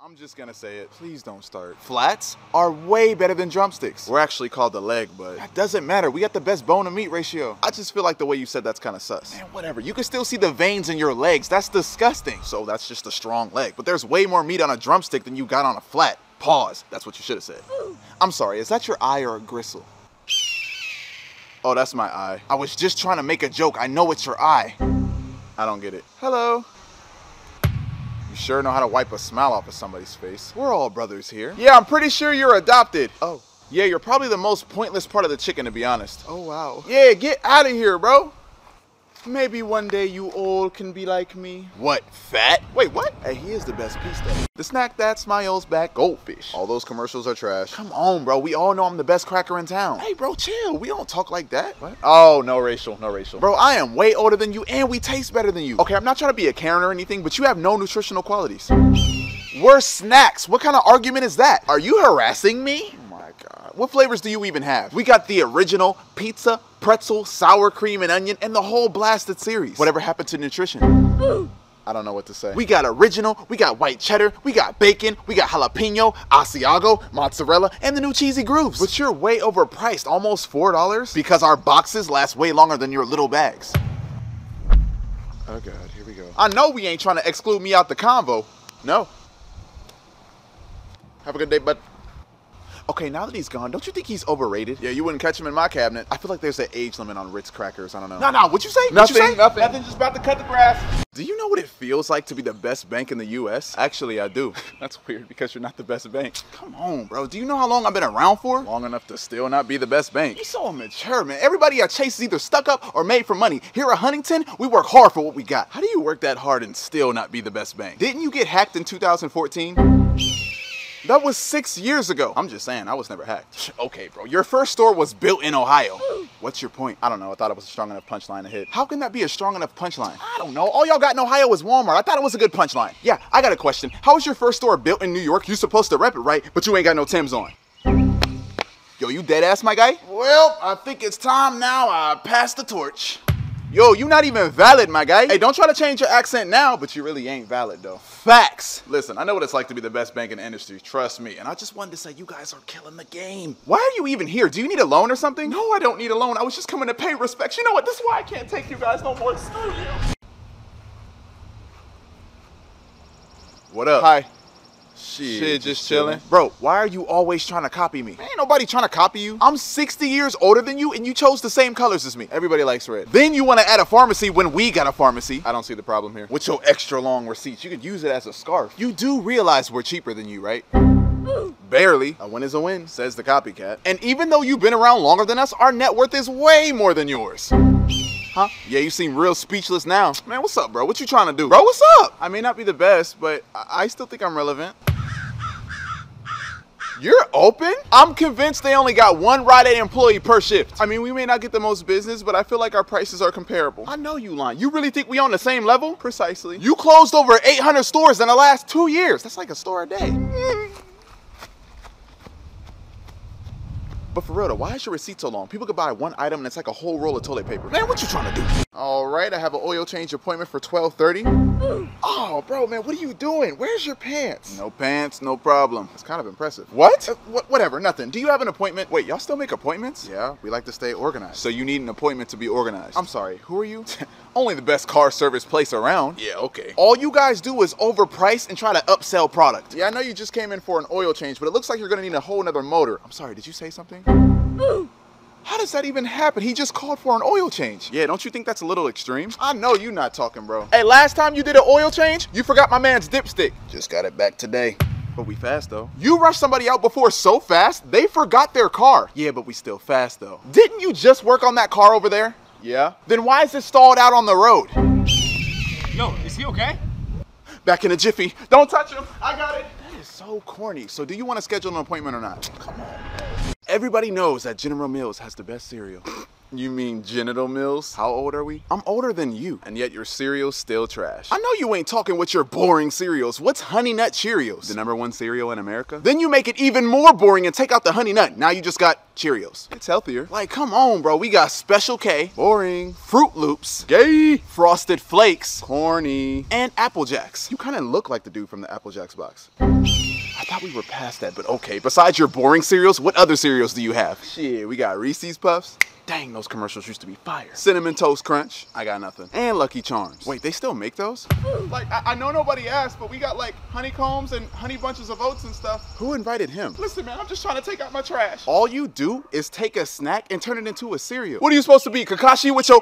I'm just gonna say it. Please don't start. Flats are way better than drumsticks. We're actually called the leg, but that doesn't matter. We got the best bone to meat ratio. I just feel like the way you said that's kind of sus. Man, whatever. You can still see the veins in your legs. That's disgusting. So that's just a strong leg. But there's way more meat on a drumstick than you got on a flat. Pause. That's what you should have said. I'm sorry. Is that your eye or a gristle? Oh, that's my eye. I was just trying to make a joke. I know it's your eye. I don't get it. Hello. You sure know how to wipe a smile off of somebody's face. We're all brothers here. Yeah, I'm pretty sure you're adopted. Oh. Yeah, you're probably the most pointless part of the chicken, to be honest. Oh, wow. Yeah, get out of here, bro. Maybe one day you all can be like me. What, fat? Wait, what? Hey, he is the best piece, though. The snack that smiles back, goldfish. All those commercials are trash. Come on, bro. We all know I'm the best cracker in town. Hey, bro, chill. We don't talk like that. What? Oh, no racial, no racial. Bro, I am way older than you, and we taste better than you. Okay, I'm not trying to be a Karen or anything, but you have no nutritional qualities. We're snacks. What kind of argument is that? Are you harassing me? Oh, my God. What flavors do you even have? We got the original, pizza, pretzel, sour cream and onion, and the whole blasted series. Whatever happened to nutrition? I don't know what to say. We got original, we got white cheddar, we got bacon, we got jalapeno, Asiago, mozzarella, and the new cheesy grooves. But you're way overpriced, almost $4, because our boxes last way longer than your little bags. Oh God, here we go. I know we ain't trying to exclude me out the convo. No. Have a good day, bud. Okay, now that he's gone, don't you think he's overrated? Yeah, you wouldn't catch him in my cabinet. I feel like there's an age limit on Ritz crackers. I don't know. No, what'd you say? Nothing, nothing. Just about to cut the grass. Do you know what it feels like to be the best bank in the U.S.? Actually, I do. That's weird because you're not the best bank. Come on, bro. Do you know how long I've been around for? Long enough to still not be the best bank. You're so immature, man. Everybody at Chase is either stuck up or made for money. Here at Huntington, we work hard for what we got. How do you work that hard and still not be the best bank? Didn't you get hacked in 2014? That was 6 years ago. I'm just saying, I was never hacked. Okay, bro, your first store was built in Ohio. What's your point? I don't know, I thought it was a strong enough punchline to hit. How can that be a strong enough punchline? I don't know, all y'all got in Ohio was Walmart. I thought it was a good punchline. Yeah, I got a question. How was your first store built in New York? You supposed to rep it, right? But you ain't got no Timbs on. Yo, you dead ass, my guy? Well, I think it's time now I pass the torch. Yo, you not even valid, my guy. Hey, don't try to change your accent now, but you really ain't valid, though. Facts. Listen, I know what it's like to be the best bank in the industry, trust me. And I just wanted to say you guys are killing the game. Why are you even here? Do you need a loan or something? No, I don't need a loan. I was just coming to pay respects. You know what? This is why I can't take you guys no more. Screw you. What up? Hi. Shit, just chilling. Bro, why are you always trying to copy me? Ain't nobody trying to copy you. I'm 60 years older than you and you chose the same colors as me. Everybody likes red. Then you want to add a pharmacy when we got a pharmacy. I don't see the problem here. With your extra long receipts, you could use it as a scarf. You do realize we're cheaper than you, right? Barely. A win is a win, says the copycat. And even though you've been around longer than us, our net worth is way more than yours. Huh? Yeah, you seem real speechless now. Man, what's up, bro? What you trying to do? Bro, what's up? I may not be the best, but I still think I'm relevant. You're open? I'm convinced they only got one Rite Aid employee per shift. I mean, we may not get the most business, but I feel like our prices are comparable. I know you lying. You really think we on the same level? Precisely. You closed over 800 stores in the last 2 years. That's like a store a day. But for real though, why is your receipt so long? People could buy one item and it's like a whole roll of toilet paper. Man, what you trying to do? All right, I have an oil change appointment for 12:30. Oh, bro, man, what are you doing? Where's your pants? No pants, no problem. It's kind of impressive. What? Whatever, nothing. Do you have an appointment? Wait, y'all still make appointments? Yeah, we like to stay organized. So you need an appointment to be organized. I'm sorry, who are you? Only the best car service place around. Yeah, okay. All you guys do is overprice and try to upsell product. Yeah, I know you just came in for an oil change, but it looks like you're gonna need a whole nother motor. I'm sorry, did you say something? How does that even happen? He just called for an oil change. Yeah, don't you think that's a little extreme? I know you not talking, bro. Hey, last time you did an oil change, you forgot my man's dipstick. Just got it back today. But we fast, though. You rushed somebody out before so fast, they forgot their car. Yeah, but we still fast, though. Didn't you just work on that car over there? Yeah. Then why is it stalled out on the road? Yo, is he okay? Back in a jiffy. Don't touch him. I got it. That is so corny. So do you want to schedule an appointment or not? Come on. Everybody knows that General Mills has the best cereal. You mean genital mills? How old are we? I'm older than you, and yet your cereal's still trash. I know you ain't talking with your boring cereals. What's Honey Nut Cheerios? The #1 cereal in America? Then you make it even more boring and take out the Honey Nut. Now you just got Cheerios. It's healthier. Like, come on, bro. We got Special K, boring, Fruit Loops, gay, Frosted Flakes, corny, and Apple Jacks. You kind of look like the dude from the Apple Jacks box. I thought we were past that, but okay. Besides your boring cereals, what other cereals do you have? Shit, we got Reese's Puffs. Dang, those commercials used to be fire. Cinnamon Toast Crunch. I got nothing. And Lucky Charms. Wait, they still make those? Like, I know nobody asked, but we got like honeycombs and honey bunches of oats and stuff. Who invited him? Listen, man, I'm just trying to take out my trash. All you do is take a snack and turn it into a cereal. What are you supposed to be, Kakashi with your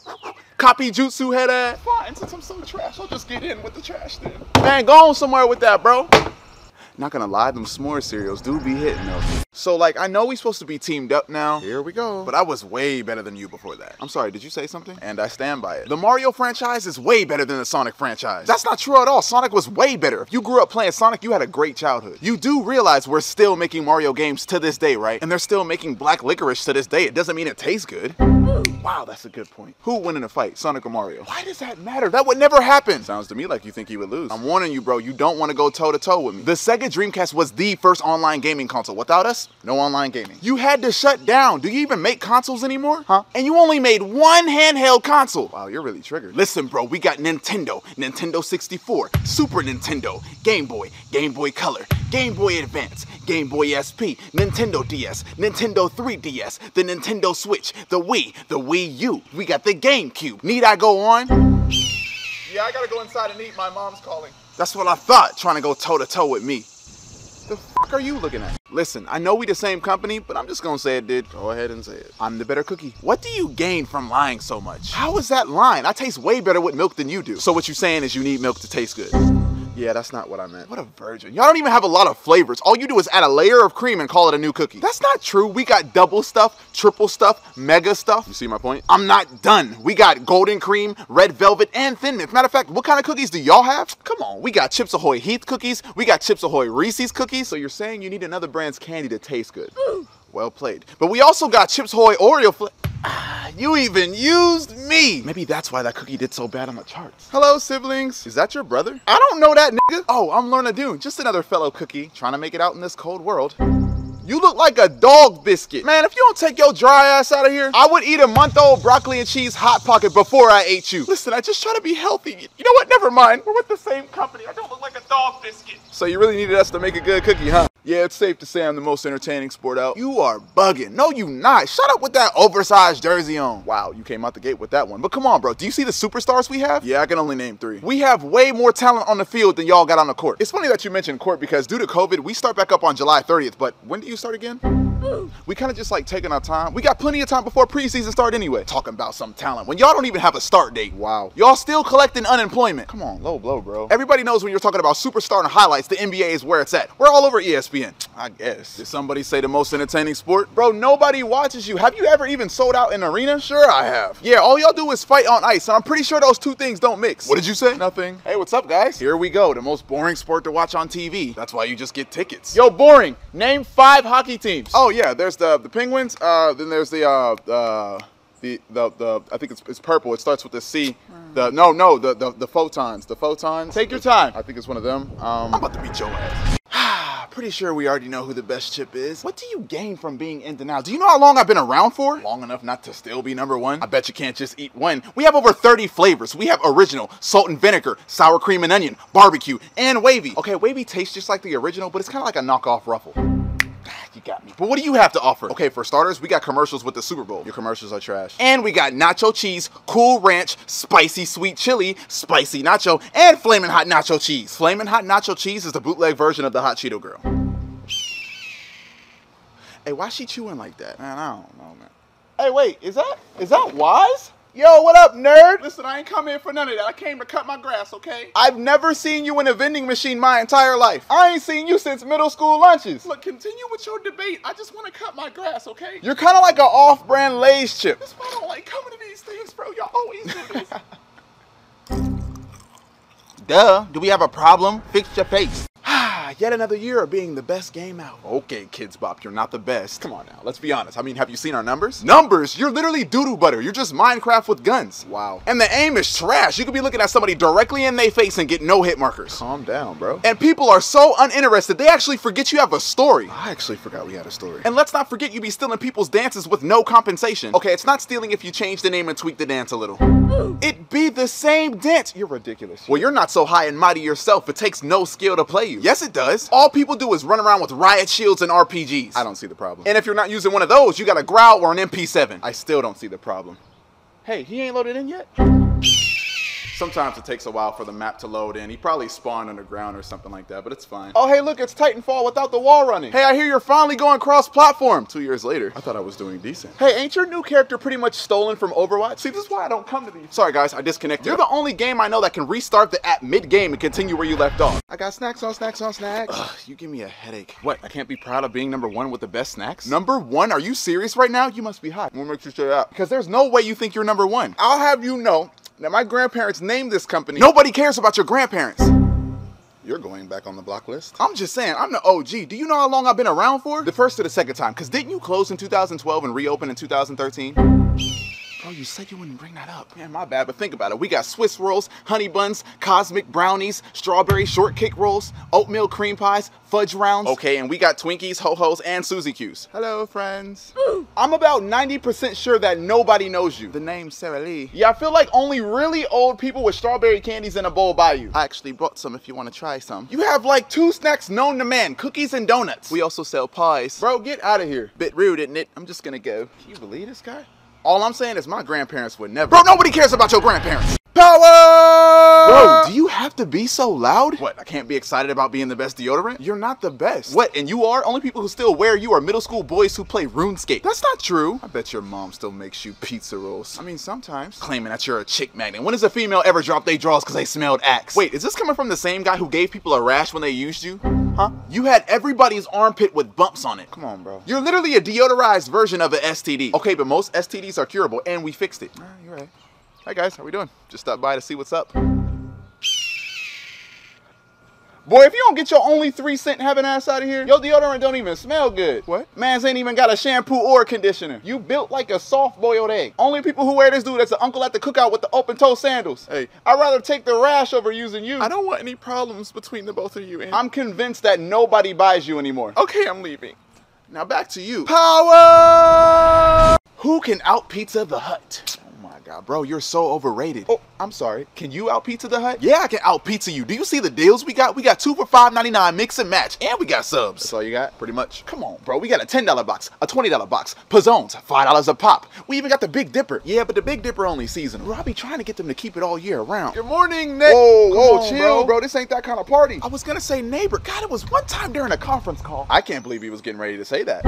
copy jutsu head ass? Fine, since I'm so trash, I'll just get in with the trash then. Man, go on somewhere with that, bro. Not gonna lie, them s'more cereals do be hitting though. So like, I know we supposed to be teamed up now. Here we go. But I was way better than you before that. I'm sorry, did you say something? And I stand by it. The Mario franchise is way better than the Sonic franchise. That's not true at all. Sonic was way better. If you grew up playing Sonic, you had a great childhood. You do realize we're still making Mario games to this day, right? And they're still making black licorice to this day. It doesn't mean it tastes good. Wow, that's a good point. Who would win in a fight, Sonic or Mario? Why does that matter? That would never happen. Sounds to me like you think he would lose. I'm warning you, bro. You don't want to go toe-to-toe with me. The Sega Dreamcast was the first online gaming console. Without us, no online gaming. You had to shut down. Do you even make consoles anymore? Huh? And you only made one handheld console. Wow, you're really triggered. Listen, bro, we got Nintendo, Nintendo 64, Super Nintendo, Game Boy, Game Boy Color, Game Boy Advance, Game Boy SP, Nintendo DS, Nintendo 3DS, the Nintendo Switch, the Wii U. We got the GameCube. Need I go on? Yeah, I gotta go inside and eat. My mom's calling. That's what I thought, trying to go toe-to-toe with me. The fuck are you looking at? Listen, I know we the same company, but I'm just gonna say it, dude. Go ahead and say it. I'm the better cookie. What do you gain from lying so much? How is that lying? I taste way better with milk than you do. So what you saying is you need milk to taste good. Yeah, that's not what I meant. What a virgin. Y'all don't even have a lot of flavors. All you do is add a layer of cream and call it a new cookie. That's not true. We got double stuff, triple stuff, mega stuff. You see my point? I'm not done. We got golden cream, red velvet, and thin mint. Matter of fact, what kind of cookies do y'all have? Come on, we got Chips Ahoy Heath cookies. We got Chips Ahoy Reese's cookies. So you're saying you need another brand's candy to taste good. Well played. But we also got Chips Ahoy Oreo flavor. You even used me. Maybe that's why that cookie did so bad on the charts. Hello, siblings. Is that your brother? I don't know that nigga. Oh, I'm Lorna Doone. Just another fellow cookie trying to make it out in this cold world. You look like a dog biscuit. Man, if you don't take your dry ass out of here, I would eat a month-old broccoli and cheese Hot Pocket before I ate you. Listen, I just try to be healthy. You know what? Never mind. We're with the same company. I don't look like a dog biscuit. So you really needed us to make a good cookie, huh? Yeah, it's safe to say I'm the most entertaining sport out. You are bugging. No, you not. Shut up with that oversized jersey on. Wow, you came out the gate with that one. But come on, bro. Do you see the superstars we have? Yeah, I can only name 3. We have way more talent on the field than y'all got on the court. It's funny that you mentioned court because due to COVID, we start back up on July 30th. But when do you start again? We kind of just like taking our time. We got plenty of time before preseason start anyway. Talking about some talent when y'all don't even have a start date. Wow. Y'all still collecting unemployment. Come on, low blow, bro. Everybody knows when you're talking about superstar and highlights, the NBA is where it's at. We're all over ESPN. I guess. Did somebody say the most entertaining sport? Bro, nobody watches you. Have you ever even sold out in an arena? Sure, I have. Yeah, all y'all do is fight on ice, and I'm pretty sure those two things don't mix. What did you say? Nothing. Hey, what's up, guys? Here we go. The most boring sport to watch on TV. That's why you just get tickets. Yo, boring. Name 5 hockey teams. Oh yeah, there's the Penguins. Then there's the I think it's purple. It starts with a C. The Photons. The Photons. Take your time. I think it's one of them. I'm about to beat your ass. Pretty sure we already know who the best chip is. What do you gain from being in denial? Do you know how long I've been around for? Long enough not to still be #1? I bet you can't just eat one. We have over 30 flavors. We have original, salt and vinegar, sour cream and onion, barbecue, and wavy. Okay, wavy tastes just like the original, but it's kind of like a knockoff Ruffle. You got me. But what do you have to offer? Okay, for starters, we got commercials with the Super Bowl. Your commercials are trash. And we got nacho cheese, cool ranch, spicy sweet chili, spicy nacho, and flamin' hot nacho cheese. Flamin' hot nacho cheese is the bootleg version of the hot Cheeto girl. Hey, why she chewing like that? Man, I don't know, man. Hey, wait, is that Wise? Yo, what up, nerd? Listen, I ain't come in for none of that. I came to cut my grass, okay? I've never seen you in a vending machine my entire life. I ain't seen you since middle school lunches. Look, continue with your debate. I just want to cut my grass, okay? You're kind of like an off-brand Lay's chip. That's why I don't like coming to these things, bro. Y'all always do this. Duh, do we have a problem? Fix your face. Yet another year of being the best game out. Okay, Kids Bop, you're not the best. Come on now, let's be honest. I mean, have you seen our numbers? Numbers? You're literally doo-doo butter. You're just Minecraft with guns. Wow. And the aim is trash. You could be looking at somebody directly in their face and get no hit markers. Calm down, bro. And people are so uninterested, they actually forget you have a story. I actually forgot we had a story. And let's not forget you be stealing people's dances with no compensation. Okay, it's not stealing if you change the name and tweak the dance a little. It be the same dance. You're ridiculous. Well, you're not so high and mighty yourself. It takes no skill to play you. Yes, it does. All people do is run around with riot shields and RPGs. I don't see the problem. And if you're not using one of those, you got a Growl or an MP7. I still don't see the problem. Hey, he ain't loaded in yet? Sometimes it takes a while for the map to load in. He probably spawned underground or something like that, but it's fine. Oh, hey, look, it's Titanfall without the wall running. Hey, I hear you're finally going cross-platform. 2 years later. I thought I was doing decent. Hey, ain't your new character pretty much stolen from Overwatch? See, this is why I don't come to these. Sorry, guys, I disconnected. You're the only game I know that can restart the app mid-game and continue where you left off. I got snacks on snacks on snacks. Ugh, you give me a headache. What, I can't be proud of being #1 with the best snacks? #1? Are you serious right now? You must be high. I'm gonna make you say that. Because there's no way you think you're #1. I'll have you know that my grandparents named this company. Nobody cares about your grandparents. You're going back on the block list? I'm just saying, I'm the OG. Do you know how long I've been around for? The first or the second time? Because didn't you close in 2012 and reopen in 2013? Bro, you said you wouldn't bring that up. Man, my bad, but think about it. We got Swiss rolls, honey buns, cosmic brownies, strawberry shortcake rolls, oatmeal cream pies, fudge rounds. Okay, and we got Twinkies, Ho-Hos, and Suzy Q's. Hello, friends. I'm about 90% sure that nobody knows you. The name's Sarah Lee. Yeah, I feel like only really old people with strawberry candies in a bowl buy you. I actually brought some if you want to try some. You have like 2 snacks known to man, cookies and donuts. We also sell pies. Bro, get out of here. Bit rude, isn't it? I'm just gonna go. Can you believe this guy? All I'm saying is my grandparents would never. Bro, nobody cares about your grandparents. Power! Bro, do you have to be so loud? What, I can't be excited about being the best deodorant? You're not the best. What, and you are? Only people who still wear you are middle school boys who play RuneScape. That's not true. I bet your mom still makes you pizza rolls. I mean, sometimes. Claiming that you're a chick magnet. When does a female ever drop their drawers because they smelled Axe? Wait, is this coming from the same guy who gave people a rash when they used you? Huh? You had everybody's armpit with bumps on it. Come on, bro. You're literally a deodorized version of an STD. Okay, but most STDs are curable, and we fixed it. You're right. Hi guys, how we doing? Just stopped by to see what's up. Boy, if you don't get your only 3-cent having ass out of here, your deodorant don't even smell good. What? Mans ain't even got a shampoo or a conditioner. You built like a soft-boiled egg. Only people who wear this dude that's the uncle at the cookout with the open-toe sandals. Hey, I'd rather take the rash over using you. I don't want any problems between the both of you. And I'm convinced that nobody buys you anymore. Okay, I'm leaving. Now back to you. Power! Who can out Pizza the Hut? God, bro, you're so overrated. Oh, I'm sorry. Can you out Pizza the Hut? Yeah, I can out pizza you. Do you see the deals we got? We got 2 for $5.99 mix and match, and we got subs. That's all you got? Pretty much. Come on, bro. We got a $10 box, a $20 box, Pizzones, $5 a pop. We even got the Big Dipper. Yeah, but the Big Dipper only seasonal. Bro, I be trying to get them to keep it all year round. Good morning, Nick. Whoa, chill, bro. This ain't that kind of party. I was gonna say neighbor. God, it was one time during a conference call. I can't believe he was getting ready to say that.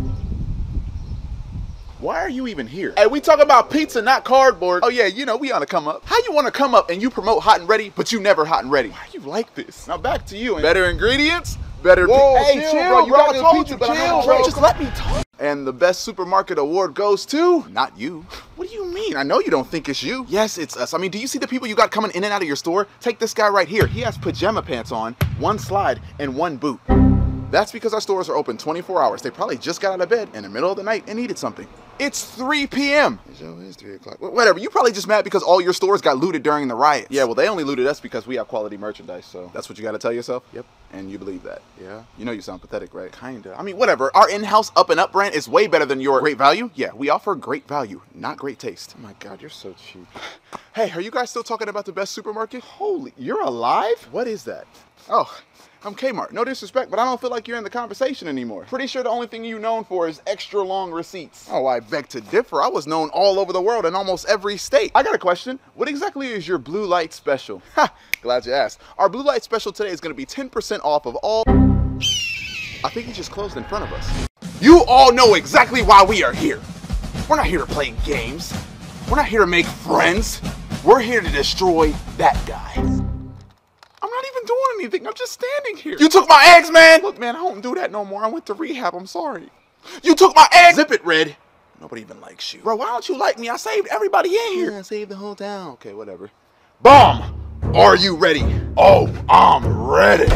Why are you even here? Hey, we talk about pizza, not cardboard. Oh yeah, you know, we on a come up. How you want to come up and you promote hot and ready, but you never hot and ready? Why you like this? Now back to you. Better ingredients, better. Whoa, hey, chill, bro. You got the pizza, but chill, bro. Just let me talk. And the best supermarket award goes to not you. What do you mean? I know you don't think it's you. Yes, it's us. I mean, do you see the people you got coming in and out of your store? Take this guy right here. He has pajama pants on, 1 slide, and 1 boot. That's because our stores are open 24 hours. They probably just got out of bed in the middle of the night and needed something. It's 3 p.m. It is 3 o'clock. Whatever, you probably just mad because all your stores got looted during the riots. Yeah, well, they only looted us because we have quality merchandise, so that's what you gotta tell yourself? Yep, and you believe that. Yeah? You know you sound pathetic, right? Kinda. I mean, whatever. Our in-house Up and Up brand is way better than your great value. Yeah, we offer great value, not great taste. Oh my God, you're so cheap. Hey, are you guys still talking about the best supermarket? Holy, you're alive? What is that? Oh. I'm Kmart. No disrespect, but I don't feel like you're in the conversation anymore. Pretty sure the only thing you're known for is extra long receipts. Oh, I beg to differ. I was known all over the world in almost every state. I got a question. What exactly is your blue light special? Ha, glad you asked. Our blue light special today is gonna be 10% off of all. I think he just closed in front of us. You all know exactly why we are here. We're not here to play games. We're not here to make friends. We're here to destroy that guy. I'm not even doing anything. I'm just standing here. You took my eggs, man. Look, man, I don't do that no more. I went to rehab. I'm sorry. You took my eggs. Zip it, Red. Nobody even likes you. Bro, why don't you like me? I saved everybody in here. Yeah, I saved the whole town. Okay, whatever. Bomb, are you ready? Oh, I'm ready.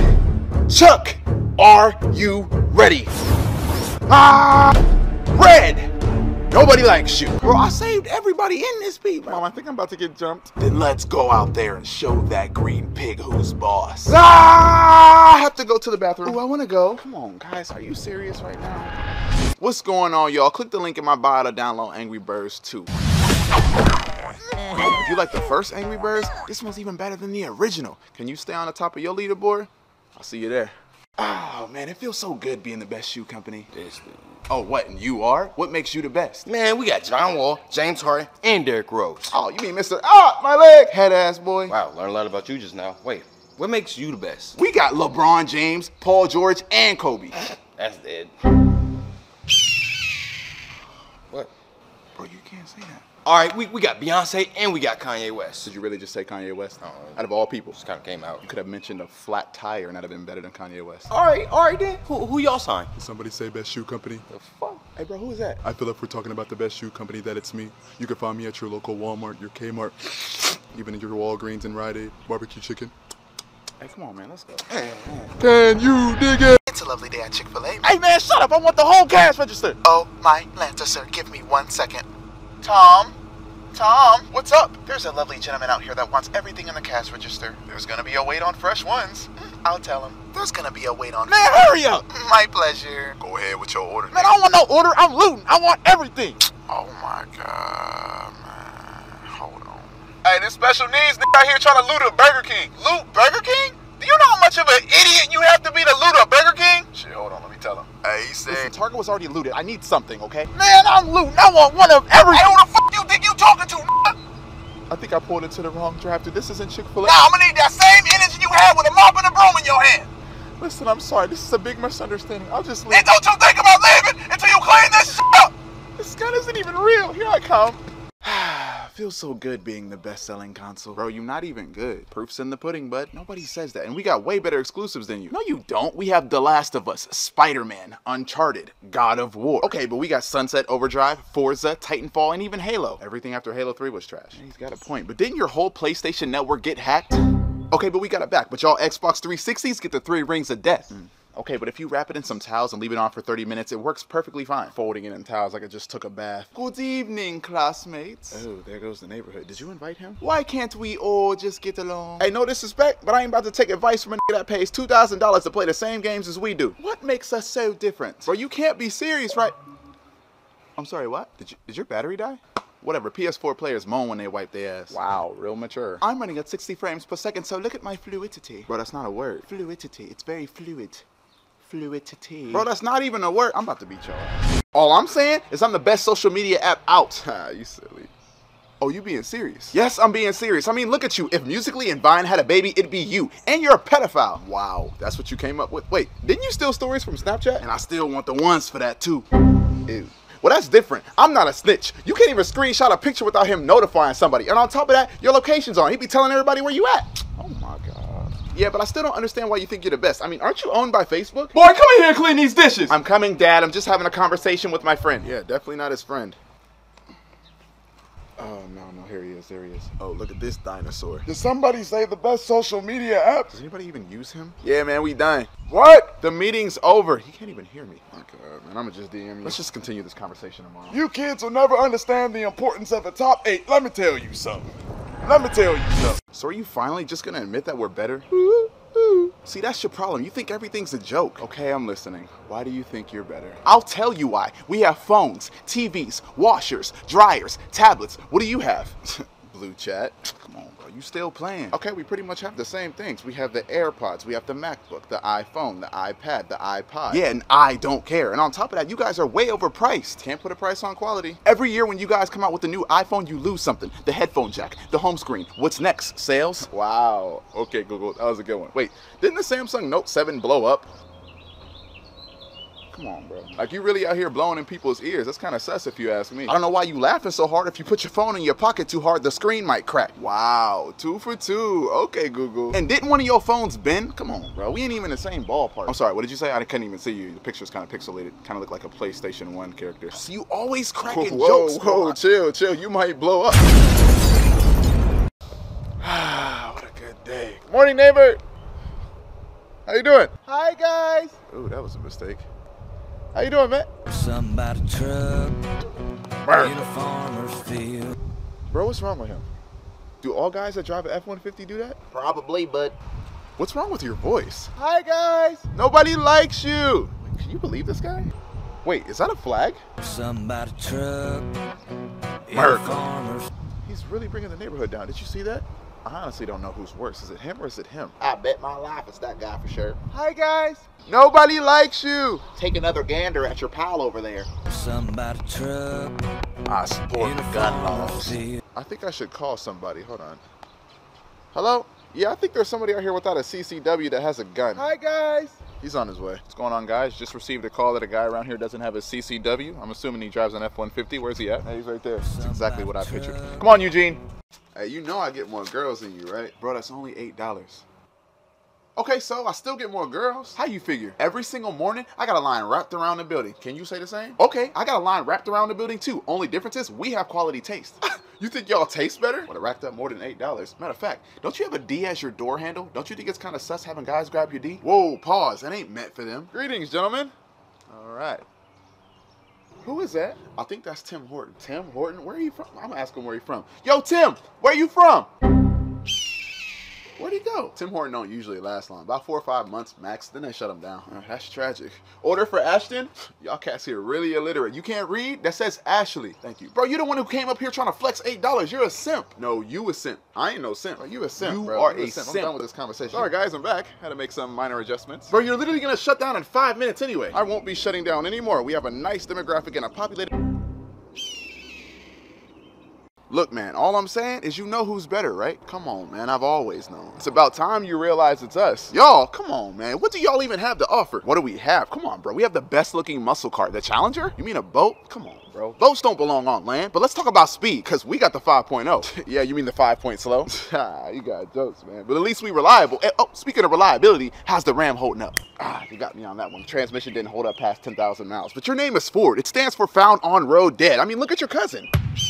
Chuck, are you ready? Ah, red. Nobody likes you. Bro, I saved everybody in this beat, bro. Mom, I think I'm about to get jumped. Then let's go out there and show that green pig who's boss. Ah, I have to go to the bathroom. Ooh, I want to go. Come on, guys. Are you serious right now? What's going on, y'all? Click the link in my bio to download Angry Birds 2. If you like the first Angry Birds, this one's even better than the original. Can you stay on the top of your leaderboard? I'll see you there. Oh, man, it feels so good being the best shoe company. This dude. Oh, what, and you are? What makes you the best? Man, we got John Wall, James Harden, and Derrick Rose. Oh, you mean Mr. Ah, my leg, head ass boy. Wow, learned a lot about you just now. Wait, what makes you the best? We got LeBron James, Paul George, and Kobe. That's dead. What? Bro, you can't say that. All right, we got Beyonce and we got Kanye West. Did you really just say Kanye West? Oh, Out of all people. just kind of came out. You could have mentioned a flat tire and that'd have been better than Kanye West. All right then. Who y'all signed? Did somebody say best shoe company? The fuck? Hey, bro, who is that? I feel like we're talking about the best shoe company, that it's me. You can find me at your local Walmart, your Kmart, even in your Walgreens and Rite Aid. Barbecue chicken. Hey, come on, man, let's go. Can you dig it? It's a lovely day at Chick-fil-A. Hey, man, shut up. I want the whole cash register. Oh, my Lanta, sir. Give me 1 second. Tom? Tom, what's up? There's a lovely gentleman out here that wants everything in the cash register. There's gonna be a wait on fresh ones. I'll tell him. There's gonna be a wait on... Man, hurry up. My pleasure. Go ahead with your order. Man, I don't want no order. I'm looting. I want everything. Oh, my God, man. Hold on. Hey, this special needs nigga out here trying to loot a Burger King. Loot Burger King? Do you know how much of an idiot you have to be to loot a Burger King? Shit, hold on. Let me tell him. Hey, he said... Listen, Target was already looted. I need something, okay? Man, I'm looting. I want one of everything. Hey, who the fuck you think you talking to, nigga? I think I pulled into the wrong drive-thru. This isn't Chick-fil-A. Now, I'm gonna need that same energy you had with a mop and a broom in your hand. Listen, I'm sorry. This is a big misunderstanding. I'll just leave. And don't you think about leaving until you clean this shit up. This gun isn't even real. Here I come. Feels so good being the best-selling console. Bro, you're not even good. Proof's in the pudding, bud. Nobody says that. And we got way better exclusives than you. No, you don't. We have The Last of Us, Spider-Man, Uncharted, God of War. Okay, but we got Sunset Overdrive, Forza, Titanfall, and even Halo. Everything after Halo 3 was trash. He's got a point. But didn't your whole PlayStation network get hacked? Okay, but we got it back. But y'all Xbox 360s get the 3 rings of death. Okay, but if you wrap it in some towels and leave it on for 30 minutes, it works perfectly fine. Folding it in towels like I just took a bath. Good evening, classmates. Oh, there goes the neighborhood. Did you invite him? Why can't we all just get along? Hey, no disrespect, but I ain't about to take advice from a nigga that pays $2,000 to play the same games as we do. What makes us so different? Bro, you can't be serious, right? I'm sorry, what? Did your battery die? Whatever, PS4 players moan when they wipe their ass. Wow, real mature. I'm running at 60 frames per second, so look at my fluidity. Bro, that's not a word. Fluidity, it's very fluid. Fluidity. Bro, that's not even a word. I'm about to beat y'all. All I'm saying is I'm the best social media app out. You silly. Oh, you being serious? Yes, I'm being serious. I mean, look at you. If Musical.ly and Vine had a baby, it'd be you. And you're a pedophile. Wow, that's what you came up with. Wait, didn't you steal stories from Snapchat? And I still want the ones for that too. Ew. Well, that's different. I'm not a snitch. You can't even screenshot a picture without him notifying somebody. And on top of that, your location's on. He'd be telling everybody where you at. Oh my God. Yeah, but I still don't understand why you think you're the best. I mean, aren't you owned by Facebook? Boy, come in here and clean these dishes. I'm coming, Dad. I'm just having a conversation with my friend. Yeah, definitely not his friend. Oh, no, here he is. There he is. Oh, look at this dinosaur. Did somebody say the best social media app? Does anybody even use him? Yeah, man, we done. What? The meeting's over. He can't even hear me. Oh, God, man, I'm gonna just DM you. Let's just continue this conversation tomorrow. You kids will never understand the importance of the top 8. Let me tell you something. So are you finally just gonna admit that we're better? See, that's your problem. You think everything's a joke. Okay, I'm listening. Why do you think you're better? I'll tell you why. We have phones, TVs, washers, dryers, tablets. What do you have? Blue chat. Come on, bro. You still playing. Okay, we pretty much have the same things. We have the AirPods, we have the MacBook, the iPhone, the iPad, the iPod. Yeah, and I don't care. And on top of that, you guys are way overpriced. Can't put a price on quality. Every year when you guys come out with a new iPhone, you lose something. The headphone jack, the home screen. What's next? Sales? Wow. Okay, Google. That was a good one. Wait, didn't the Samsung Note 7 blow up? Come on, bro. Like, you really out here blowing in people's ears. That's kind of sus if you ask me. I don't know why you laughing so hard. If you put your phone in your pocket too hard, the screen might crack. Wow, 2 for 2. Okay, Google. And didn't one of your phones bend? Come on, bro. We ain't even in the same ballpark. I'm sorry, what did you say? I couldn't even see you. The picture's kind of pixelated. Kind of look like a PlayStation 1 character. So you always cracking jokes. Whoa, chill. You might blow up. What a good day. Morning, neighbor. How you doing? Hi, guys. Ooh, that was a mistake. How you doing, man? Somebody truck in a farmer's field. Bro, what's wrong with him? Do all guys that drive an F-150 do that? Probably, but What's wrong with your voice? Hi, guys. Nobody likes you. Wait, can you believe this guy? Wait, is that a flag? Somebody truck in a America. farmer's. He's really bringing the neighborhood down. Did you see that? I honestly don't know who's worse. Is it him or is it him? I bet my life it's that guy for sure. Hi, guys. Nobody likes you. Take another gander at your pal over there. Somebody truck I support in the a gun farmer's laws. field. I think I should call somebody. Hold on. Hello? Yeah, I think there's somebody out here without a CCW that has a gun. Hi, guys. He's on his way. What's going on, guys? Just received a call that a guy around here doesn't have a CCW. I'm assuming he drives an F-150. Where's he at? Hey, he's right there. That's exactly what I pictured. Come on, Eugene. Hey, you know I get more girls than you, right? Bro, that's only $8. Okay, so I still get more girls. How you figure? Every single morning, I got a line wrapped around the building. Can you say the same? Okay, I got a line wrapped around the building too. Only difference is we have quality taste. You think y'all taste better? Would have racked up more than $8. Matter of fact, don't you have a D as your door handle? Don't you think it's kind of sus having guys grab your D? Whoa, pause. That ain't meant for them. Greetings, gentlemen. All right. Who is that? I think that's Tim Horton. Tim Horton? Where are you from? I'm gonna ask him where he from. Yo, Tim, where you from? Where'd he go? Tim Horton don't usually last long. About 4 or 5 months max, then they shut him down. That's tragic. Order for Ashton? Y'all cats here really illiterate. You can't read? That says Ashley. Thank you. Bro, you the one who came up here trying to flex $8. You're a simp. No, you a simp. I ain't no simp. Bro, you a simp, bro. You are a simp. I'm done with this conversation. Sorry, guys, I'm back. Had to make some minor adjustments. Bro, you're literally gonna shut down in 5 minutes anyway. I won't be shutting down anymore. We have a nice demographic and a populated... Look, man, all I'm saying is you know who's better, right? Come on, man, I've always known. It's about time you realize it's us. Y'all, come on, man. What do y'all even have to offer? What do we have? Come on, bro. We have the best looking muscle car. The Challenger? You mean a boat? Come on, bro. Boats don't belong on land. But let's talk about speed, because we got the 5.0. Yeah, you mean the 5 slow? You got jokes, man. But at least we reliable. And, oh, speaking of reliability, how's the Ram holding up? You got me on that one. Transmission didn't hold up past 10,000 miles. But your name is Ford. It stands for found on road dead. I mean, look at your cousin.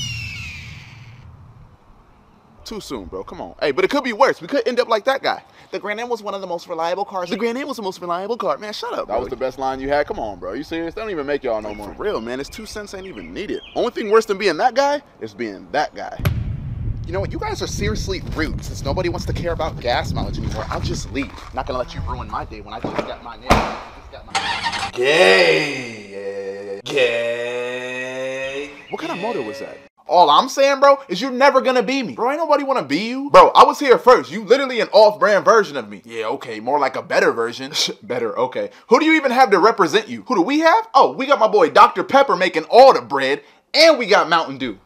Too soon, bro. Come on. Hey, but it could be worse. We could end up like that guy. The Grand Am was one of the most reliable cars. The Grand Am was the most reliable car. Man, shut up, bro. That was the best line you had. Come on, bro. You serious? They don't even make y'all no more. For real, man. It's 2 cents ain't even needed. Only thing worse than being that guy is being that guy. You know what? You guys are seriously rude. Since nobody wants to care about gas mileage anymore, I'll just leave. Not gonna let you ruin my day when I just got my name. Gay. Gay. What kind of motor was that? All I'm saying, bro, is you're never gonna be me. Bro, ain't nobody wanna be you. Bro, I was here first. You literally an off-brand version of me. Yeah, okay, more like a better version. Better, okay. Who do you even have to represent you? Who do we have? Oh, we got my boy Dr. Pepper making all the bread, and we got Mountain Dew.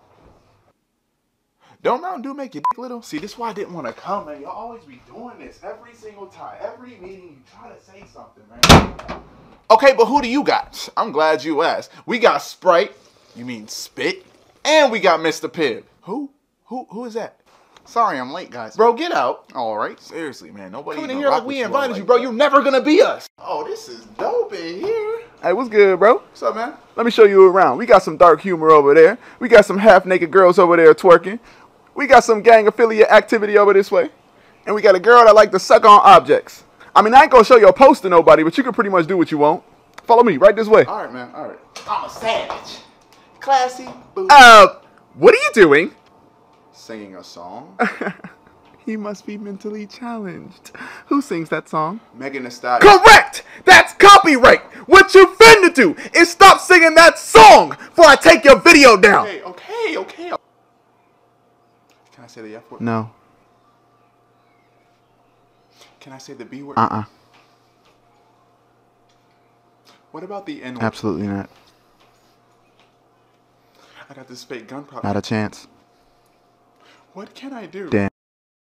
Don't Mountain Dew make your dick little? See, this is why I didn't want to come, man. Y'all always be doing this every single time. Every meeting, you try to say something, man. Okay, but who do you got? I'm glad you asked. We got Sprite. You mean spit? And we got Mr. Pibb. Who is that? Sorry, I'm late, guys. Bro, get out. All right. Seriously, man. Nobody coming in here like we invited you, bro. You're never gonna be us. Oh, this is dope in here. Hey, what's good, bro? What's up, man? Let me show you around. We got some dark humor over there. We got some half-naked girls over there twerking. We got some gang affiliate activity over this way. And we got a girl that like to suck on objects. I mean, I ain't gonna show your post to nobody, but you can pretty much do what you want. Follow me right this way. All right, man. All right. I'm a savage. Classy. Boo. What are you doing? Singing a song. He must be mentally challenged. Who sings that song? Megan Thee Stallion. Correct! That's copyright! What you finna do is stop singing that song before I take your video down. Okay. Can I say the F word? No. Can I say the B word? What about the N word? Absolutely not. I got this fake gun problem. Not a chance. What can I do? Damn.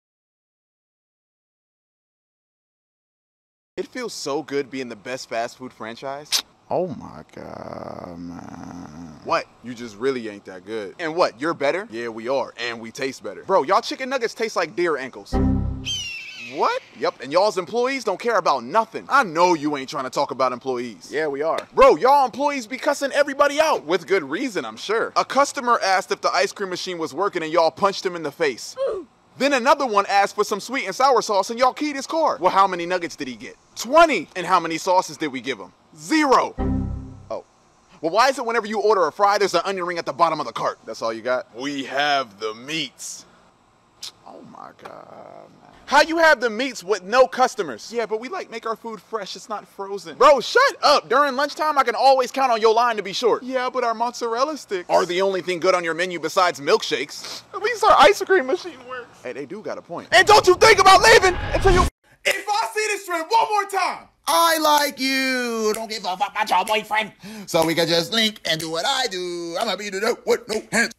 It feels so good being the best fast food franchise. Oh my God, man. What? You just really ain't that good. And what? You're better? Yeah, we are. And we taste better. Bro, y'all chicken nuggets taste like deer ankles. What? Yep, and y'all's employees don't care about nothing. I know you ain't trying to talk about employees. Yeah, we are. Bro, y'all employees be cussing everybody out. With good reason, I'm sure. A customer asked if the ice cream machine was working and y'all punched him in the face. Then another one asked for some sweet and sour sauce and y'all keyed his car. Well, how many nuggets did he get? 20. And how many sauces did we give him? 0. Oh. Well, why is it whenever you order a fry, there's an onion ring at the bottom of the cart? That's all you got? We have the meats. Oh my God, man. How you have the meats with no customers? Yeah, but we like make our food fresh, it's not frozen. Bro, shut up. During lunchtime, I can always count on your line to be short. Yeah, but our mozzarella sticks are the only thing good on your menu besides milkshakes. At least our ice cream machine works. Hey, they do got a point. And don't you think about leaving until you... If I see this trend one more time, I like you. Don't give a fuck about your boyfriend. So we can just link and do what I do. I'ma beat it up with no hands.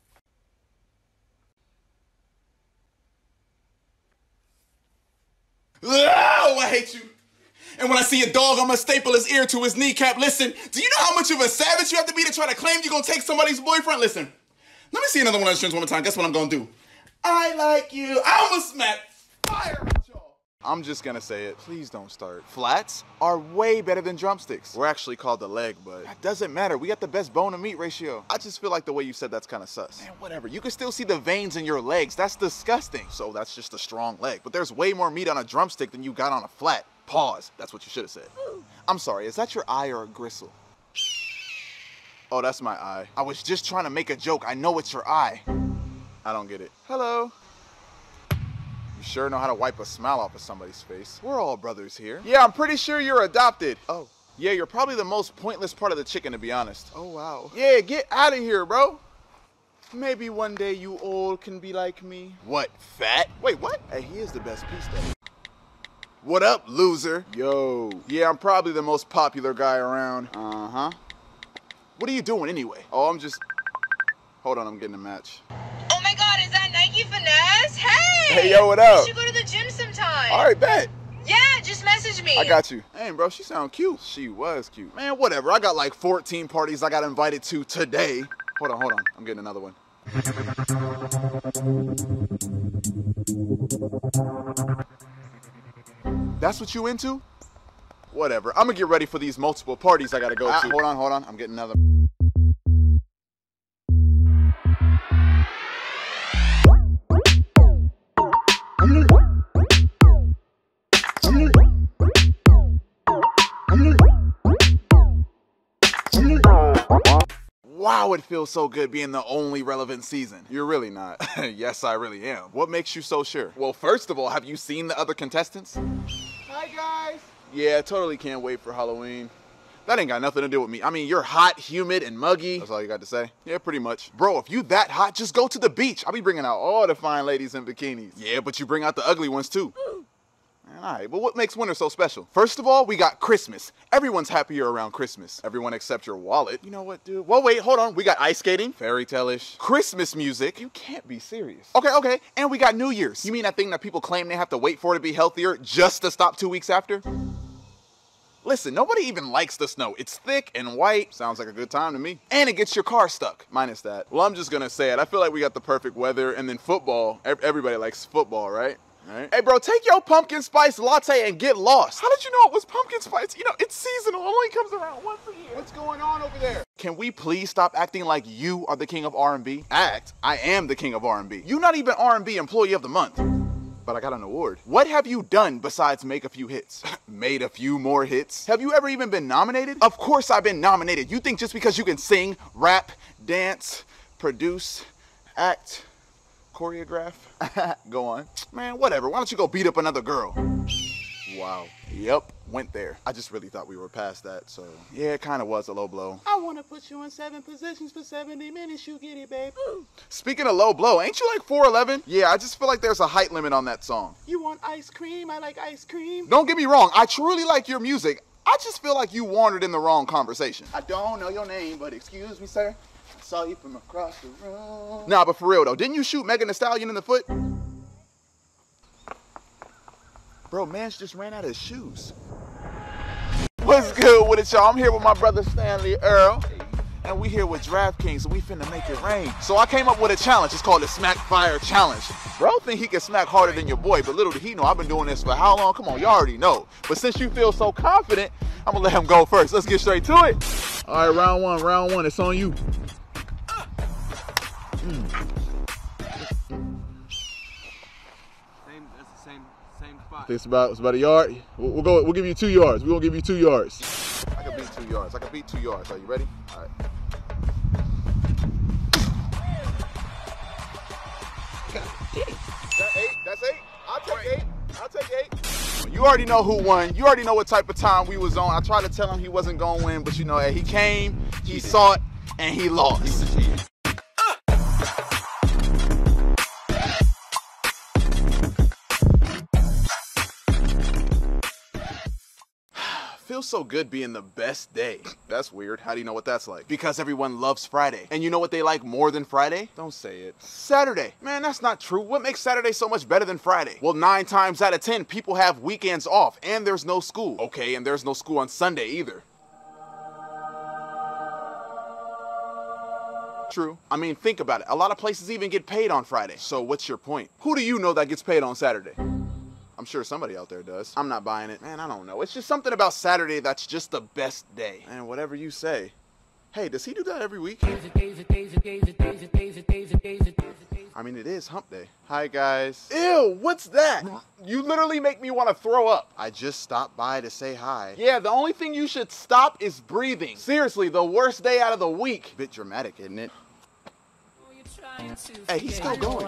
oh, I hate you. And when I see a dog, I'm gonna staple his ear to his kneecap. Listen, do you know how much of a savage you have to be to try to claim you're gonna take somebody's boyfriend? Listen, let me see another one of those trends one more time. Guess what I'm gonna do? I like you. I'm gonna smack fire at y'all. I'm just gonna say it. Please don't start. Flats are way better than drumsticks. We're actually called the leg, but that doesn't matter. We got the best bone to meat ratio. I just feel like the way you said that's kind of sus. Man, whatever. You can still see the veins in your legs. That's disgusting. So that's just a strong leg. But there's way more meat on a drumstick than you got on a flat. Pause. That's what you should have said. I'm sorry. Is that your eye or a gristle? Oh, that's my eye. I was just trying to make a joke. I know it's your eye. I don't get it. Hello. You sure know how to wipe a smile off of somebody's face. We're all brothers here. Yeah, I'm pretty sure you're adopted. Oh. Yeah, you're probably the most pointless part of the chicken, to be honest. Oh, wow. Yeah, get out of here, bro. Maybe one day you all can be like me. What, fat? Wait, what? Hey, he is the best piece, though. What up, loser? Yo. Yeah, I'm probably the most popular guy around. Uh-huh. What are you doing anyway? Oh, I'm just... Hold on, I'm getting a match. Oh my God, is that Nike Finesse? Hey! Hey, yo, what up? We should go to the gym sometime. All right, bet. Yeah, just message me. I got you. Hey, bro, she sound cute. She was cute. Man, whatever. I got like 14 parties I got invited to today. Hold on. I'm getting another one. That's what you into? Whatever. I'm gonna get ready for these multiple parties I gotta go to. Hold on. I'm getting another. Wow, it feels so good being the only relevant season. You're really not. Yes, I really am. What makes you so sure? Well, first of all, have you seen the other contestants? Hi, guys. Yeah, totally can't wait for Halloween. That ain't got nothing to do with me. I mean, you're hot, humid, and muggy. That's all you got to say? Yeah, pretty much. Bro, if you that hot, just go to the beach. I'll be bringing out all the fine ladies in bikinis. Yeah, but you bring out the ugly ones, too. All right, but what makes winter so special? First of all, we got Christmas. Everyone's happier around Christmas. Everyone except your wallet. You know what, dude? Well, wait, hold on. We got ice skating, fairy tale-ish, Christmas music. You can't be serious. Okay. And we got New Year's. You mean that thing that people claim they have to wait for to be healthier just to stop 2 weeks after? Listen, nobody even likes the snow. It's thick and white. Sounds like a good time to me. And it gets your car stuck. Minus that. Well, I'm just gonna say it. I feel like we got the perfect weather. And then football. Everybody likes football, right? Right. Hey, bro, take your pumpkin spice latte and get lost. How did you know it was pumpkin spice? You know, it's seasonal. It only comes around once a year. What's going on over there? Can we please stop acting like you are the king of R&B? Act. I am the king of R&B. You're not even R&B Employee of the Month. But I got an award. What have you done besides make a few hits? Made a few more hits? Have you ever even been nominated? Of course I've been nominated. You think just because you can sing, rap, dance, produce, act, choreograph? Go on. Man, whatever. Why don't you go beat up another girl? Wow. Yep, went there. I just really thought we were past that, so yeah, it kind of was a low blow. I want to put you in 7 positions for 70 minutes. You get it, babe. Speaking of low blow, ain't you like 4'11"? Yeah, I just feel like there's a height limit on that song. You want ice cream? I like ice cream. Don't get me wrong. I truly like your music. I just feel like you wandered in the wrong conversation. I don't know your name, but excuse me, sir. I saw you from across the room. Nah, but for real though, didn't you shoot Megan Thee Stallion in the foot? Bro, man's just ran out of shoes. What's good with it, y'all? I'm here with my brother Stanley Earl. And we here with DraftKings, and we finna make it rain. So I came up with a challenge. It's called the Smack Fire Challenge. Bro think he can smack harder than your boy, but little did he know I've been doing this for how long? Come on, you already know. But since you feel so confident, I'm gonna let him go first. Let's get straight to it. All right, round one, it's on you. think it's about a yard. We'll give you 2 yards. We're gonna give you 2 yards. I can beat 2 yards. I can beat 2 yards. Are you ready? All right. That's 8. That's 8. I'll take 8. I'll take 8. You already know who won. You already know what type of time we was on. I tried to tell him he wasn't gonna win, but you know, he came, he saw it, and he lost. Feels so good being the best day. That's weird. How do you know what that's like? Because everyone loves Friday. And you know what they like more than Friday? Don't say it. Saturday. Man, that's not true. What makes Saturday so much better than Friday? Well, 9 times out of 10, people have weekends off and there's no school. Okay, and there's no school on Sunday either. True. I mean, think about it. A lot of places even get paid on Friday. So what's your point? Who do you know that gets paid on Saturday? I'm sure somebody out there does. I'm not buying it. Man, I don't know. It's just something about Saturday that's just the best day. And whatever you say. Hey, does he do that every week? I mean, it is hump day. Hi, guys. Ew, what's that? You literally make me want to throw up. I just stopped by to say hi. Yeah, the only thing you should stop is breathing. Seriously, the worst day out of the week. Bit dramatic, isn't it? Hey, he's still going.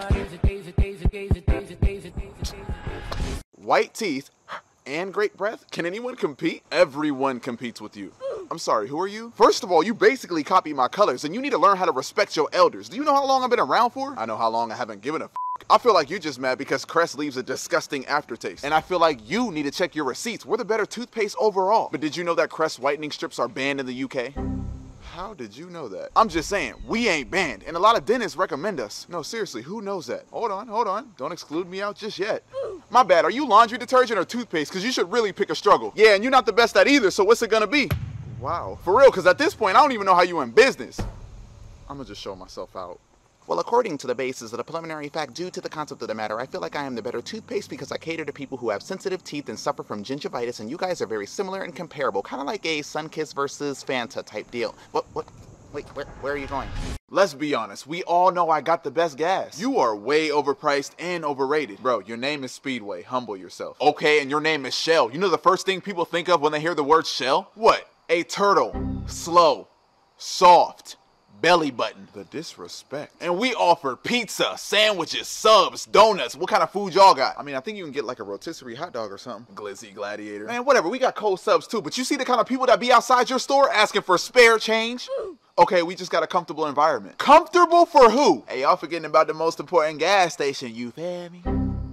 White teeth and great breath? Can anyone compete? Everyone competes with you. I'm sorry, who are you? First of all, you basically copy my colors and you need to learn how to respect your elders. Do you know how long I've been around for? I know how long I haven't given a f. I feel like you're just mad because Crest leaves a disgusting aftertaste. And I feel like you need to check your receipts. We're the better toothpaste overall. But did you know that Crest whitening strips are banned in the UK? How did you know that? I'm just saying, we ain't banned, and a lot of dentists recommend us. No, seriously, who knows that? Hold on. Don't exclude me out just yet. My bad, are you laundry detergent or toothpaste? Because you should really pick a struggle. Yeah, and you're not the best at either, so what's it gonna be? Wow. For real, because at this point, I don't even know how you in business. I'm gonna just show myself out. Well, according to the basis of the preliminary fact, due to the concept of the matter, I feel like I am the better toothpaste because I cater to people who have sensitive teeth and suffer from gingivitis, and you guys are very similar and comparable, kind of like a Sunkist versus Fanta type deal. Wait, where are you going? Let's be honest, we all know I got the best gas. You are way overpriced and overrated. Bro, your name is Speedway, humble yourself. Okay, and your name is Shell. You know the first thing people think of when they hear the word Shell? What? A turtle. Slow. Soft. Belly button. The disrespect. And we offer pizza, sandwiches, subs, donuts. What kind of food y'all got? I mean, I think you can get like a rotisserie hot dog or something. Glizzy Gladiator. Man, whatever, we got cold subs too, but you see the kind of people that be outside your store asking for spare change? Okay, we just got a comfortable environment. Comfortable for who? Hey, y'all forgetting about the most important gas station, you feel me?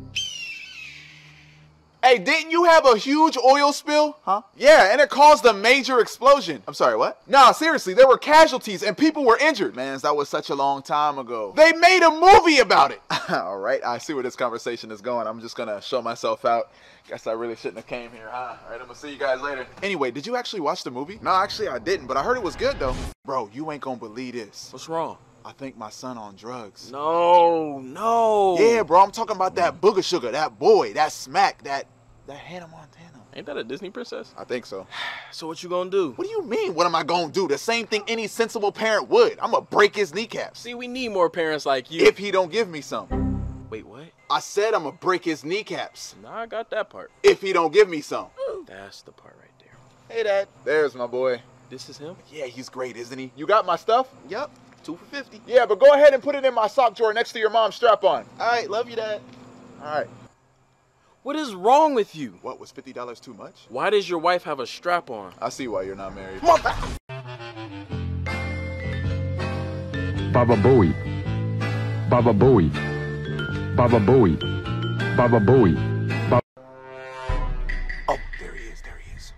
Hey, didn't you have a huge oil spill? Huh? Yeah, and it caused a major explosion. I'm sorry, what? Nah, seriously, there were casualties and people were injured. Man, that was such a long time ago. They made a movie about it. All right, I see where this conversation is going. I'm just gonna show myself out. Guess I really shouldn't have came here, huh? All right, I'm gonna see you guys later. Anyway, did you actually watch the movie? No, actually I didn't, but I heard it was good though. Bro, you ain't gonna believe this. What's wrong? I think my son on drugs. No. Yeah, bro, I'm talking about that Booger Sugar, that boy, that Smack, that Hannah Montana. Ain't that a Disney princess? I think so. So what you gonna do? What do you mean, what am I gonna do? The same thing any sensible parent would. I'm gonna break his kneecaps. See, we need more parents like you. If he don't give me some. Wait, what? I said I'm gonna break his kneecaps. Nah, I got that part. If he don't give me some. That's the part right there. Hey, Dad. There's my boy. This is him? Yeah, he's great, isn't he? You got my stuff? Yep. 2 for $50. Yeah, but go ahead and put it in my sock drawer next to your mom's strap-on. All right, love you, Dad. All right. What is wrong with you? What, was $50 too much? Why does your wife have a strap on? I see why you're not married. Baba Booey. Baba Booey. Baba Booey. Baba Booey. Oh, there he is, there he is.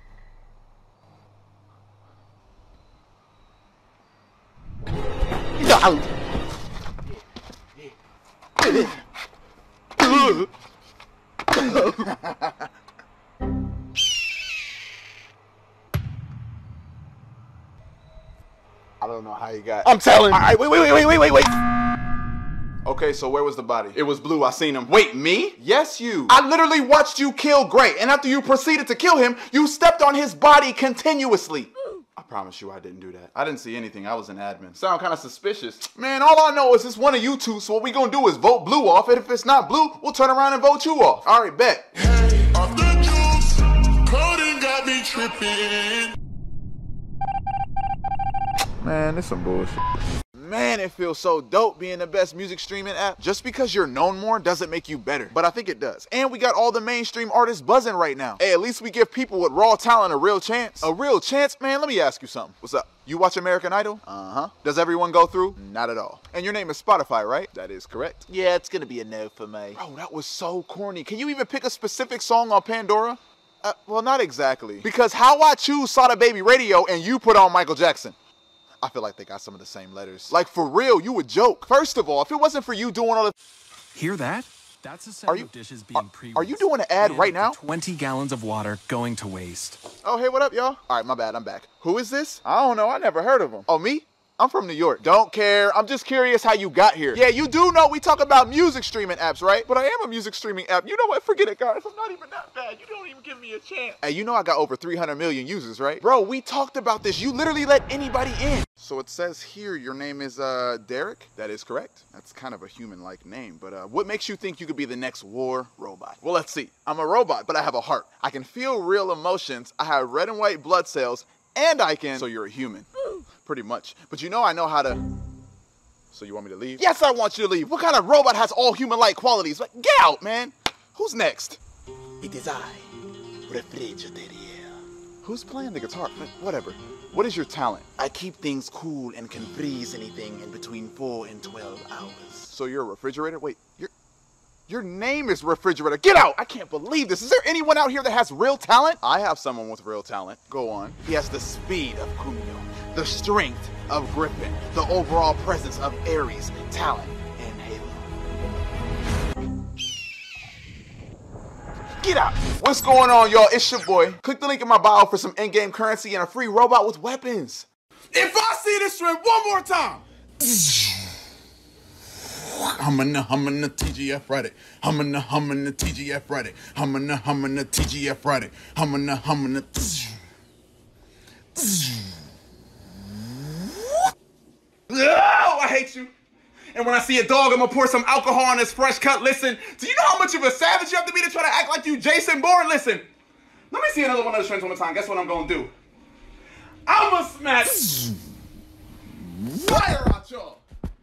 I don't know how you got. I'm telling. All right, wait. Okay, so where was the body? It was blue, I seen him. Wait, me? Yes, you. I literally watched you kill Gray, and after you proceeded to kill him, you stepped on his body continuously. I promise you I didn't do that. I didn't see anything, I was an admin. Sound kind of suspicious. Man, all I know is it's one of you two, so what we gonna do is vote blue off, and if it's not blue, we'll turn around and vote you off. All right, bet. ain't tripping. Man, this some bullshit. Man, it feels so dope being the best music streaming app. Just because you're known more doesn't make you better, but I think it does. And we got all the mainstream artists buzzing right now. Hey, at least we give people with raw talent a real chance. A real chance? Man, let me ask you something. What's up? You watch American Idol? Uh-huh. Does everyone go through? Not at all. And your name is Spotify, right? That is correct. Yeah, it's gonna be a no for me. Bro, that was so corny. Can you even pick a specific song on Pandora? Well, not exactly. Because how I choose Sada Baby Radio and you put on Michael Jackson? I feel like they got some of the same letters. Like, for real, you would joke. First of all, if it wasn't for you doing all the... Hear that? That's a sound of dishes being pre-rinsed. Are you doing an ad right now? 20 gallons of water going to waste. Oh, hey, what up, y'all? All right, my bad, I'm back. Who is this? I don't know, I never heard of him. Oh, me? I'm from New York. Don't care. I'm just curious how you got here. Yeah, you do know we talk about music streaming apps, right? But I am a music streaming app. You know what? Forget it, guys. I'm not even that bad. You don't even give me a chance. Hey, you know I got over 300 million users, right? Bro, we talked about this. You literally let anybody in. So it says here your name is Derek? That is correct. That's kind of a human-like name, but what makes you think you could be the next war robot? Well, let's see. I'm a robot, but I have a heart. I can feel real emotions. I have red and white blood cells, and I can... So you're a human? Pretty much. But you know I know how to... So you want me to leave? Yes, I want you to leave. What kind of robot has all human-like qualities? Like, get out, man. Who's next? It is I, Refrigerator. Who's playing the guitar? Whatever. What is your talent? I keep things cool and can freeze anything in between 4 and 12 hours. So you're a refrigerator? Wait, your name is Refrigerator. Get out! I can't believe this. Is there anyone out here that has real talent? I have someone with real talent. Go on. He has the speed of Kunio, the strength of Griffin, the overall presence of Ares, talent, and Halo. Get out! What's going on, y'all? It's your boy. Click the link in my bio for some in-game currency and a free robot with weapons. If I see this shrimp one more time, hummin' the TGF Friday. Hummin' the TGF Friday. Hummin' the TGF Friday. Hummin' the Oh, I hate you. And when I see a dog, I'm gonna pour some alcohol on his fresh cut. Listen, do you know how much of a savage you have to be to try to act like you Jason Bourne? Listen, let me see another one of those shrimps one more time. Guess what I'm gonna do? I'ma smash fire out y'all.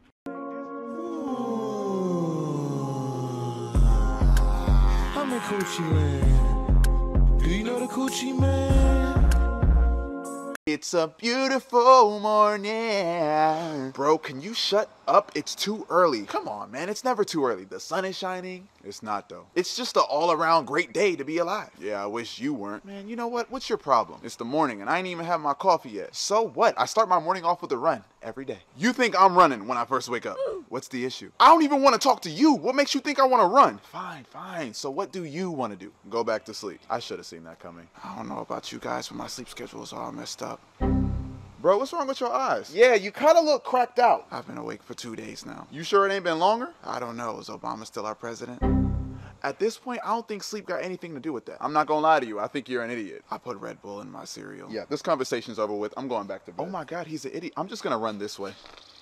I'm in Coochie Land. Do you know the Coochie Man? It's a beautiful morning. Bro, can you shut up? It's too early. Come on, man. It's never too early. The sun is shining. It's not, though. It's just an all-around great day to be alive. Yeah, I wish you weren't. Man, you know what? What's your problem? It's the morning, and I ain't even have my coffee yet. So what? I start my morning off with a run every day. You think I'm running when I first wake up. What's the issue? I don't even want to talk to you. What makes you think I want to run? Fine, fine. So what do you want to do? Go back to sleep. I should have seen that coming. I don't know about you guys, but my sleep schedule is all messed up. Bro, what's wrong with your eyes? Yeah, you kind of look cracked out. I've been awake for 2 days now. You sure it ain't been longer? I don't know. Is Obama still our president? At this point, I don't think sleep got anything to do with that. I'm not gonna lie to you. I think you're an idiot. I put Red Bull in my cereal. Yeah, this conversation's over with. I'm going back to bed. Oh my God, he's an idiot. I'm just gonna run this way.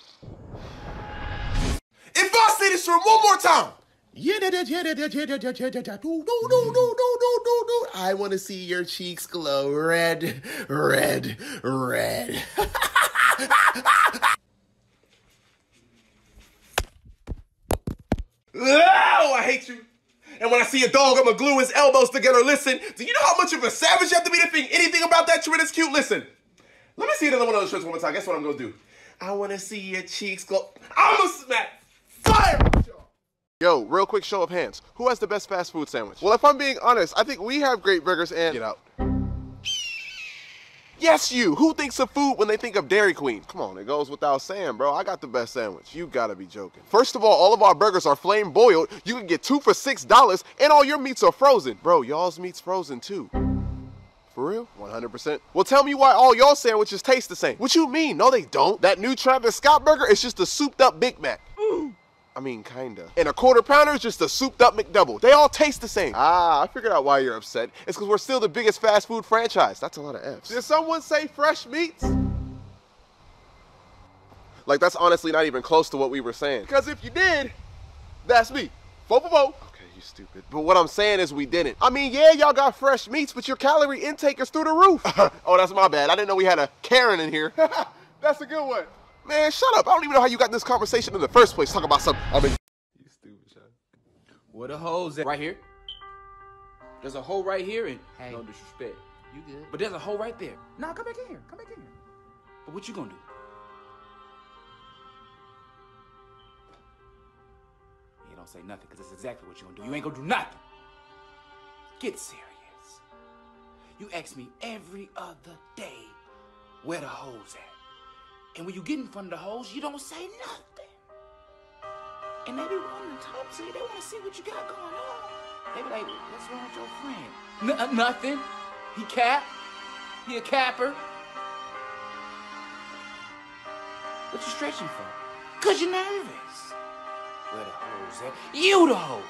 If I say this shrimp one more time, I want to see your cheeks glow red, red, red. Oh, I hate you. And when I see a dog, I'm gonna glue his elbows together. Listen, do you know how much of a savage you have to be to think anything about that shrimp is cute? Listen, let me see another one of those shrimps one more time. Guess what I'm gonna do? I want to see your cheeks glow. I'm gonna smack fire. Yo, real quick show of hands. Who has the best fast food sandwich? Well, if I'm being honest, I think we have great burgers and... Get out. Yes, you. Who thinks of food when they think of Dairy Queen? Come on, it goes without saying, bro. I got the best sandwich. You gotta be joking. First of all of our burgers are flame boiled. You can get 2 for $6, and all your meats are frozen. Bro, y'all's meat's frozen too. For real? 100%. Well, tell me why all y'all sandwiches taste the same. What you mean? No, they don't. That new Travis Scott burger is just a souped up Big Mac. I mean, kinda. And a quarter pounder is just a souped up McDouble. They all taste the same. Ah, I figured out why you're upset. It's because we're still the biggest fast food franchise. That's a lot of F's. Did someone say fresh meats? Like, that's honestly not even close to what we were saying. Because if you did, that's me. 4 for 4. Okay, you stupid. But what I'm saying is we didn't. I mean, yeah, y'all got fresh meats, but your calorie intake is through the roof. Oh, that's my bad. I didn't know we had a Karen in here. That's a good one. Man, shut up. I don't even know how you got this conversation in the first place. Talk about something. I mean, You stupid, Sean. Where the holes at? Right here. There's a hole right here, and hey, no disrespect. You good? But there's a hole right there. Nah, come back in here. Come back in here. But what you gonna do? You don't say nothing, because that's exactly what you gonna do. You ain't gonna do nothing. Get serious. You ask me every other day where the holes at. And when you get in front of the holes, you don't say nothing. And they be wanting to talk to you. They want to see what you got going on. They be like, what's wrong with your friend? Nothing. He cap. He a capper. What you stretching for? Because you're nervous. Where the hoes at? You the hoe.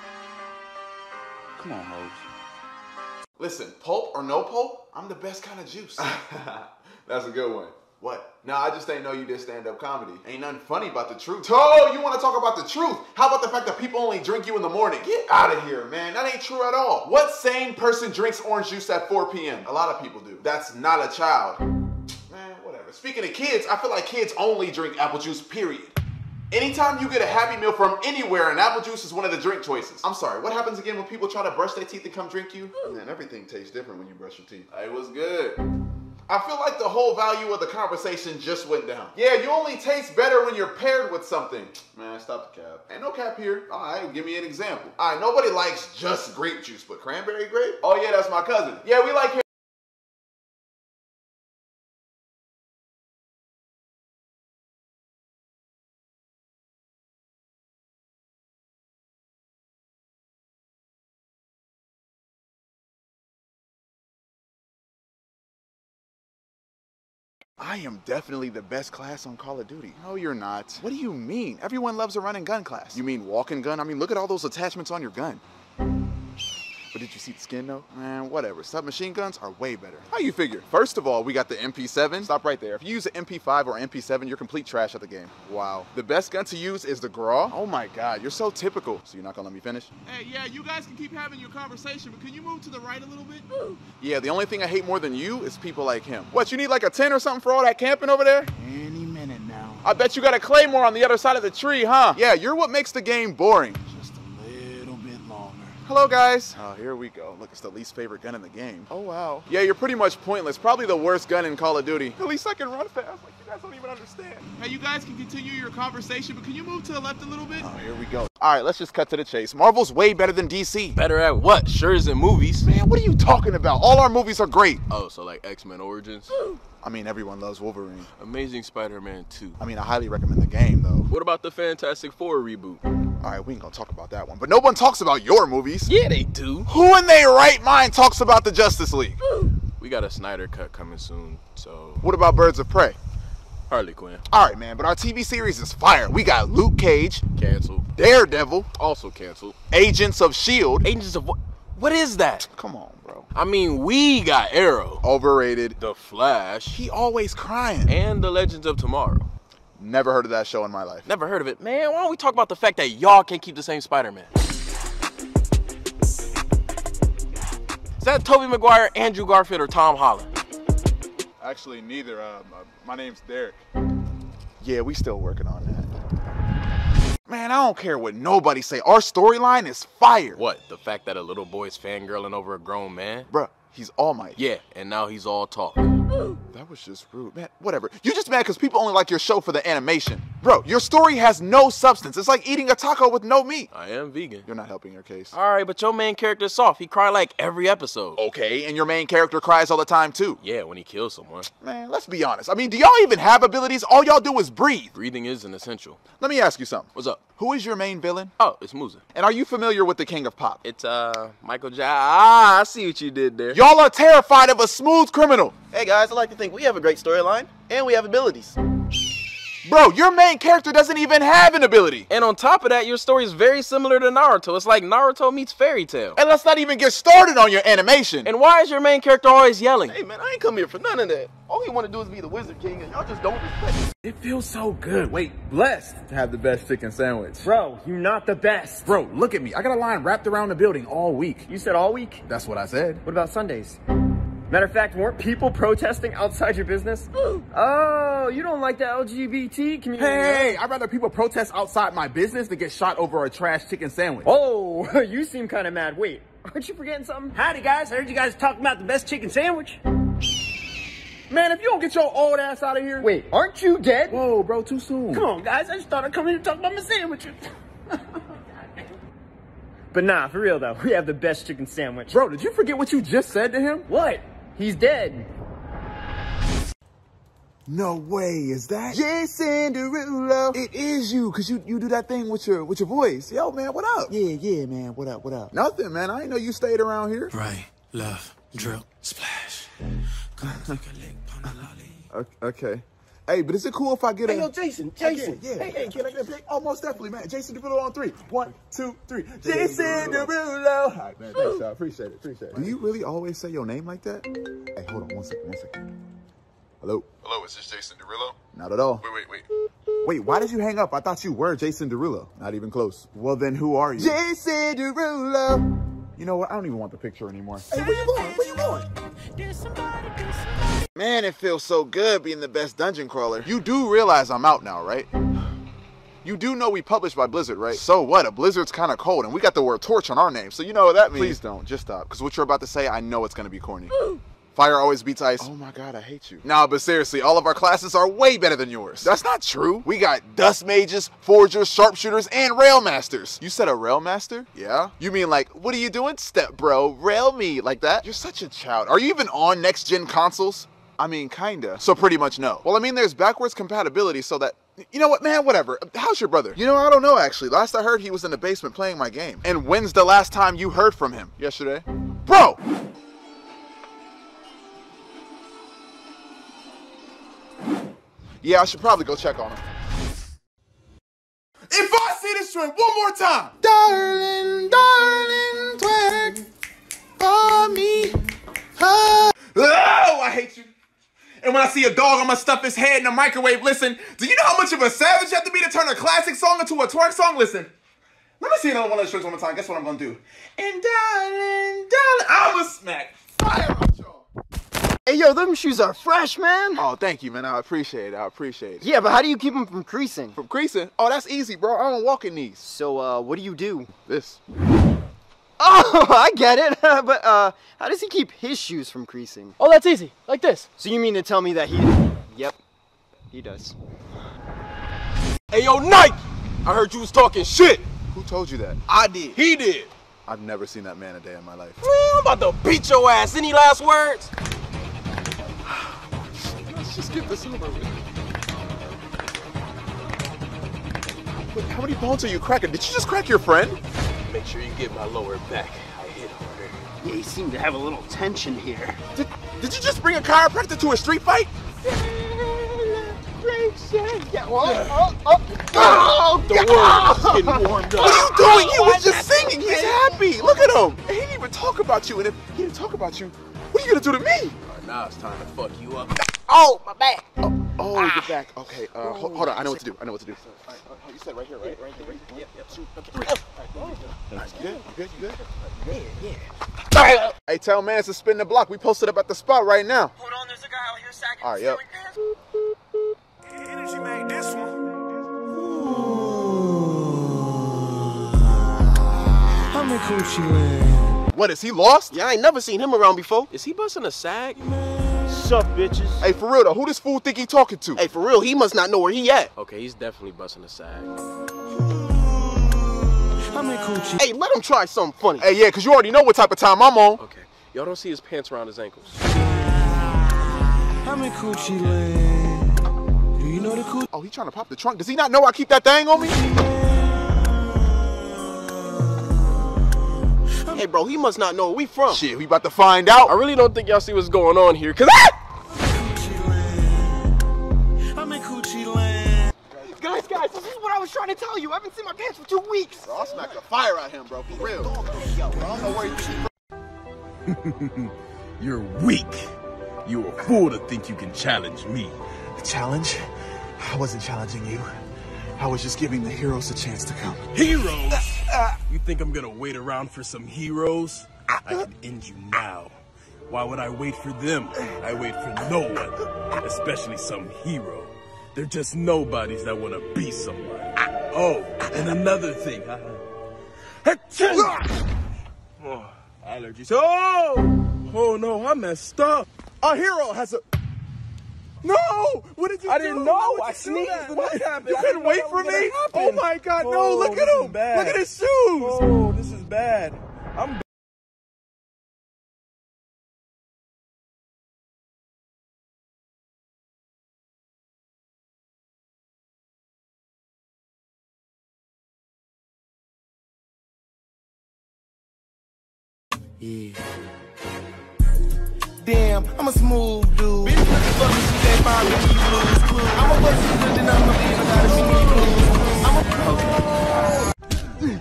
Come on, hoes. Listen, pulp or no pulp, I'm the best kind of juice. That's a good one. What? Nah, I just didn't know you did stand-up comedy. Ain't nothing funny about the truth. Oh, you want to talk about the truth? How about the fact that people only drink you in the morning? Get out of here, man. That ain't true at all. What sane person drinks orange juice at 4 p.m.? A lot of people do. That's not a child. Man, whatever. Speaking of kids, I feel like kids only drink apple juice, period. Anytime you get a Happy Meal from anywhere, and apple juice is one of the drink choices. I'm sorry, what happens again when people try to brush their teeth and come drink you? Man, everything tastes different when you brush your teeth. It was good. I feel like the whole value of the conversation just went down. Yeah, you only taste better when you're paired with something. Man, stop the cap. Ain't no cap here. All right, give me an example. All right, nobody likes just grape juice, but cranberry grape? Oh yeah, that's my cousin. Yeah, we like him. I am definitely the best class on Call of Duty. No, you're not. What do you mean? Everyone loves a run and gun class. You mean walk and gun? I mean, look at all those attachments on your gun. But did you see the skin though? Man, whatever. Submachine guns are way better. How you figure? First of all, we got the MP7. Stop right there. If you use an MP5 or MP7, you're complete trash at the game. Wow. The best gun to use is the Graw. Oh my God, you're so typical. So you're not gonna let me finish? Hey, yeah, you guys can keep having your conversation, but can you move to the right a little bit? Yeah, the only thing I hate more than you is people like him. What, you need like a 10 or something for all that camping over there? Any minute now. I bet you got a claymore on the other side of the tree, huh? Yeah, you're what makes the game boring. Just a little bit longer. Hello, guys. Oh, here we go. Look, it's the least favorite gun in the game. Oh, wow. Yeah, you're pretty much pointless. Probably the worst gun in Call of Duty. At least I can run fast. Like, you guys don't even understand. Hey, you guys can continue your conversation, but can you move to the left a little bit? Oh, here we go. All right, let's just cut to the chase. Marvel's way better than DC. Better at what? Sure isn't movies. Man, what are you talking about? All our movies are great. Oh, so like X-Men Origins? I mean, everyone loves Wolverine. Amazing Spider-Man 2. I mean, I highly recommend the game, though. What about the Fantastic Four reboot? All right, we ain't gonna talk about that one. But no one talks about your movies. Yeah, they do. Who in their right mind talks about the Justice League? We got a Snyder cut coming soon, so... What about Birds of Prey? Harley Quinn. All right, man, but our TV series is fire. We got Luke Cage. Canceled. Daredevil. Also canceled. Agents of S.H.I.E.L.D. Agents of what? What is that? Come on, bro. I mean, we got Arrow. Overrated. The Flash. He always crying. And The Legends of Tomorrow. Never heard of that show in my life. Never heard of it. Man, why don't we talk about the fact that y'all can't keep the same Spider-Man? Is that Tobey Maguire, Andrew Garfield, or Tom Holland? Actually, neither. My name's Derek. Yeah, we still working on that. Man, I don't care what nobody say. Our storyline is fire. What? The fact that a little boy's fangirling over a grown man? Bruh, he's All Might. Yeah, and now he's all talk. That was just rude. Man, whatever. You just mad because people only like your show for the animation. Bro, your story has no substance. It's like eating a taco with no meat. I am vegan. You're not helping your case. All right, but your main character's soft. He cry like every episode. Okay, and your main character cries all the time too. Yeah, when he kills someone. Man, let's be honest. I mean, do y'all even have abilities? All y'all do is breathe. Breathing is an essential. Let me ask you something. What's up? Who is your main villain? Oh, it's Musa. And are you familiar with the King of Pop? It's, Michael Jackson. Ah, I see what you did there. Y'all are terrified of a smooth criminal. Hey guys, I like to think we have a great storyline, and we have abilities. Bro, your main character doesn't even have an ability. And on top of that, your story is very similar to Naruto. It's like Naruto meets Fairy Tail. And let's not even get started on your animation. And why is your main character always yelling? Hey man, I ain't come here for none of that. All you want to do is be the Wizard King, and y'all just don't respect me. It feels so good. Wait, blessed to have the best chicken sandwich. Bro, you're not the best. Bro, look at me. I got a line wrapped around the building all week. You said all week? That's what I said. What about Sundays? Matter of fact, weren't people protesting outside your business? Oh, you don't like the LGBT community? Hey, I'd rather people protest outside my business than get shot over a trash chicken sandwich. Oh, you seem kind of mad. Wait, aren't you forgetting something? Howdy, guys. I heard you guys talking about the best chicken sandwich. Man, if you don't get your old ass out of here. Wait, aren't you dead? Whoa, bro, too soon. Come on, guys. I just thought I'd come here to talk about my sandwiches. But nah, for real though, we have the best chicken sandwich. Bro, did you forget what you just said to him? What? He's dead. No way, is that Jason Derulo? It is you, cause you do that thing with your voice. Yo, man, what up? Yeah, man, what up? Nothing, man. I didn't know you stayed around here. Right, left, drill, splash. Come take a lick, pon a lolly. Okay. Hey, but is it cool if I get a... Hey, yo, Jason. Yeah. Hey, can I get a pick? Oh, most definitely, man. Jason Derulo on 3. 1, 2, 3. Jason Derulo. All right, man. Thanks, y'all. Appreciate it. Do you really always say your name like that? Hey, hold on one second. Hello? Hello, is this Jason Derulo? Not at all. Wait. Wait, why did you hang up? I thought you were Jason Derulo. Not even close. Well, then who are you? Jason Derulo. You know what? I don't even want the picture anymore. Hey, where you going? Man, it feels so good being the best dungeon crawler. You do realize I'm out now, right? You do know we published by Blizzard, right? So what? A Blizzard's kind of cold, and we got the word torch on our name, so you know what that means. Please don't. Just stop. Because what you're about to say, I know it's going to be corny. Fire always beats ice. Oh my God, I hate you. Nah, but seriously, all of our classes are way better than yours. That's not true. We got dust mages, forgers, sharpshooters, and rail masters. You said a rail master? Yeah. You mean like, what are you doing, step bro? Rail me, like that? You're such a child. Are you even on next gen consoles? I mean, kinda. So pretty much no. Well, I mean, there's backwards compatibility so that, you know what, man, whatever. How's your brother? You know, I don't know, actually. Last I heard, he was in the basement playing my game. And when's the last time you heard from him? Yesterday? Bro! Yeah, I should probably go check on him. If I see this trend one more time, darling, twerk for me. Oh, I hate you. And when I see a dog, I'm gonna stuff his head in the microwave. Listen, do you know how much of a savage you have to be to turn a classic song into a twerk song? Listen, let me see another one of the tricks one more time. Guess what I'm gonna do? And darling, I'm a smack fire out y'all. Hey, yo, them shoes are fresh, man. Oh, thank you, man. I appreciate it. Yeah, but how do you keep them from creasing? From creasing? Oh, that's easy, bro. I don't walk in these. So, what do you do? This. Oh, I get it. But, how does he keep his shoes from creasing? Oh, that's easy. Like this. So you mean to tell me that he... Yep, he does. Hey, yo, Nike! I heard you was talking shit. Who told you that? I did. He did. I've never seen that man a day in my life. Man, I'm about to beat your ass. Any last words? Let's just get this over with. Wait, how many bones are you cracking? Did you just crack your friend? Make sure you get my lower back. I hit harder. Yeah, you seem to have a little tension here. Did you just bring a chiropractor to a street fight? Don't worry, it's getting warmed up. What are you doing? He was just singing. He's happy. Look at him. He didn't even talk about you. And if he didn't talk about you, what are you gonna do to me? All right, now it's time to fuck you up. Oh, my back. Oh, your back. Okay. Hold on. I know what to do. All right, you said right here, right? Right here. Yep. 2, 3. All right, you good? Yeah. Hey, tell man to spin the block. We posted up at the spot right now. Hold on, there's a guy out here sacking. All right, yep. Energy made this one. I'm in Coochie Land. What, is he lost? Yeah, I ain't never seen him around before. Is he busting a sag? Sup, bitches? Hey, for real though, who this fool think he talking to? Hey, for real, he must not know where he at. Okay, he's definitely busting a sag. I'm in Coochie. Hey, let him try something funny. Hey, yeah, because you already know what type of time I'm on. Okay, y'all don't see his pants around his ankles. I'm in Coochie Land. Do you know the Coochie? Oh, he trying to pop the trunk. Does he not know I keep that thing on me? Hey, bro, he must not know where we from. Shit, we about to find out. I really don't think y'all see what's going on here, cause I'm in Coochie Land. was trying to tell you. I haven't seen my pants for 2 weeks. Bro, I'll smack the fire out him, bro, for real. Bro, I don't know where you You're weak. You're a fool to think you can challenge me. Challenge? I wasn't challenging you. I was just giving the heroes a chance to come. Heroes? You think I'm gonna wait around for some heroes? I can end you now. Why would I wait for them? I wait for no one, especially some hero. They're just nobodies that want to be somebody. Oh, and another thing. Oh, allergies. Oh no, I messed up. A hero has a... No! What did you do? I didn't know. I sneezed. What happened? You couldn't wait for me? Oh my God, no, look at him. Look at his shoes. Oh, this is bad. I'm Yeah. Damn, I'm a smooth dude. Bitch, what the fuck is she can't find me when you lose clues? I'm a bust you good, then I'm a leave and gotta see me lose.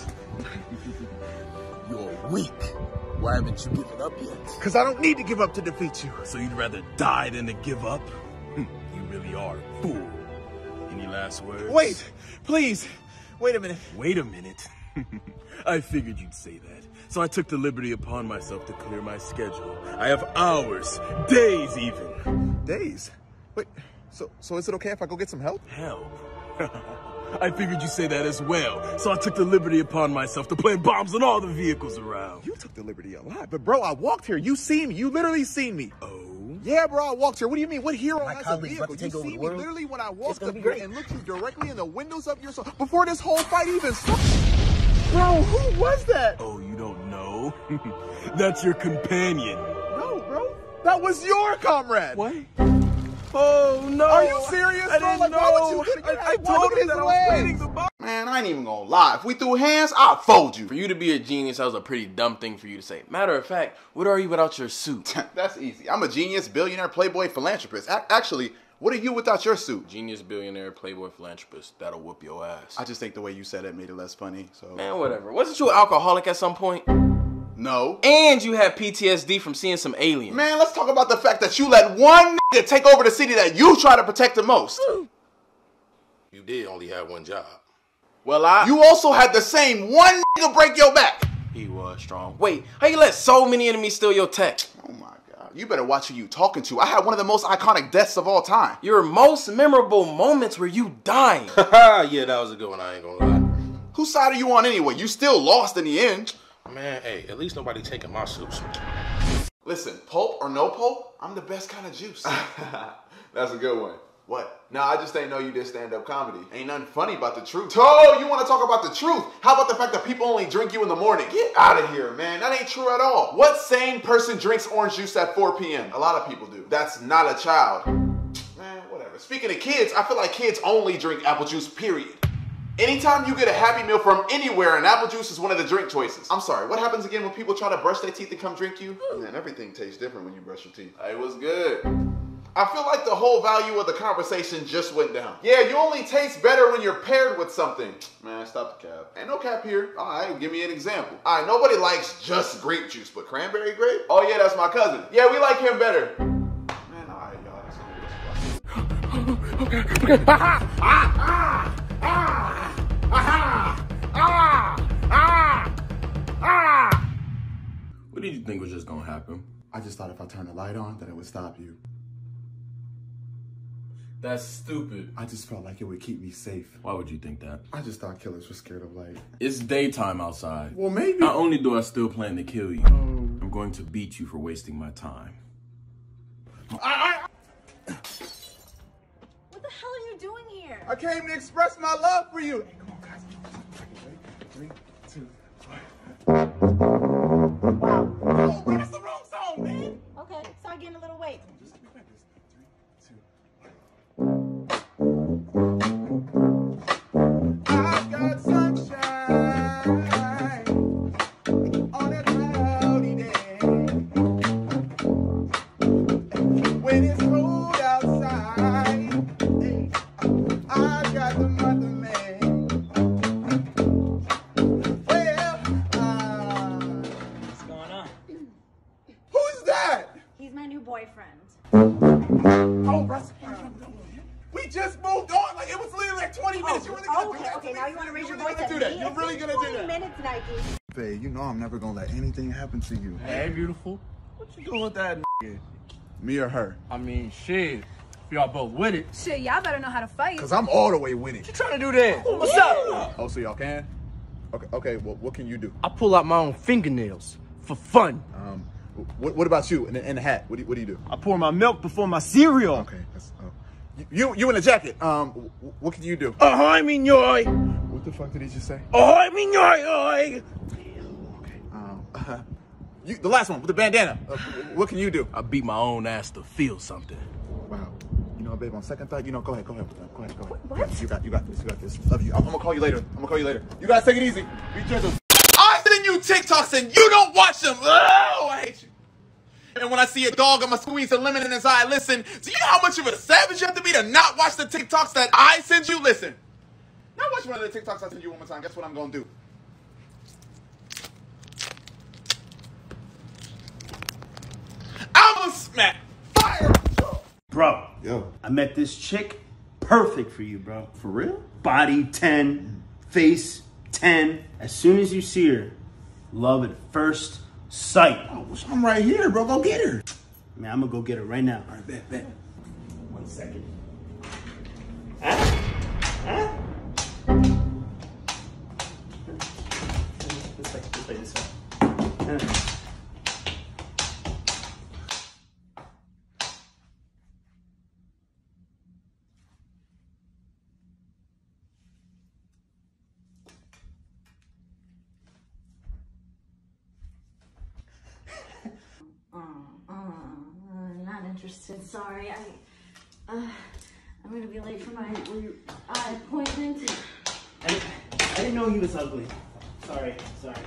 You're weak. Why haven't you given up yet? Because I don't need to give up to defeat you. So you'd rather die than to give up? You really are a fool. Any last words? Wait, please. Wait a minute. Wait a minute. I figured you'd say that. So I took the liberty upon myself to clear my schedule. I have hours, days even. Days? Wait, so is it okay if I go get some help? Help? I figured you'd say that as well. So I took the liberty upon myself to plant bombs on all the vehicles around. You took the liberty a lot, but bro, I walked here. You seen me. You literally seen me. Oh? Yeah, bro, I walked here. What do you mean? What hero My has a colleague's vehicle? about to take You over see the me world. literally when I walked gonna up be here great. and looked you directly in the windows of your soul before this whole fight even started. Bro, who was that? Oh, you don't know? That's your companion. No, bro. That was your comrade. What? Oh, no. Are you serious, I bro? didn't Like, know. why would you I told him that I was waiting to bomb. Man, I ain't even gonna lie. If we threw hands, I'll fold you. For you to be a genius, that was a pretty dumb thing for you to say. Matter of fact, what are you without your suit? That's easy. I'm a genius, billionaire, playboy, philanthropist. Actually, what are you without your suit? Genius, billionaire, playboy, philanthropist. That'll whoop your ass. I just think the way you said it made it less funny, so... Man, whatever. Wasn't you an alcoholic at some point? No. And you had PTSD from seeing some aliens. Man, let's talk about the fact that you let one nigga take over the city that you try to protect the most. You did only have one job. Well, You also had the same one nigga break your back. He was strong. Wait, how you let so many enemies steal your tech? Oh my God. You better watch who you talking to. I had one of the most iconic deaths of all time. Your most memorable moments were you dying. Yeah, that was a good one, I ain't gonna lie. Whose side are you on anyway? You still lost in the end. Man, hey, at least nobody taking my soups. Listen, pulp or no pulp, I'm the best kind of juice. That's a good one. What? No, I just ain't know you did stand-up comedy. Ain't nothing funny about the truth. Oh, you want to talk about the truth? How about the fact that people only drink you in the morning? Get out of here, man. That ain't true at all. What sane person drinks orange juice at 4 p.m.? A lot of people do. That's not a child. Man, whatever. Speaking of kids, I feel like kids only drink apple juice, period. Anytime you get a Happy Meal from anywhere, and apple juice is one of the drink choices. I'm sorry, what happens again when people try to brush their teeth and come drink you? Man, everything tastes different when you brush your teeth. It was good. I feel like the whole value of the conversation just went down. Yeah, you only taste better when you're paired with something. Man, stop the cap. Ain't no cap here. All right, give me an example. All right, nobody likes just grape juice, but cranberry grape? Oh yeah, that's my cousin. Yeah, we like him better. Man, all right, y'all. Okay. What did you think was just gonna happen? I just thought if I turned the light on, that it would stop you. That's stupid. I just felt like it would keep me safe. Why would you think that? I just thought killers were scared of light. It's daytime outside. Well, maybe. Not only do I still plan to kill you, I'm going to beat you for wasting my time. What the hell are you doing here? I came to express my love for you. Hey, come on, guys. 3, 2, 1. Oh, man, that's the wrong song, man. Okay, start getting a little weight. Just like this. 3, 2, 1. I've got sunshine on a cloudy day. When it's cold outside, hey, I've got the mother man. go, bro. We just moved on. Like, it was literally like 20 minutes. You're really gonna do that? Okay, now you want to raise your voice at do me? that. You're really gonna do 20 that. minutes, Nike. Babe, you know I'm never gonna let anything happen to you. Hey, beautiful. What you doing with that nigga? Me or her? I mean, shit. If y'all both with it. Shit, y'all better know how to fight. Cause I'm all the way with it. What you trying to do there? What's up? Oh, so y'all can? Okay, well, what can you do? I pull out my own fingernails for fun. What about you in the hat? What do you do? I pour my milk before my cereal. Okay, that's, you in the jacket. What can you do? Ahoy, mignoy! What the fuck did he just say? Ahoy, mignoy! Okay. The last one with the bandana. What can you do? I beat my own ass to feel something. Wow. You know, babe, on second thought, go ahead. What? You got this. Love you. I'm gonna call you later. You guys take it easy. Be gentle. I send you TikToks and you don't watch them. Oh, I hate you. And when I see a dog, I'm gonna squeeze a lemon in his eye. Listen, do you know how much of a savage you have to be to not watch the TikToks that I send you? Listen. Now watch one of the TikToks I send you one more time. Guess what I'm gonna do? I'm gonna smack fire. Bro, yo, I met this chick, perfect for you, bro. For real? Body 10, face 10. As soon as you see her, love at first sight. Oh, I'm right here, bro. Go get her. Man, I'm gonna go get her right now. All right, bet. 1 second. This way. Not interested. Sorry. I'm gonna be late for my eye appointment. I didn't know he was ugly. Sorry.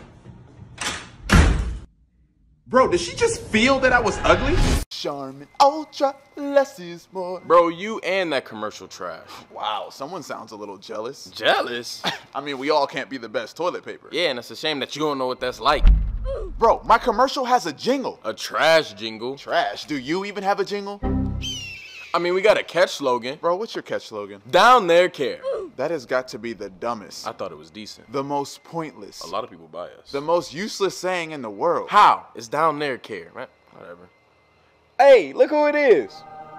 Bro, did she just feel that I was ugly? Charmin Ultra, less is more. Bro, you and that commercial trash. Wow, someone sounds a little jealous. Jealous? I mean, we all can't be the best toilet paper. Yeah, and it's a shame that you don't know what that's like. Bro, my commercial has a jingle. A trash jingle? Trash. Do you even have a jingle? I mean, we got a catch slogan. Bro, what's your catch slogan? Down there care. That has got to be the dumbest. I thought it was decent. The most pointless. A lot of people buy us. The most useless saying in the world. How? It's down there care, man. Whatever. Hey, look who it is.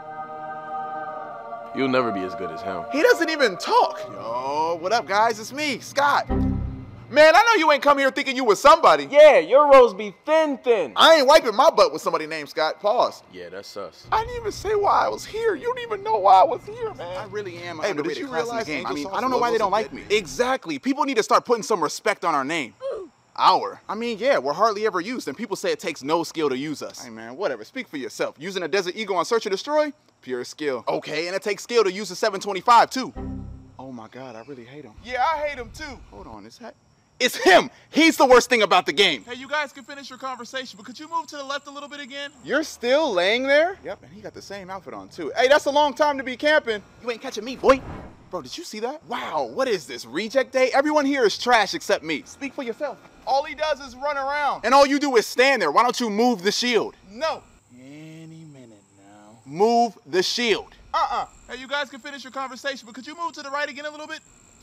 You'll never be as good as him. He doesn't even talk. Yo, what up, guys? It's me, Scott. Man, I know you ain't come here thinking you was somebody. Yeah, your rows be thin. I ain't wiping my butt with somebody named Scott. Pause. Yeah, that's us. I didn't even say why I was here. You don't even know why I was here, man. I really am. Hey, but did you realize game? I mean, Angel I don't know why they don't like me. Exactly. People need to start putting some respect on our name. Our. I mean, yeah, we're hardly ever used, and people say it takes no skill to use us. Hey, man, whatever. Speak for yourself. Using a Desert Eagle on Search and Destroy? Pure skill. Okay, and it takes skill to use a 725, too. Oh, my God, I really hate him. Yeah, I hate him, too. Hold on, is that... It's him. He's the worst thing about the game. Hey, you guys can finish your conversation, but could you move to the left a little bit again? You're still laying there? Yep, and he got the same outfit on, too. Hey, that's a long time to be camping. You ain't catching me, boy. Bro, did you see that? Wow, what is this, reject day? Everyone here is trash except me. Speak for yourself. All he does is run around. And all you do is stand there. Why don't you move the shield? No. Any minute now. Move the shield. Hey, you guys can finish your conversation, but could you move to the right again a little bit?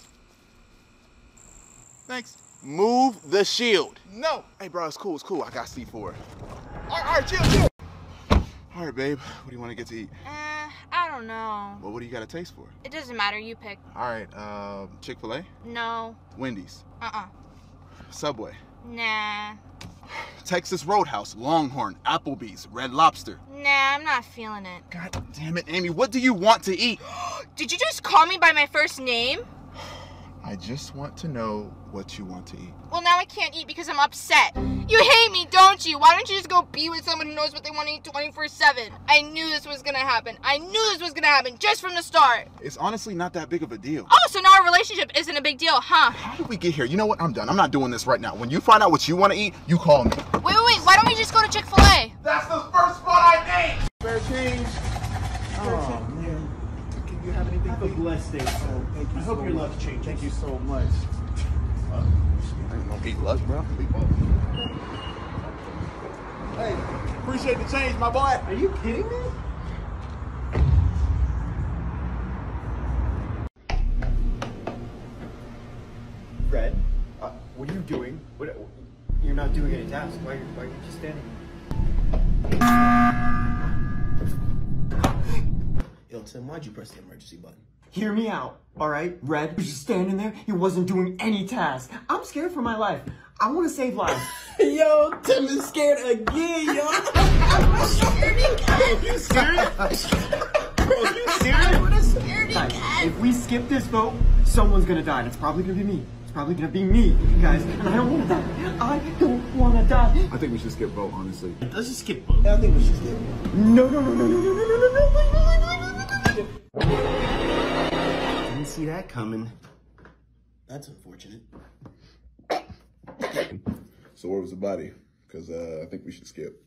Thanks. Move the shield. No. Hey, bro, it's cool. I got C4. All right, chill. All right, babe. What do you want to get to eat? I don't know. Well, what do you got a taste for? It doesn't matter. You pick. All right, Chick-fil-A? No. Wendy's? Subway? Nah. Texas Roadhouse, Longhorn, Applebee's, Red Lobster. Nah, I'm not feeling it. God damn it, Amy. What do you want to eat? Did you just call me by my first name? I just want to know what you want to eat. Well, now I can't eat because I'm upset. You hate me, don't you? Why don't you just go be with someone who knows what they want to eat 24/7? I knew this was gonna happen. Just from the start. It's honestly not that big of a deal. Oh, so now our relationship isn't a big deal, huh? How did we get here? You know what? I'm done. I'm not doing this right now. When you find out what you want to eat, you call me. Wait. Why don't we just go to Chick-fil-A? That's the first spot I named. Fair change. Oh, man. Can you have anything? Have a blessed day. Oh, thank you. I hope your luck changes. Thank you so much. I ain't gonna eat luck, bro. Hey, appreciate the change, my boy. Are you kidding me? you're not doing any tasks. Why are you just standing there? Yo, Tim, why'd you press the emergency button? Hear me out, alright? Red was just standing there. He wasn't doing any tasks. I'm scared for my life. I want to save lives. Yo, Tim is scared again, yo. You serious? Bro, you serious? What a scaredy cat. If we skip this vote, someone's gonna die. And it's probably gonna be me. It's probably gonna be me, guys. And I don't want to die. I don't want to die. I think we should skip vote, honestly. Let's just skip vote. I think we should skip vote. No. Didn't see that coming. That's unfortunate. So where was the body? Because I think we should skip.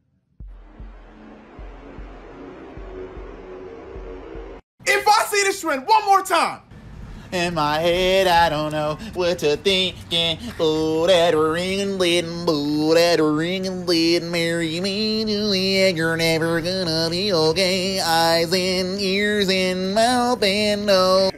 If I see this trend one more time. In my head, I don't know what to thinking. Oh, that ring lead, oh, that ring lead, marry me to the end. You're never gonna be okay. Eyes and ears and mouth and nose.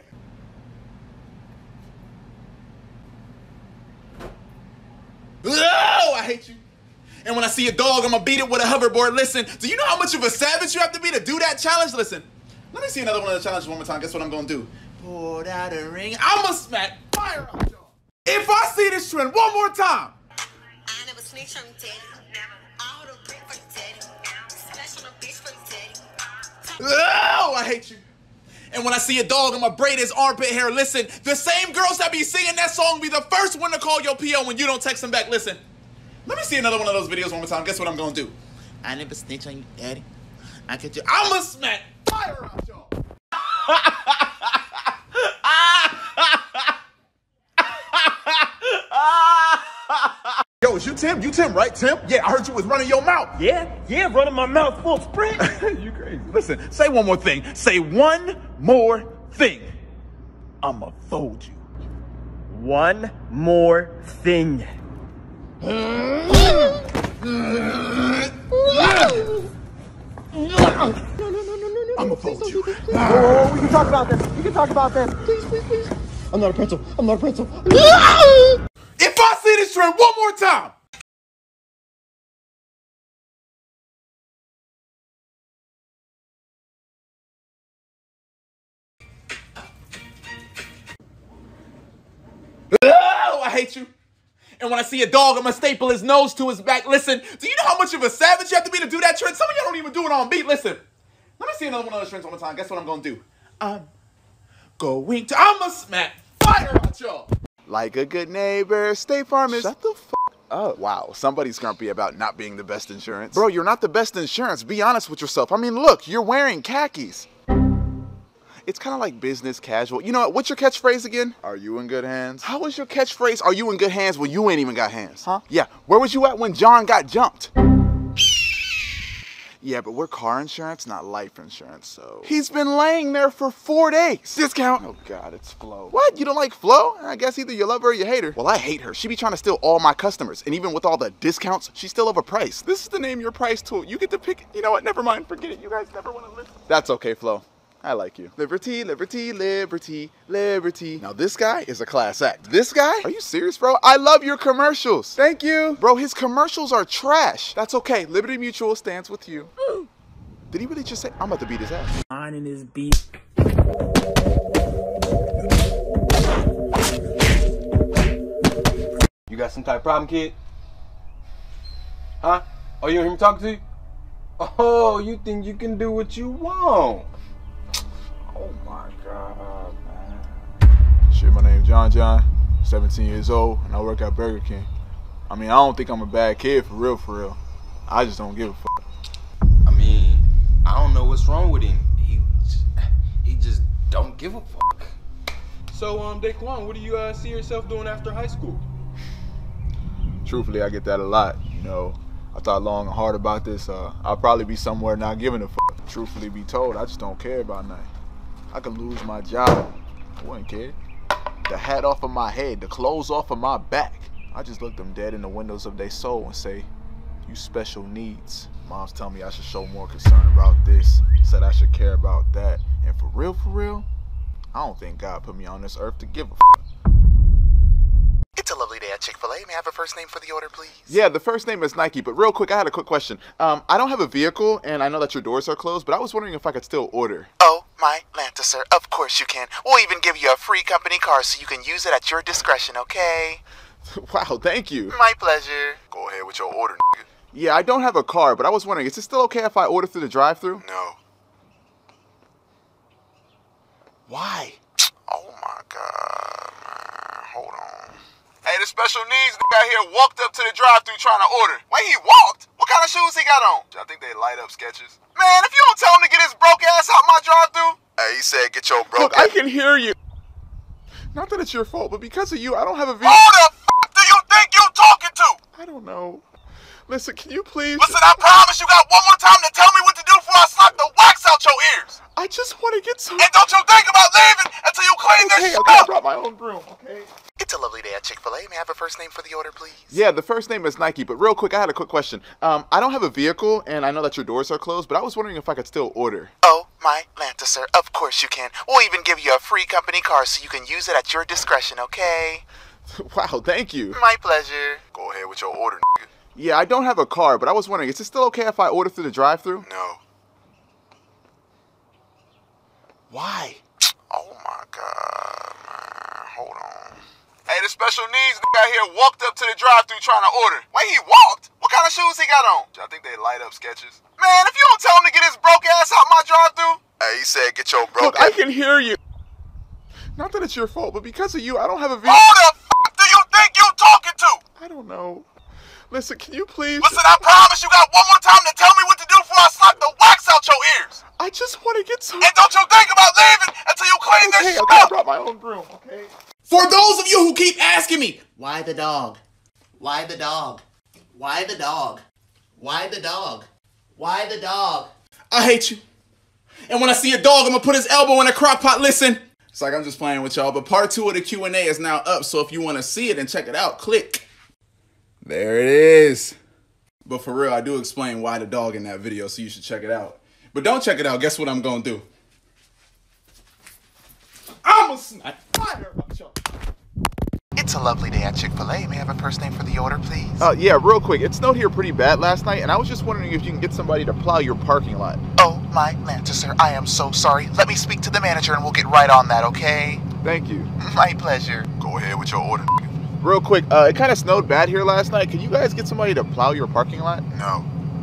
Oh, I hate you. And when I see a dog, I'm gonna beat it with a hoverboard. Listen, do you know how much of a savage you have to be to do that challenge? Listen, let me see another one of the challenges one more time. Guess what I'm gonna do? Pulled out a ring. I'ma smack fire out y'all. If I see this trend one more time. I never snitch on daddy. All the brick for daddy. Smash on a bitch for daddy. Oh, I hate you. And when I see a dog, I'm gonna braid his armpit hair. Listen, the same girls that be singing that song be the first one to call your PO when you don't text them back. Listen, let me see another one of those videos one more time. Guess what I'm gonna do? I never snitch on you, daddy. I get you. I'ma smack fire out y'all. Yo, is you Tim? You Tim, right, Tim? Yeah, I heard you was running your mouth. Yeah, running my mouth full sprint. You crazy. Listen, say one more thing. Say one more thing. I'ma fold you. One more thing. I'ma fold you. Oh, we can talk about this. We can talk about this. Please. I'm not a pretzel. If I see this trend one more time. Oh, I hate you. And when I see a dog, I'm gonna staple his nose to his back. Listen, do you know how much of a savage you have to be to do that trend? Some of y'all don't even do it on beat. Listen, let me see another one of those trends one more time. Guess what I'm gonna do? I'm going to, I'ma smack fire out y'all. Like a good neighbor, State Farm is. Shut the f up. Wow, somebody's grumpy about not being the best insurance. Bro, you're not the best insurance. Be honest with yourself. I mean, look, you're wearing khakis. It's kind of like business casual. You know what? What's your catchphrase again? Are you in good hands? How is your catchphrase? Are you in good hands when you ain't even got hands? Huh? Yeah. Where was you at when John got jumped? Yeah, but we're car insurance, not life insurance, so. He's been laying there for 4 days. Discount. Oh God, it's Flo. What? You don't like Flo? I guess either you love her or you hate her. Well, I hate her. She be trying to steal all my customers. And even with all the discounts, she's still overpriced. This is the name your price tool. You get to pick. You know what? Never mind. Forget it. You guys never want to listen. That's okay, Flo. I like you. Liberty, liberty, liberty, liberty. Now this guy is a class act. This guy? Are you serious, bro? I love your commercials. Thank you. Bro, his commercials are trash. That's okay. Liberty Mutual stands with you. Did he really just say, I'm about to beat his ass? Mine in his beat. You got some type of problem, kid? Huh? Oh, you don't hear me talking to you? Oh, you think you can do what you want? Oh my God, man. Shit, my name's John, 17 years old, and I work at Burger King. I mean, I don't think I'm a bad kid, for real. I just don't give a fuck. I mean, I don't know what's wrong with him. He just don't give a fuck. So, Daquan, what do you see yourself doing after high school? Truthfully, I get that a lot, you know. I thought long and hard about this. I'll probably be somewhere not giving a fuck. Truthfully be told, I just don't care about nothing. I could lose my job. I wouldn't care. The hat off of my head, the clothes off of my back. I just look them dead in the windows of their soul and say, you special needs. Moms tell me I should show more concern about this. Said I should care about that. And for real, I don't think God put me on this earth to give a fuck. It's a lovely day at at Chick-fil-A. May I have a first name for the order, please? Yeah, the first name is Nike, but real quick, I had a quick question. I don't have a vehicle, and I know that your doors are closed, but I was wondering if I could still order. Oh, my Lanta, sir. Of course you can. We'll even give you a free company car so you can use it at your discretion, okay? Wow, thank you. My pleasure. Go ahead with your order, nigga. Yeah, I don't have a car, but I was wondering, is it still okay if I order through the drive-thru? No. Why? Oh my God, man. Hold on. Hey, the special needs nigga out here walked up to the drive-thru trying to order. Wait, he walked? What kind of shoes he got on? I think they light up Skechers. Man, if you don't tell him to get his broke ass out my drive-thru. Hey, he said get your broke Look, ass. I can hear you. Not that it's your fault, but because of you, I don't have a vehicle. Who the f*** do you think you talking to? I don't know. Listen, can you please? Listen, I promise you got one more time to tell me what to do before I slap the wax out your ears. I just want to get some. And don't you think about leaving until you clean this shit I up. brought my own broom, okay? It's a lovely day at Chick-fil-A. May I have a first name for the order, please? Yeah, the first name is Nike, but real quick, I had a quick question. I don't have a vehicle, and I know that your doors are closed, but I was wondering if I could still order. Oh, my Lanta, sir. Of course you can. We'll even give you a free company car so you can use it at your discretion, okay? Wow, thank you. My pleasure. Go ahead with your order, nigga. Yeah, I don't have a car, but I was wondering, is it still okay if I order through the drive-thru? No. Why? Oh my God, man. Hold on. Hey, the special needs nigga out here walked up to the drive-thru trying to order. Wait, he walked? What kind of shoes he got on? I think they light up Skechers. Man, if you don't tell him to get his broke ass out my drive-thru. Hey, he said get your broke Look, ass. I can hear you. Not that it's your fault, but because of you, I don't have a vehicle. Who the f*** do you think you talking to? I don't know. Listen, can you please? Listen, I promise you got one more time to tell me what to do before I slap the wax out your ears. I just want to get some. And don't you think about leaving until you clean this shit I up. brought my own broom, okay? For those of you who keep asking me, why the dog? Why the dog? Why the dog? Why the dog? Why the dog? I hate you. And when I see a dog, I'm gonna put his elbow in a crock pot. Listen. It's like I'm just playing with y'all, but part 2 of the Q&A is now up, so if you want to see it and check it out, click. There it is. But for real, I do explain why the dog in that video, so you should check it out. But don't check it out. Guess what I'm gonna do? I'm a snipe. It's a lovely day at Chick-fil-A. May I have a first name for the order, please? Yeah, real quick. It snowed here pretty bad last night, and I was just wondering if you can get somebody to plow your parking lot. Oh, my Lanta, sir. I am so sorry. Let me speak to the manager and we'll get right on that, okay? Thank you. My pleasure. Go ahead with your order. Real quick, it kind of snowed bad here last night. Can you guys get somebody to plow your parking lot? No.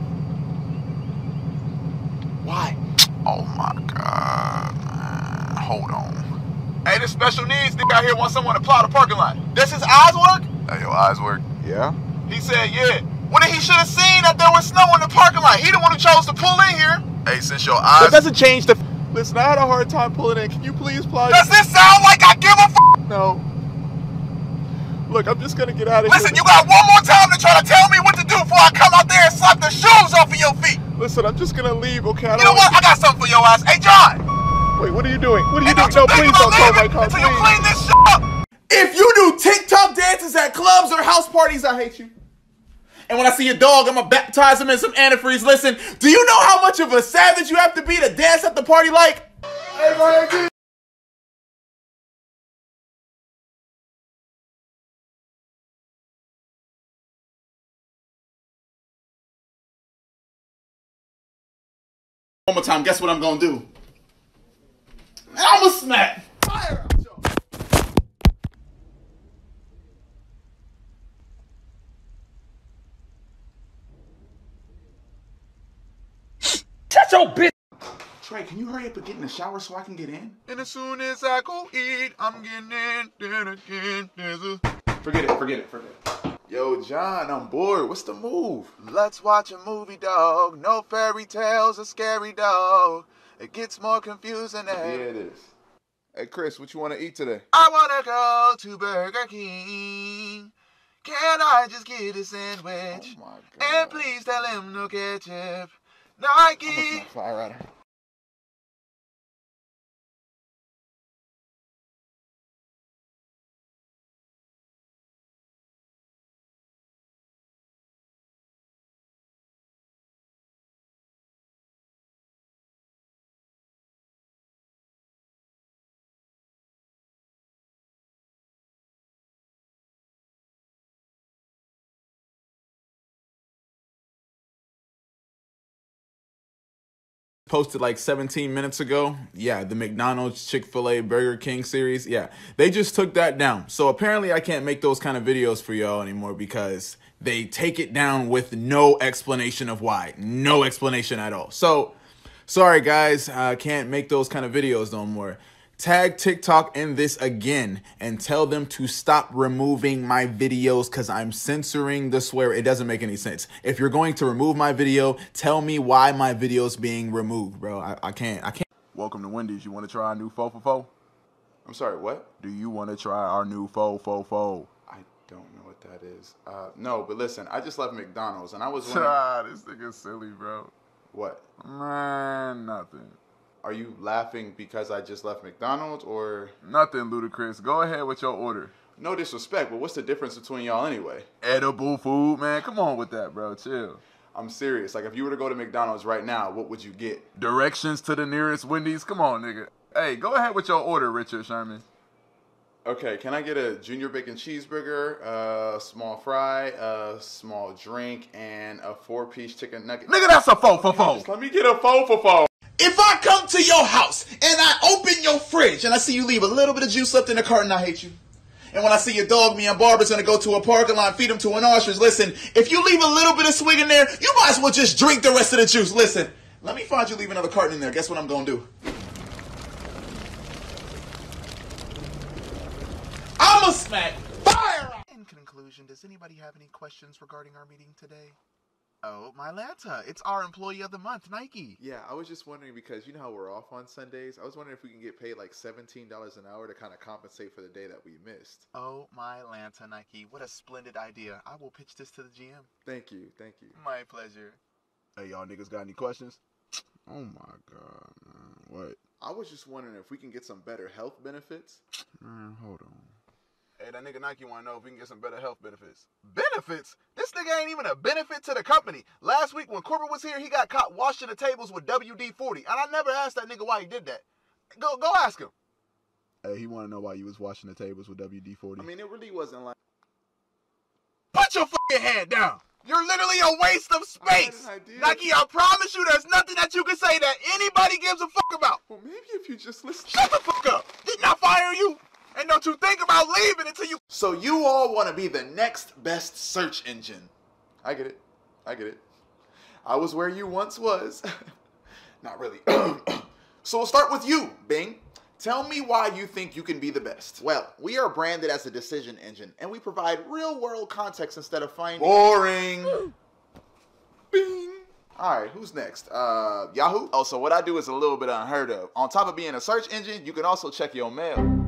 Why? Oh my God, man. Hold on. Hey, this special needs nigga out here wants someone to plow the parking lot. This his eyes work? Hey, your eyes work? Yeah. He said, yeah. Well, then he should have seen that there was snow in the parking lot. He the one who chose to pull in here. Hey, since your eyes... That doesn't change the... Listen, I had a hard time pulling in. Can you please plow... Does this sound like I give a f***? No. Look, I'm just gonna get out of here. Listen, here. You got one more time to try to tell me what to do before I come out there and slap the shoes off of your feet. Listen, I'm just gonna leave, okay? You know what? I got something for your ass. Hey, John! Wait, what are you doing? What are you doing? No, please don't tow my car, until you clean this shit up. If you do TikTok dances at clubs or house parties, I hate you. And when I see a dog, I'm gonna baptize him in some antifreeze. Listen, do you know how much of a savage you have to be to dance at the party like? Hey, one more time, guess what I'm gonna do? I'm gonna smack. Fire! Shut your bitch. Trey, can you hurry up and get in the shower so I can get in? And as soon as I go eat, I'm getting in. Then again, there's a... Forget it. Yo, John, I'm bored. What's the move? Let's watch a movie, dog. No fairy tales, a scary dog. It gets more confusing than... Yeah, it is. Hey, Chris, what you want to eat today? I want to go to Burger King. Can I just get a sandwich? Oh, my God. And please tell him no ketchup. Nike. Fire rider. posted like 17 minutes ago. Yeah, the McDonald's, Chick-fil-A, Burger King series. Yeah, they just took that down. So apparently I can't make those kind of videos for y'all anymore because they take it down with no explanation of why. No explanation at all. So, sorry guys, I can't make those kind of videos no more. Tag TikTok in this again and tell them to stop removing my videos because I'm censoring the swear. It doesn't make any sense. If you're going to remove my video, tell me why my video's being removed, bro. I can't. Welcome to Wendy's. You want to try our new fo for fo? I'm sorry, what? Do you want to try our new fo for fo? I don't know what that is. No, but listen, I just left McDonald's and I was wondering. This nigga's silly, bro. What? Man, nothing. Are you laughing because I just left McDonald's or? Nothing, Ludacris. Go ahead with your order. No disrespect, but what's the difference between y'all anyway? Edible food, man. Come on with that, bro. Chill. I'm serious. Like, if you were to go to McDonald's right now, what would you get? Directions to the nearest Wendy's? Come on, nigga. Hey, go ahead with your order, Richard Sherman. Okay, can I get a junior bacon cheeseburger, a small fry, a small drink, and a 4-piece chicken nugget? Nigga, that's a fo for fo. Let me get a fo for fo. If I come to your house and I open your fridge and I see you leave a little bit of juice left in the carton, I hate you. And when I see your dog, me and Barbara's gonna go to a parking lot and feed him to an ostrich. Listen, if you leave a little bit of swig in there, you might as well just drink the rest of the juice. Listen, let me find you leave another carton in there. Guess what I'm gonna do? I'ma smack fire! In conclusion, does anybody have any questions regarding our meeting today? Oh, my Lanta, it's our employee of the month, Nike. Yeah, I was just wondering because you know how we're off on Sundays? I was wondering if we can get paid like $17 an hour to kind of compensate for the day that we missed. Oh, my Lanta, Nike, what a splendid idea. I will pitch this to the GM. Thank you, thank you. My pleasure. Hey, y'all niggas got any questions? Oh my God, man. What? I was just wondering if we can get some better health benefits. Man, hold on. Hey, that nigga Nike want to know if we can get some better health benefits. Benefits? This nigga ain't even a benefit to the company. Last week when Corbett was here, he got caught washing the tables with WD-40. And I never asked that nigga why he did that. Go ask him. Hey, he want to know why you was washing the tables with WD-40. I mean, it really wasn't like... Put your fucking hand down. You're literally a waste of space. Nike, I promise you there's nothing that you can say that anybody gives a fuck about. Well, maybe if you just listen... Shut the fuck up. Didn't I fire you? And don't you think about leaving until you... So you all want to be the next best search engine. I get it. I get it. I was where you once was. Not really. So we'll start with you, Bing. Tell me why you think you can be the best. Well, we are branded as a decision engine, and we provide real-world context instead of finding... Boring. Bing. All right, who's next? Yahoo? Oh, so what I do is a little bit unheard of. On top of being a search engine, you can also check your mail.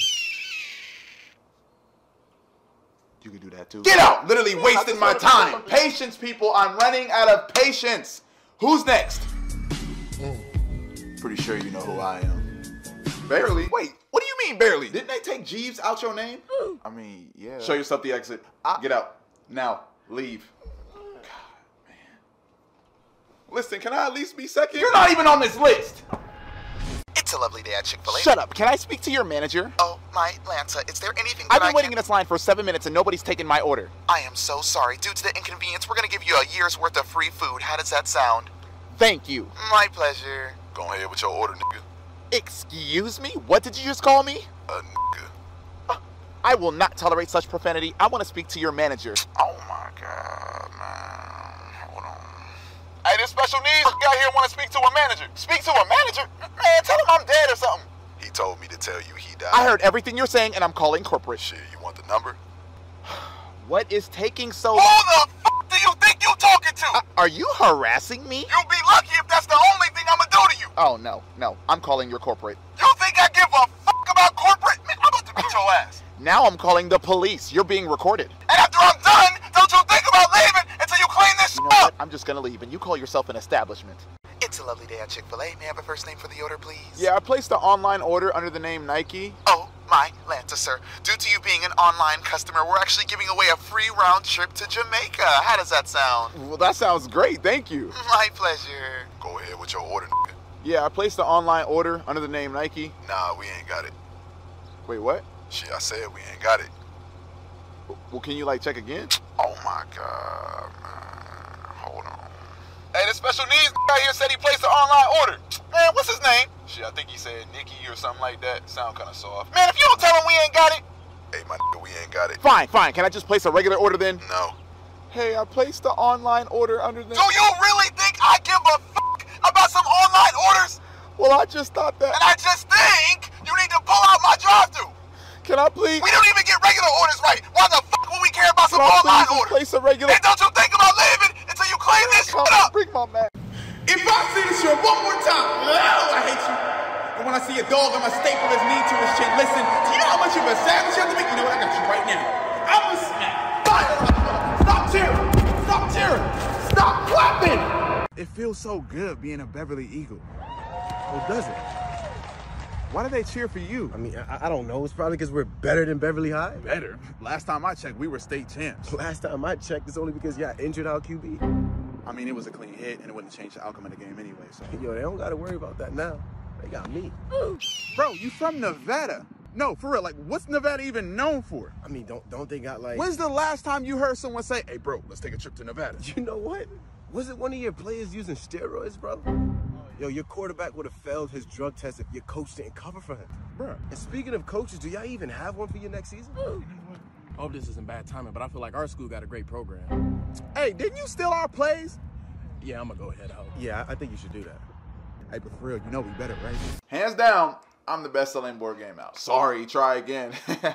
You can do that too. Get out! Literally wasting my time. Patience, people. I'm running out of patience. Who's next? Pretty sure you know who I am. Barely? Wait, what do you mean barely? Didn't they take Jeeves out your name? I mean, yeah. Show yourself the exit. Get out. Now, leave. God, man. Listen, can I at least be second? You're not even on this list. It's a lovely day at Chick-fil-A. Shut up. Can I speak to your manager? Oh, my Lanza, is there anything that I've been waiting in this line for 7 minutes and nobody's taken my order. I am so sorry. Due to the inconvenience, we're going to give you a year's worth of free food. How does that sound? Thank you. My pleasure. Go ahead with your order, nigga. Excuse me? What did you just call me? A nigga. I will not tolerate such profanity. I want to speak to your manager. Oh my God, man. Hold on. Hey, this special needs guy here want to speak to a manager. Speak to a manager? Man, tell him I'm dead or something. He told me to tell you he died. I heard everything you're saying and I'm calling corporate. Shit, you want the number? What is taking so long? Who the f*** do you think you talking to? Are you harassing me? You'll be lucky if that's the only thing I'ma do to you. Oh, no. I'm calling your corporate. You think I give a fuck about corporate? Man, I'm about to beat your ass. Now I'm calling the police. You're being recorded. And after I'm done, don't you think about leaving until you clean this shit up? I'm just gonna leave and you call yourself an establishment. It's a lovely day at Chick-fil-A. May I have a first name for the order, please? Yeah, I placed the online order under the name Nike. Oh, my Lanta, sir. Due to you being an online customer, we're actually giving away a free round trip to Jamaica. How does that sound? Well, that sounds great. Thank you. My pleasure. Go ahead with your order, nigga. Yeah, I placed the online order under the name Nike. Nah, we ain't got it. Wait, what? Shit, I said we ain't got it. Well, can you, like, check again? Oh, my God, man. Hold on. Hey, this special needs guy here said he placed an online order. Man, what's his name? Shit, I think he said Nikki or something like that. Sound kind of soft. Man, if you don't tell him we ain't got it. Hey, my nigga, we ain't got it. Fine. Can I just place a regular order then? No. Hey, I placed the online order under the... Do you really think I give a fuck about some online orders? Well, I just thought that... And I just think you need to pull out my drive-thru. Can I please... We don't even get regular orders right. Why the fuck would we care about some online orders? Place a regular... And don't you think about leaving until you clean this shit up? Bring my man. If I see this shit one more time, oh, I hate you. And when I see a dog, I'ma staple his knee to his chin. Listen, do you know how much of a savage you have to make? You know what? I got you right now. I'ma smack. Fire! Stop cheering! Stop cheering! Stop clapping! It feels so good being a Beverly Eagle. Or does it? Why do they cheer for you? I mean, I don't know. It's probably because we're better than Beverly High. Better? Last time I checked, we were state champs. Last time I checked, it's only because y'all injured our QB. I mean, it was a clean hit, and it wouldn't change the outcome of the game anyway, so. Yo, they don't got to worry about that now. They got me. Bro, you from Nevada? No, for real, like, what's Nevada even known for? I mean, don't they got, like... When's the last time you heard someone say, hey, bro, let's take a trip to Nevada? You know what? Was it one of your players using steroids, brother? Yo, your quarterback would have failed his drug test if your coach didn't cover for him. Bro. And speaking of coaches, do y'all even have one for your next season? I hope this isn't bad timing, but I feel like our school got a great program. Hey, didn't you steal our plays? Yeah, I'm gonna go head out. Yeah, I think you should do that. Hey, but for real, you know we better, right? Hands down, I'm the best selling board game out. Sorry, try again.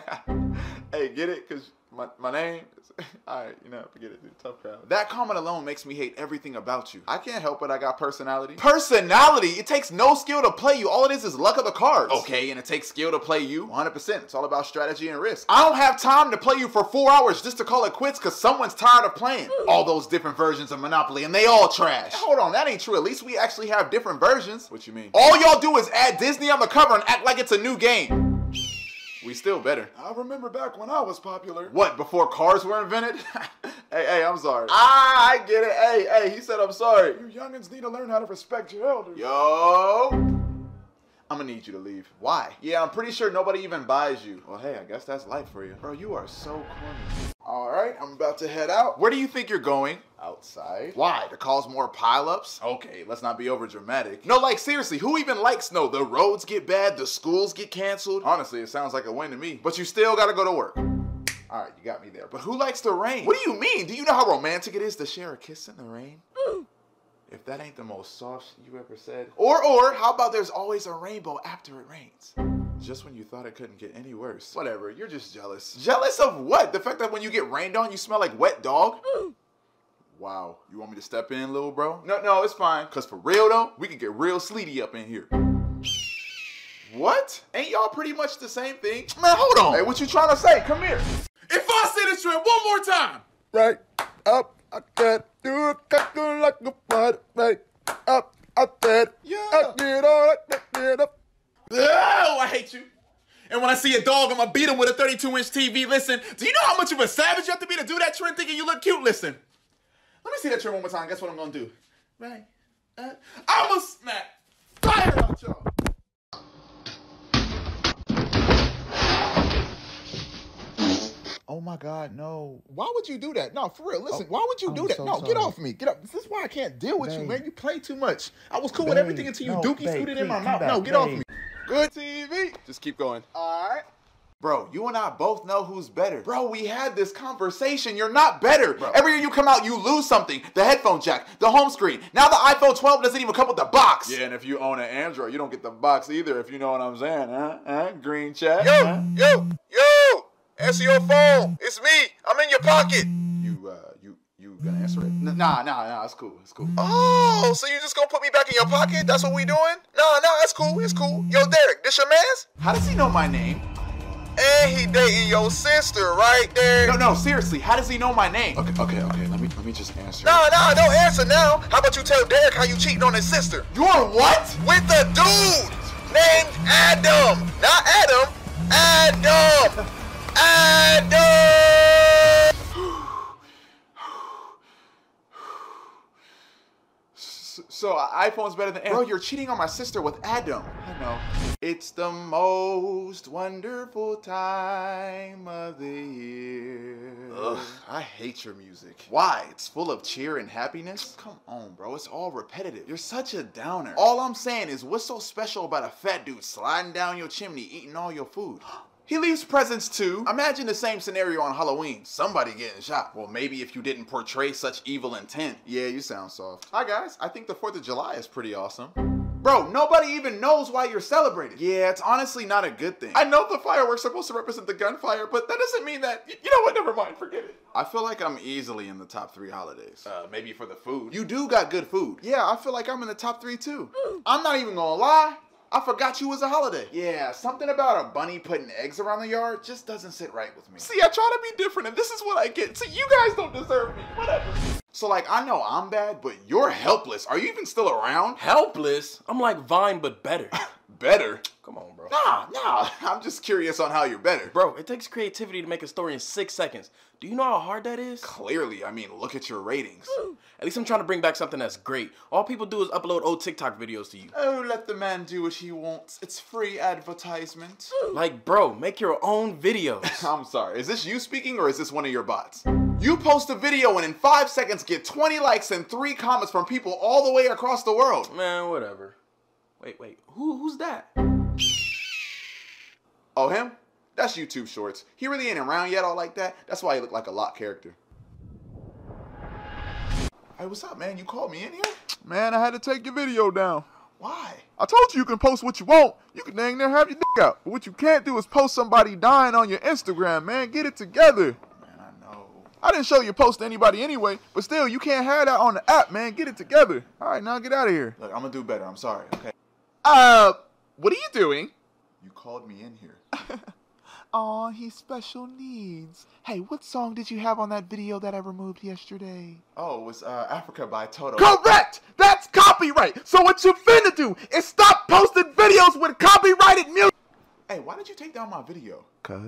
Hey, get it? Because my name is... All right, you know, forget it, dude. Tough crowd. That comment alone makes me hate everything about you. I can't help it. I got personality. Personality? It takes no skill to play you. All it is luck of the cards. Okay, and it takes skill to play you. 100%. It's all about strategy and risk. I don't have time to play you for 4 hours just to call it quits because someone's tired of playing all those different versions of Monopoly and they all trash. Hey, hold on, that ain't true. At least we actually have different versions. What you mean? All y'all do is add Disney on the cover and act like it's a new game. We still better. I remember back when I was popular. What, before cars were invented? Hey, I'm sorry. I get it. Hey, he said I'm sorry. You youngins need to learn how to respect your elders. Yo. I'm gonna need you to leave. Why? Yeah, I'm pretty sure nobody even buys you. Well, hey, I guess that's life for you. Bro, you are so corny. All right, I'm about to head out. Where do you think you're going? Outside. Why? To cause more pileups? Okay, let's not be over dramatic. No, like seriously, who even likes snow? The roads get bad, the schools get canceled. Honestly, it sounds like a win to me. But you still gotta go to work. All right, you got me there. But who likes the rain? What do you mean? Do you know how romantic it is to share a kiss in the rain? If that ain't the most soft shit you ever said. Or how about there's always a rainbow after it rains? Just when you thought it couldn't get any worse. Whatever, you're just jealous. Jealous of what? The fact that when you get rained on, you smell like wet dog? Wow, you want me to step in, little bro? No, it's fine. Cause for real though, we can get real sleety up in here. What? Ain't y'all pretty much the same thing? Man, hold on. Hey, what you trying to say? Come here. If I say this shit one more time. Right up, I can't do it, got good like a butt. Right up, I said, yeah. I get all that up. Oh, I hate you. And when I see a dog, I'm gonna beat him with a 32-inch TV. Listen, do you know how much of a savage you have to be to do that trend thinking you look cute? Listen, let me see that trend one more time. Guess what I'm gonna do? Right. I'm gonna smack fire out y'all. Oh my God, no. Why would you do that? No, for real, listen, why would you do that? No, get off me. Get up. This is why I can't deal with you, man. You play too much. I was cool with everything until you dookie scooted in my mouth. No, get off me. Good TV. Just keep going. All right. Bro, you and I both know who's better. Bro, we had this conversation. You're not better. Bro. Every year you come out, you lose something. The headphone jack, the home screen. Now the iPhone 12 doesn't even come with the box. Yeah, and if you own an Android, you don't get the box either, if you know what I'm saying, huh? Green chat. Yo! Answer your phone. It's me. I'm in your pocket. You gonna answer it? Nah, it's cool. Oh, so you just gonna put me back in your pocket? That's what we doing? Nah, it's cool. Yo, Derek, this your mans? How does he know my name? And he dating your sister, right there. No, seriously, how does he know my name? Okay, let me just answer. No, don't answer now. How about you tell Derek how you cheating on his sister? You're what? With a dude named Adam. Not Adam, Adam. So iPhone's better than Bro, you're cheating on my sister with Adam. I know. It's the most wonderful time of the year. Ugh, I hate your music. Why? It's full of cheer and happiness? Come on, bro. It's all repetitive. You're such a downer. All I'm saying is, what's so special about a fat dude sliding down your chimney eating all your food? He leaves presents too. Imagine the same scenario on Halloween. Somebody getting shot. Well, maybe if you didn't portray such evil intent. Yeah, you sound soft. Hi guys, I think the 4th of July is pretty awesome. Bro, nobody even knows why you're celebrating. Yeah, it's honestly not a good thing. I know the fireworks are supposed to represent the gunfire, but that doesn't mean that, you know what, never mind, forget it. I feel like I'm easily in the top 3 holidays. Maybe for the food. You do got good food. Yeah, I feel like I'm in the top 3 too. I'm not even gonna lie. I forgot you was a holiday. Yeah, something about a bunny putting eggs around the yard just doesn't sit right with me. See, I try to be different and this is what I get. See, you guys don't deserve me, whatever. So like, I know I'm bad, but you're helpless. Are you even still around? Helpless? I'm like Vine, but better. Better? Come on, bro. Nah, I'm just curious on how you're better. Bro, it takes creativity to make a story in 6 seconds. Do you know how hard that is? Clearly, I mean, look at your ratings. At least I'm trying to bring back something that's great. All people do is upload old TikTok videos to you. Oh, let the man do what he wants. It's free advertisement. Like, bro, make your own videos. I'm sorry, is this you speaking or is this one of your bots? You post a video and in 5 seconds get 20 likes and 3 comments from people all the way across the world. Man, whatever. Wait, who's that? Oh, him? That's YouTube Shorts. He really ain't around yet all like that. That's why he look like a lot character. Hey, what's up, man? You called me in here? Man, I had to take your video down. Why? I told you can post what you want. You can dang near have your dick out. But what you can't do is post somebody dying on your Instagram, man. Get it together. Man, I know. I didn't show you post to anybody anyway, but still, you can't have that on the app, man. Get it together. All right, now get out of here. Look, I'm gonna do better. I'm sorry, okay? What are you doing? You called me in here. Aw, he's special needs. Hey, what song did you have on that video that I removed yesterday? Oh, it was Africa by Toto. Correct! That's copyright! So what you finna do is stop posting videos with copyrighted music! Hey, why did you take down my video?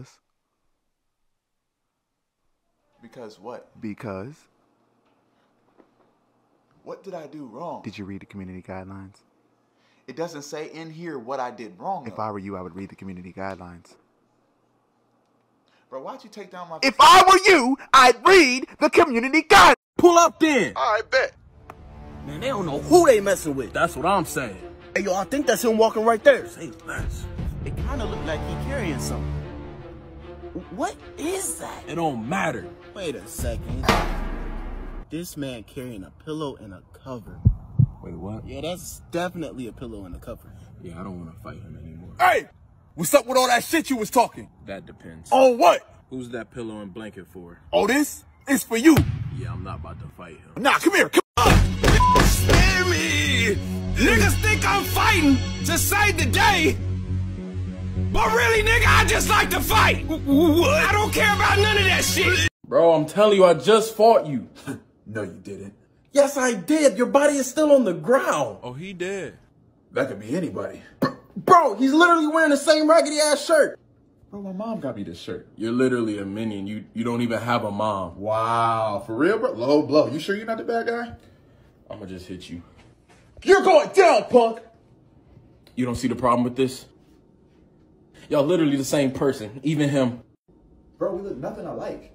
Because what? Because? What did I do wrong? Did you read the community guidelines? It doesn't say in here what I did wrong. If I were you, I would read the community guidelines. Bro, why'd you take down my... If I were you, I'd read the community guidelines. Pull up then. I bet. Man, they don't know who they messing with. That's what I'm saying. Hey, yo, I think that's him walking right there. Say less. It kind of looked like he carrying something. What is that? It don't matter. Wait a second. This man carrying a pillow and a cover. Wait, what? Yeah, that's definitely a pillow and a cover. Yeah, I don't want to fight him anymore. Hey! What's up with all that shit you was talking? That depends. On what? Who's that pillow and blanket for? Oh, this? It's for you. Yeah, I'm not about to fight him. Nah, come here. Come on. Spare me. Niggas think I'm fighting to save the day. But really, nigga, I just like to fight. What? I don't care about none of that shit. Bro, I'm telling you, I just fought you. No, you didn't. Yes, I did. Your body is still on the ground. Oh, he dead. That could be anybody. Bro, he's literally wearing the same raggedy ass shirt. Bro, my mom got me this shirt. You're literally a minion. You don't even have a mom. Wow, for real, bro? Low blow. You sure you're not the bad guy? I'ma just hit you. You're going down, punk! You don't see the problem with this? Y'all literally the same person, even him. Bro, we look nothing alike.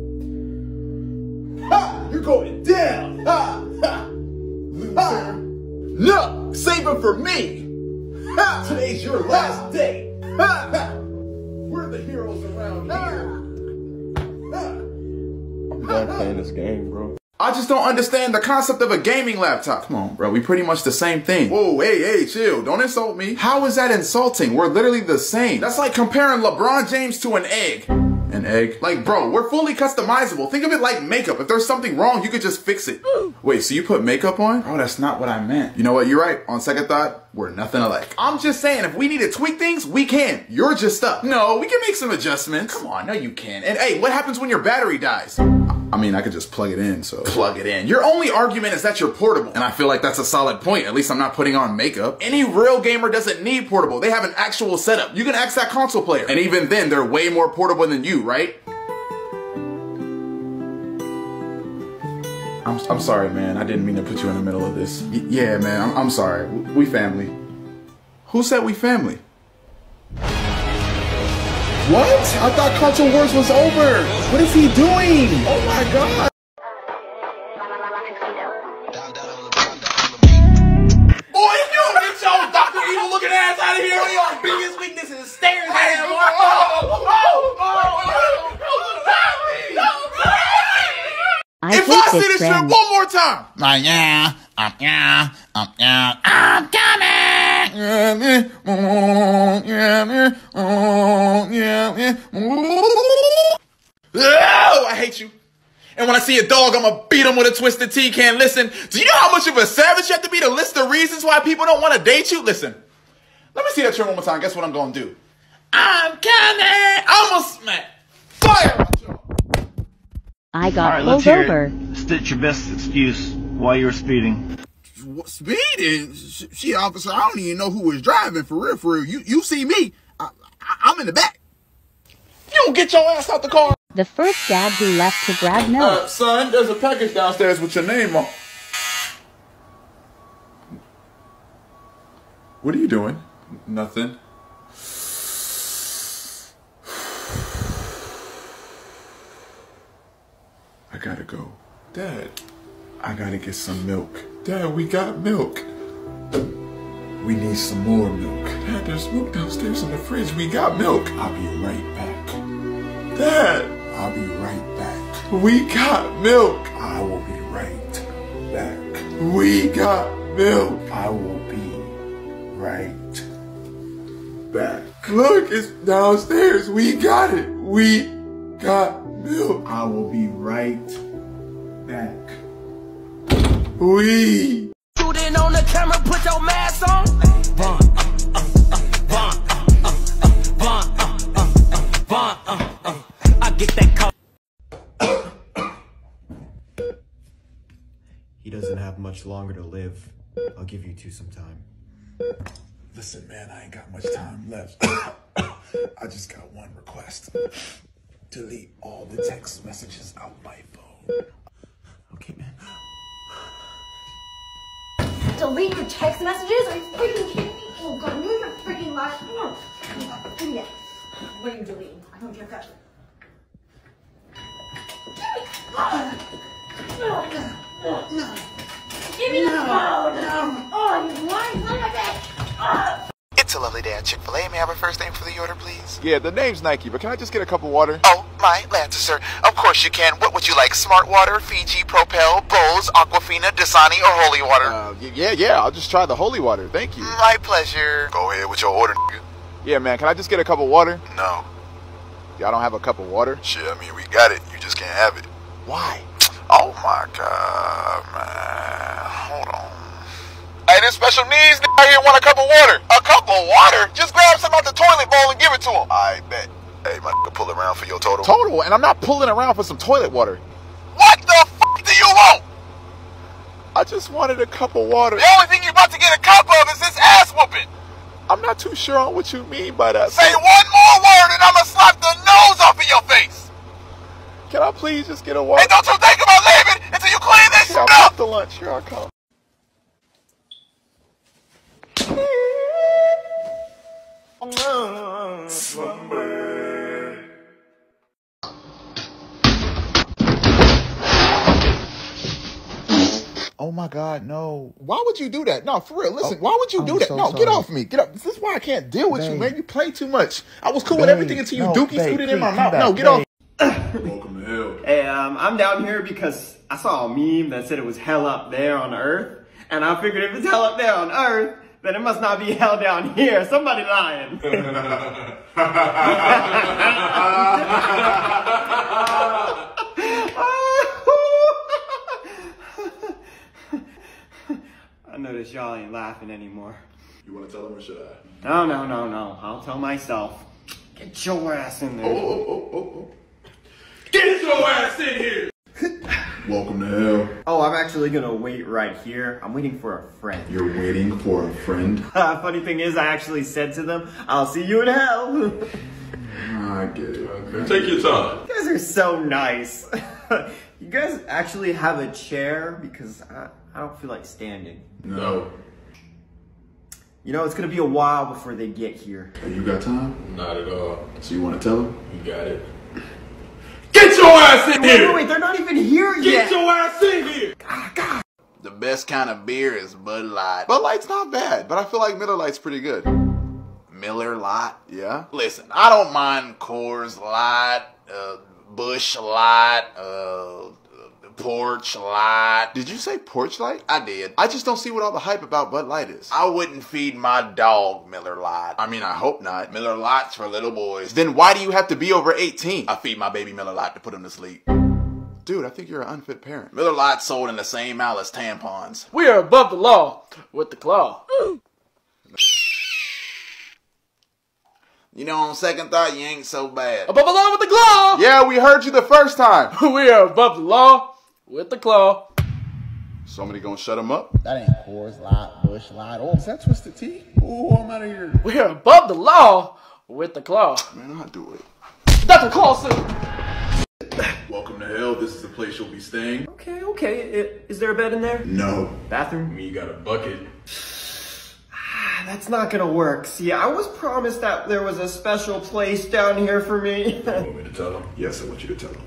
Ha! You're going down! Ha! Ha! Ha! No! Save him for me! Ha! Today's your last day! Ha! Ha! We're the heroes around here! Ha! I'm done playing this game, bro. I just don't understand the concept of a gaming laptop. Come on, bro. We pretty much the same thing. Whoa, hey, chill. Don't insult me. How is that insulting? We're literally the same. That's like comparing LeBron James to an egg. An egg? Like, bro, we're fully customizable. Think of it like makeup. If there's something wrong, you could just fix it. Wait, so you put makeup on? Bro, that's not what I meant. You know what? You're right. On second thought, we're nothing alike. I'm just saying, if we need to tweak things, we can. You're just stuck. No, we can make some adjustments. Come on, no you can't. And hey, what happens when your battery dies? I mean, I could just plug it in, so. Plug it in. Your only argument is that you're portable. And I feel like that's a solid point. At least I'm not putting on makeup. Any real gamer doesn't need portable. They have an actual setup. You can ask that console player. And even then, they're way more portable than you, right? I'm sorry, man. I didn't mean to put you in the middle of this. Yeah, man, I'm sorry. We family. Who said we family? What? I thought Culture Wars was over. What is he doing? Oh my God. Boy, if you don't get your Dr. Evil looking ass out of here, your biggest weakness is staring at him. If I see this shit one more time, I'm oh, I hate you. And when I see a dog, I'm gonna beat him with a twisted T. Can't listen. Do you know how much of a savage you have to be to list the reasons why people don't want to date you? Listen, let me see that tune one more time. Guess what I'm gonna do? I'm coming. Almost smack. Fire. I got pulled over. State your best excuse why you were speeding. Speeding? Shit, officer, I don't even know who was driving, for real, for real. You see me, I'm in the back. You don't get your ass out the car. The first dad who left to grab milk. Son, there's a package downstairs with your name on. What are you doing? Nothing. I gotta go. Dad, I gotta get some milk. Dad, we got milk. We need some more milk. Dad, there's milk downstairs in the fridge. We got milk. I'll be right back. Dad, I'll be right back. We got milk. I will be right back. We got milk. I will be right back. Look, it's downstairs. We got it. We got milk. I will be right back. We. Shooting on the camera, put your mask on. I get that call. He doesn't have much longer to live. I'll give you two some time. Listen, man, I ain't got much time left. I just got one request. Delete all the text messages out my phone. Okay, man. Delete your text messages? Are you freaking kidding me? Oh God, move your freaking life. Come on. Give me that. What are you deleting? I don't care if that's it. Give me the phone! Oh, you lying son of a bitch! It's a lovely day at Chick-fil-A. May I have a first name for the order, please? Yeah, the name's Nike, but can I just get a cup of water? Oh, my Lancer, sir. Of course you can. What would you like? Smart water, Fiji, Propel, Bose, Aquafina, Dasani, or Holy water? Yeah, I'll just try the holy water. Thank you. My pleasure. Go ahead with your order, nigga. Yeah, man, can I just get a cup of water? No. Y'all don't have a cup of water? Shit, I mean, we got it. You just can't have it. Why? Oh, my God, man. Hold on. Hey, this special needs nigga here want a cup of water. A cup of water? Just grab some out the toilet bowl and give it to him. I bet. Hey, my nigga, pull around for your total. Total? And I'm not pulling around for some toilet water. What the fuck do you want? I just wanted a cup of water. The only thing you're about to get a cup of is this ass whooping. I'm not too sure on what you mean by that. Say one more word and I'm gonna slap the nose off of your face. Can I please just get a water? Hey, don't you think about leaving until you clean this shit up. After lunch, here I come. Oh my God, no. Why would you do that? No, for real, listen, why would you do that? So no, sorry. Get off me. Get up. This is why I can't deal with you, man. You play too much. I was cool with everything until you dookie scooted in my mouth. No, get off. Welcome to hell. Hey, I'm down here because I saw a meme that said it was hell up there on Earth. And I figured if it's hell up there on Earth, then it must not be hell down here. Somebody lying. I notice y'all ain't laughing anymore. You want to tell them or should I? No. I'll tell myself. Get your ass in there. Oh. Get your ass in here! Welcome to hell. Oh, I'm actually gonna wait right here. I'm waiting for a friend. You're waiting for a friend? Funny thing is, I actually said to them, I'll see you in hell. I get it. Okay. Take your time. You guys are so nice. You guys actually have a chair? Because I don't feel like standing. No. You know, it's gonna be a while before they get here. Hey, you got time? Not at all. So you want to tell them? You got it. Get your ass in here! Wait, they're not even here yet! Get your ass in here! The best kind of beer is Bud Light. Bud Light's not bad, but I feel like Miller Light's pretty good. Miller Light? Yeah? Listen, I don't mind Coors Light, Busch Light, Porch Light. Did you say Porch Light? I did. I just don't see what all the hype about Bud Light is. I wouldn't feed my dog Miller Light. I mean, I hope not. Miller Light's for little boys. Then why do you have to be over 18? I feed my baby Miller Light to put him to sleep. Dude, I think you're an unfit parent. Miller Lite's sold in the same aisle as tampons. We are above the law with the claw. You know, on second thought, you ain't so bad. Above the law with the claw! Yeah, we heard you the first time. We are above the law with the claw. Somebody gonna shut him up? That ain't Coors Light, Busch Light. Oh, is that Twisted Tea? Oh, I'm out of here. We are above the law with the claw. Man, I'll do it. Dr. Claw suit. Welcome to hell. This is the place you'll be staying. Okay. Is there a bed in there? No. Bathroom? You got a bucket. That's not gonna work. See, I was promised that there was a special place down here for me. You want me to tell them? Yes, I want you to tell them.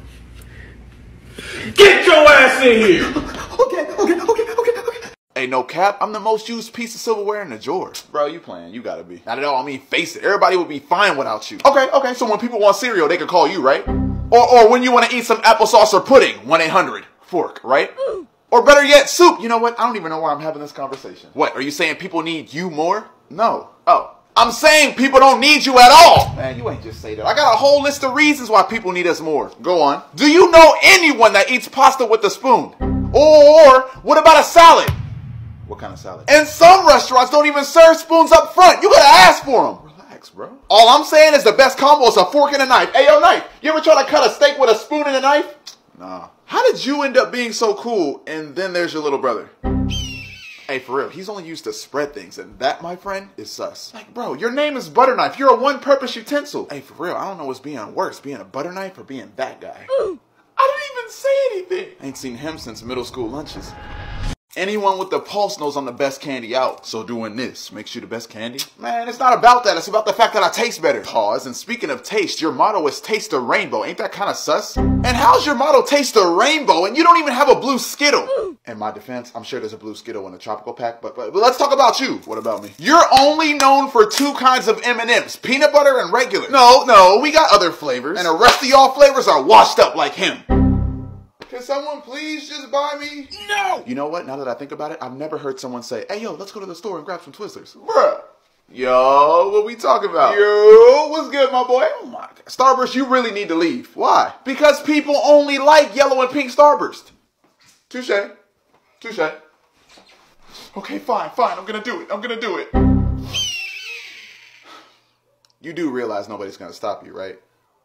Get your ass in here! Okay. Hey, no cap, I'm the most used piece of silverware in the drawer. Bro, you playing, you gotta be. Not at all, I mean, face it, everybody would be fine without you. Okay, so when people want cereal, they can call you, right? Or when you want to eat some applesauce or pudding, 1-800-FORK, right? Or better yet, soup. You know what? I don't even know why I'm having this conversation. What, are you saying people need you more? No. Oh. I'm saying people don't need you at all. Man, you ain't just say that. I got a whole list of reasons why people need us more. Go on. Do you know anyone that eats pasta with a spoon? Or what about a salad? What kind of salad? And some restaurants don't even serve spoons up front. You gotta ask for them. Relax, bro. All I'm saying is the best combo is a fork and a knife. Hey, yo, knife. You ever try to cut a steak with a spoon and a knife? Nah. How did you end up being so cool and then there's your little brother? Hey, for real, he's only used to spread things, and that, my friend, is sus. Like, bro, your name is Butter Knife. You're a one-purpose utensil. Hey, for real, I don't know what's being worse, being a butter knife or being that guy. I didn't even say anything. I ain't seen him since middle school lunches. Anyone with the pulse knows I'm the best candy out. So doing this makes you the best candy? Man, it's not about that. It's about the fact that I taste better. Pause. And speaking of taste, your motto is taste the rainbow. Ain't that kind of sus? And how's your motto taste the rainbow and you don't even have a blue Skittle? In my defense, I'm sure there's a blue Skittle in the tropical pack, but let's talk about you. What about me? You're only known for 2 kinds of M&Ms, peanut butter and regular. No, we got other flavors. And the rest of y'all flavors are washed up like him. Can someone please just buy me? No! You know what? Now that I think about it, I've never heard someone say, hey, yo, let's go to the store and grab some Twizzlers. Bruh. Yo, what we talking about? Yo, what's good, my boy? Oh, my God. Starburst, you really need to leave. Why? Because people only like yellow and pink Starburst. Touche. Okay, fine. I'm gonna do it. You do realize nobody's gonna stop you, right?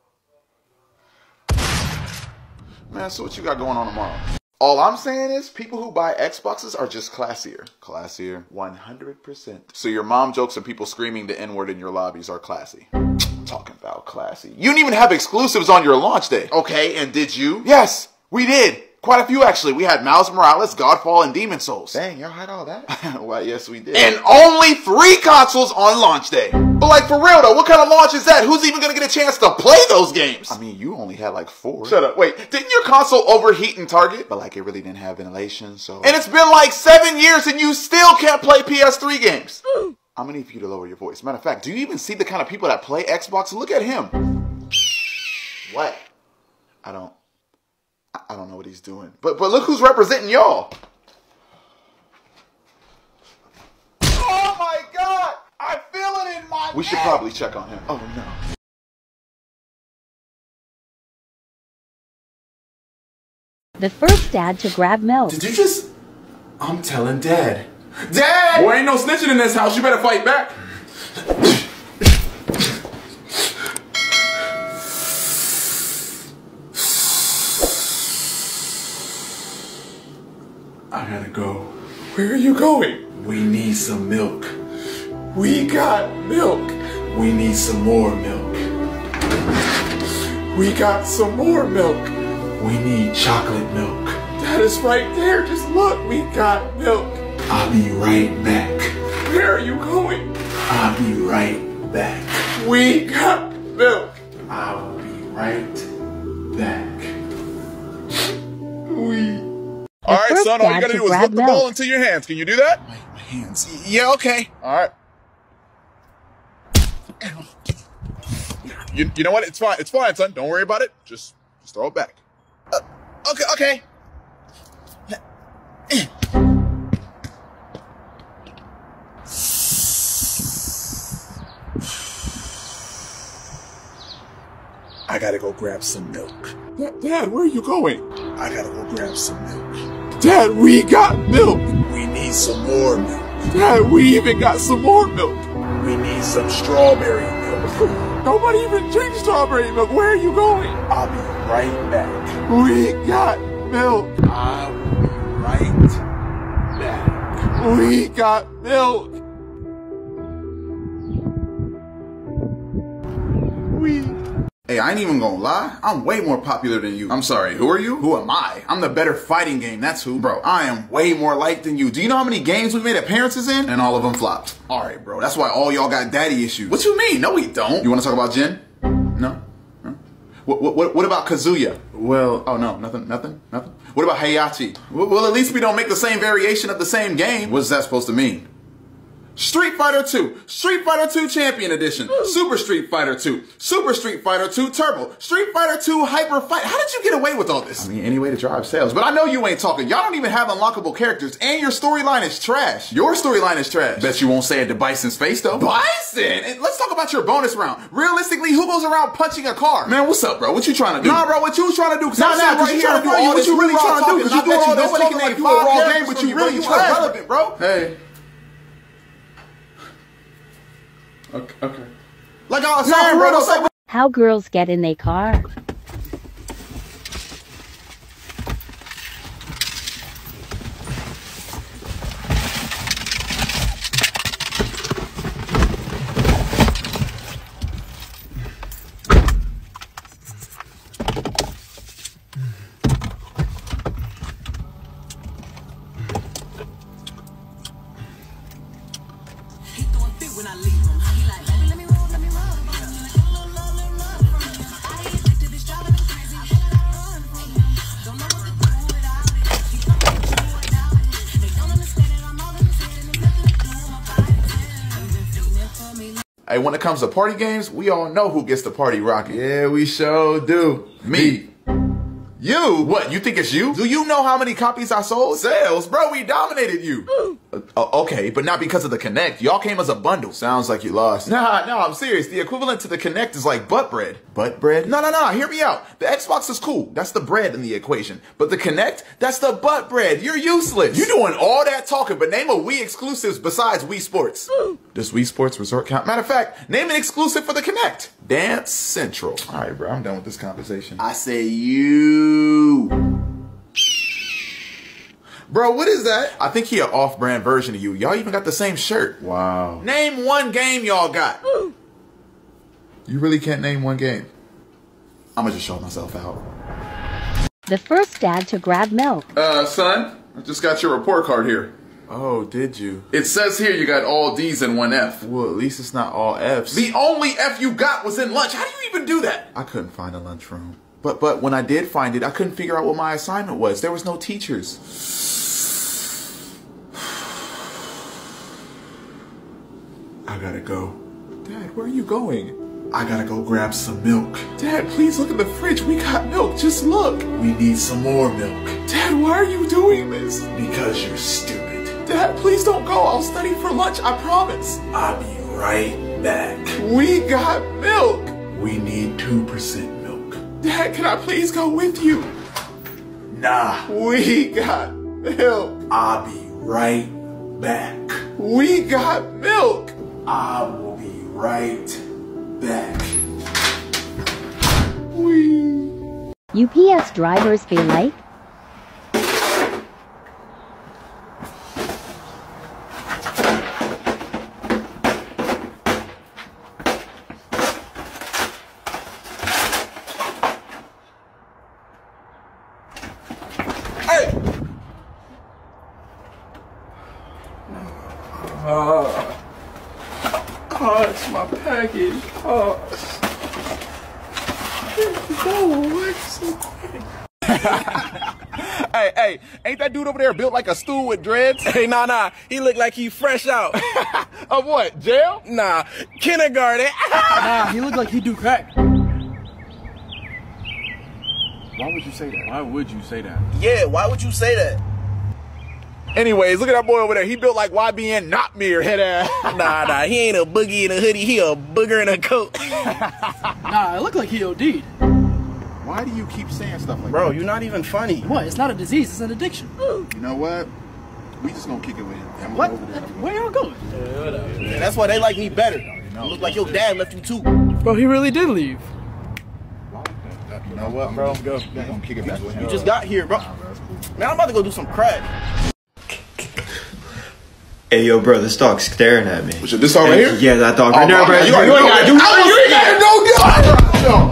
Man, so what you got going on tomorrow? All I'm saying is people who buy Xboxes are just classier. Classier, 100%. So your mom jokes and people screaming the N-word in your lobbies are classy. Talking about classy. You didn't even have exclusives on your launch day. Okay, and did you? Yes, we did. Quite a few, actually. We had Miles Morales, Godfall, and Demon Souls. Dang, y'all had all that? Well, yes, we did. And only 3 consoles on launch day. But like, for real, though, what kind of launch is that? Who's even gonna get a chance to play those games? I mean, you only had like 4. Shut up. Wait, didn't your console overheat in Target? But like, it really didn't have ventilation, so... And it's been like 7 years and you still can't play PS3 games. I'm gonna need for you to lower your voice. Matter of fact, do you even see the kind of people that play Xbox? Look at him. What? I don't know what he's doing. But look who's representing y'all. Oh my God! I feel it in my We should probably check on him. Oh no. The first dad to grab milk. Did you just... I'm telling Dad. Dad! Boy, ain't no snitching in this house. You better fight back. I gotta go. Where are you going? We need some milk. We got milk. We need some more milk. We got some more milk. We need chocolate milk. That is right there. Just look. We got milk. I'll be right back. Where are you going? I'll be right back. We got milk. I will be right back. All right, son, all you gotta do is whip the ball into your hands. Can you do that? My hands. Yeah, okay. All right. You know what? It's fine. It's fine, son. Don't worry about it. Just throw it back. Okay. I gotta go grab some milk. Dad, where are you going? I gotta go grab some milk. Dad, we got milk. We need some more milk. Dad, we even got some more milk. We need some strawberry milk. Nobody even drinks strawberry milk. Where are you going? I'll be right back. We got milk. I will be right back. We got milk. Hey, I ain't even gonna lie. I'm way more popular than you. I'm sorry, who are you? Who am I? I'm the better fighting game, that's who. Bro, I am way more liked than you. Do you know how many games we made appearances in? And all of them flopped. All right, bro, that's why all y'all got daddy issues. What you mean? No, we don't. You wanna talk about Jin? No? What about Kazuya? Well, oh no, nothing? What about Heihachi? Well, at least we don't make the same variation of the same game. What's that supposed to mean? Street Fighter 2, Street Fighter 2 Champion Edition, Super Street Fighter 2, Super Street Fighter 2 Turbo, Street Fighter 2 Hyper Fight. How did you get away with all this? I mean, any way to drive sales. But I know you ain't talking. Y'all don't even have unlockable characters, and your storyline is trash. Your storyline is trash. Bet you won't say it to Bison's face, though. Bison? And let's talk about your bonus round. Realistically, who goes around punching a car? Man, what's up, bro? What you trying to do? Nah, bro, what you trying to do? Nah, because you trying to do all this. What you really trying to do? Because you doing all this talking like you a raw game, but you really irrelevant, bro. Hey. Okay. Like I was saying, bro, don't say. How girls get in their car. Hey, when it comes to party games, we all know who gets the party rocking. Yeah, we sure do. Me. You? What, you think it's you? Do you know how many copies I sold? Sales? Bro, we dominated you. Okay, but not because of the Kinect. Y'all came as a bundle. Sounds like you lost. Nah, I'm serious. The equivalent to the Kinect is like butt bread. Butt bread? No, hear me out. The Xbox is cool. That's the bread in the equation. But the Kinect, that's the butt bread. You're useless. You're doing all that talking, but name a Wii exclusives besides Wii Sports. Does Wii Sports Resort count? Matter of fact, name an exclusive for the Kinect. Dance Central. All right, bro, I'm done with this conversation. I say you. Bro, what is that? I think he an off-brand version of you. Y'all even got the same shirt. Wow. Name one game y'all got. You really can't name one game. I'm gonna just show myself out. The first dad to grab milk. Son, I just got your report card here. Oh, did you? It says here you got all D's and one F. Well, at least it's not all F's. The only F you got was in lunch. How do you even do that? I couldn't find a lunchroom. But when I did find it, I couldn't figure out what my assignment was. There was no teachers. I gotta go. Dad, where are you going? I gotta go grab some milk. Dad, please look in the fridge. We got milk. Just look. We need some more milk. Dad, why are you doing this? Because you're stupid. Dad, please don't go. I'll study for lunch. I promise. I'll be right back. We got milk. We need 2% milk. Dad, can I please go with you? Nah. We got milk. I'll be right back. We got milk. I will be right back. UPS drivers feel like Hey, ain't that dude over there built like a stool with dreads? Hey, nah. He look like he fresh out. Of what, jail? Nah, kindergarten. Nah, he look like he do crack. Why would you say that? Why would you say that? Yeah, why would you say that? Anyways, look at that boy over there. He built like YBN Notmere head ass. Nah, he ain't a boogie in a hoodie. He a booger in a coat. Nah, it look like he OD'd. Why do you keep saying stuff like Bro, that? you're not even funny. What? It's not a disease. It's an addiction. You know what? We just gonna kick it with him. What? Where y'all going? Yeah, that's why they like me better. You look like your dad left you too. Bro, he really did leave. You know what, bro? Go. We gonna kick it back with him. You just got here, bro. Man, I'm about to go do some crack. Hey, yo, bro, this dog's staring at me. What's this dog right here? Yeah, that dog right there, bro. You ain't gotta do nothing. You ain't gotta go.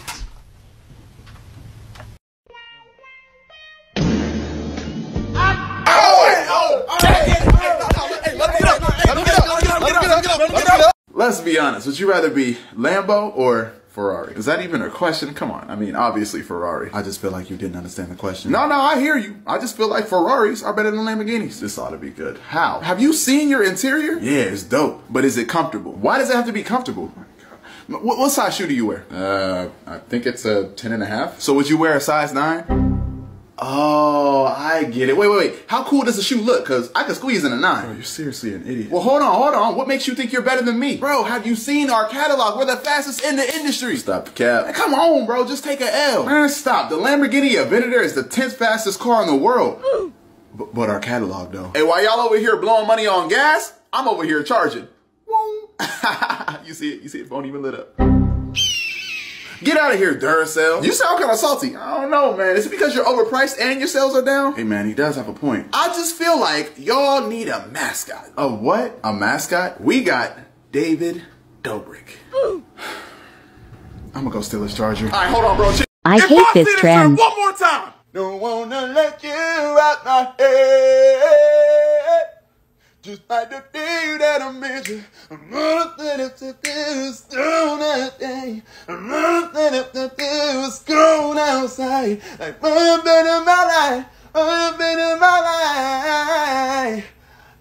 Let's be honest. Would you rather be Lambo or Ferrari? Is that even a question? Come on. I mean, obviously Ferrari. I just feel like you didn't understand the question. No, I hear you. I just feel like Ferraris are better than Lamborghinis. This ought to be good. How? Have you seen your interior? Yeah, it's dope. But is it comfortable? Why does it have to be comfortable? What size shoe do you wear? I think it's a 10.5. So would you wear a size 9? Oh, I get it. Wait. How cool does the shoe look? Because I could squeeze in a 9. Bro, you're seriously an idiot. Well, hold on. What makes you think you're better than me? Bro, have you seen our catalog? We're the fastest in the industry. Stop the cap. Man, come on, bro. Just take a L. Man, stop. The Lamborghini Aventador is the 10th fastest car in the world. But our catalog, though. Hey, while y'all over here blowing money on gas, I'm over here charging. You see it? Phone even lit up. Get out of here, Duracell. You sound kind of salty. I don't know, man. Is it because you're overpriced and your sales are down? Hey, man, he does have a point. I just feel like y'all need a mascot. A what? A mascot? We got David Dobrik. I'm gonna go steal his charger. All right, hold on, bro. I hate this trend. One more time. Don't wanna let you out my head. Just like the day that I met you, I'm nothing if to do is thrown that day. I'm nothing if to do is gone outside. Like one bit of my life, one bit of my life.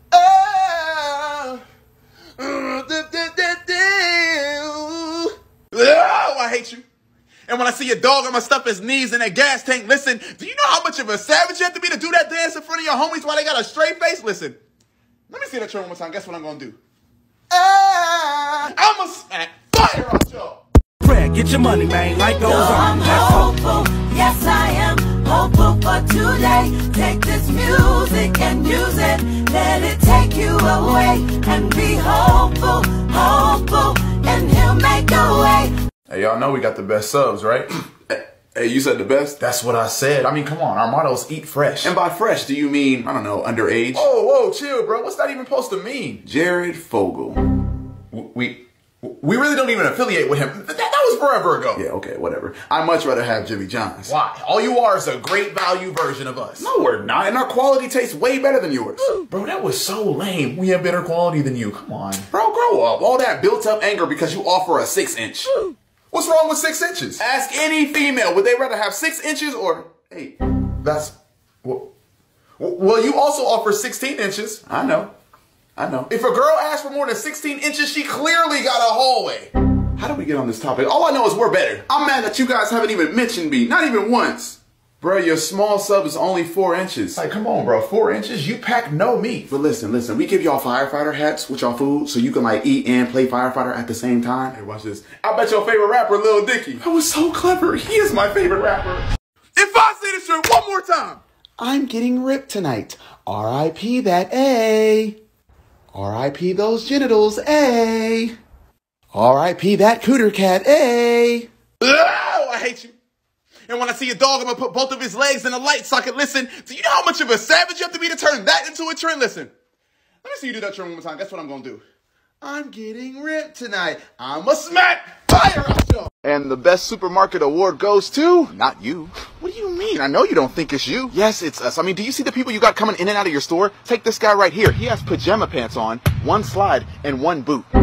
Oh, I hate you. And when I see a dog, I'ma stuff his knees in that gas tank. Listen, do you know how much of a savage you have to be to do that dance in front of your homies while they got a straight face? Listen. Let me see that trend one more time. Guess what I'm gonna do? I'ma smack fire out y'all. Fred, get your money, man. Light goes on. I'm hopeful. Yes, I am hopeful for today. Take this music and use it. Let it take you away. And be hopeful, and he'll make a way. Hey, y'all know we got the best subs, right? Hey, you said the best? That's what I said. I mean, come on. Our motto is eat fresh. And by fresh, do you mean, I don't know, underage? Whoa, chill, bro. What's that even supposed to mean? Jared Fogle. We really don't even affiliate with him. That was forever ago. Yeah, okay, whatever. I'd much rather have Jimmy Johns. Why? All you are is a great value version of us. No, we're not. And our quality tastes way better than yours. Bro, that was so lame. We have better quality than you. Come on. Bro, grow up. All that built up anger because you offer a 6-inch. What's wrong with 6 inches? Ask any female. Would they rather have 6 inches or 8? That's... Well, you also offer 16 inches. I know. If a girl asks for more than 16 inches, she clearly got a hallway. How did we get on this topic? All I know is we're better. I'm mad that you guys haven't even mentioned me. Not even once. Bro, your small sub is only 4 inches. Like, come on, bro. 4 inches? You pack no meat. But listen. We give y'all firefighter hats with y'all food so you can, like, eat and play firefighter at the same time. Hey, watch this. I bet your favorite rapper, Lil Dicky. That was so clever. He is my favorite rapper. If I say this shit one more time. I'm getting ripped tonight. R.I.P. that A. R.I.P. those genitals, A. R.I.P. that cooter cat, A. Oh, I hate you. And when I see a dog, I'm gonna put both of his legs in a light socket. Listen, do you know how much of a savage you have to be to turn that into a trend? Listen, let me see you do that trend one more time. Guess what I'm gonna do? I'm getting ripped tonight. I'ma smack fire out y'all. And the best supermarket award goes to... Not you. What do you mean? I know you don't think it's you. Yes, it's us. I mean, do you see the people you got coming in and out of your store? Take this guy right here. He has pajama pants on, 1 slide, and 1 boot.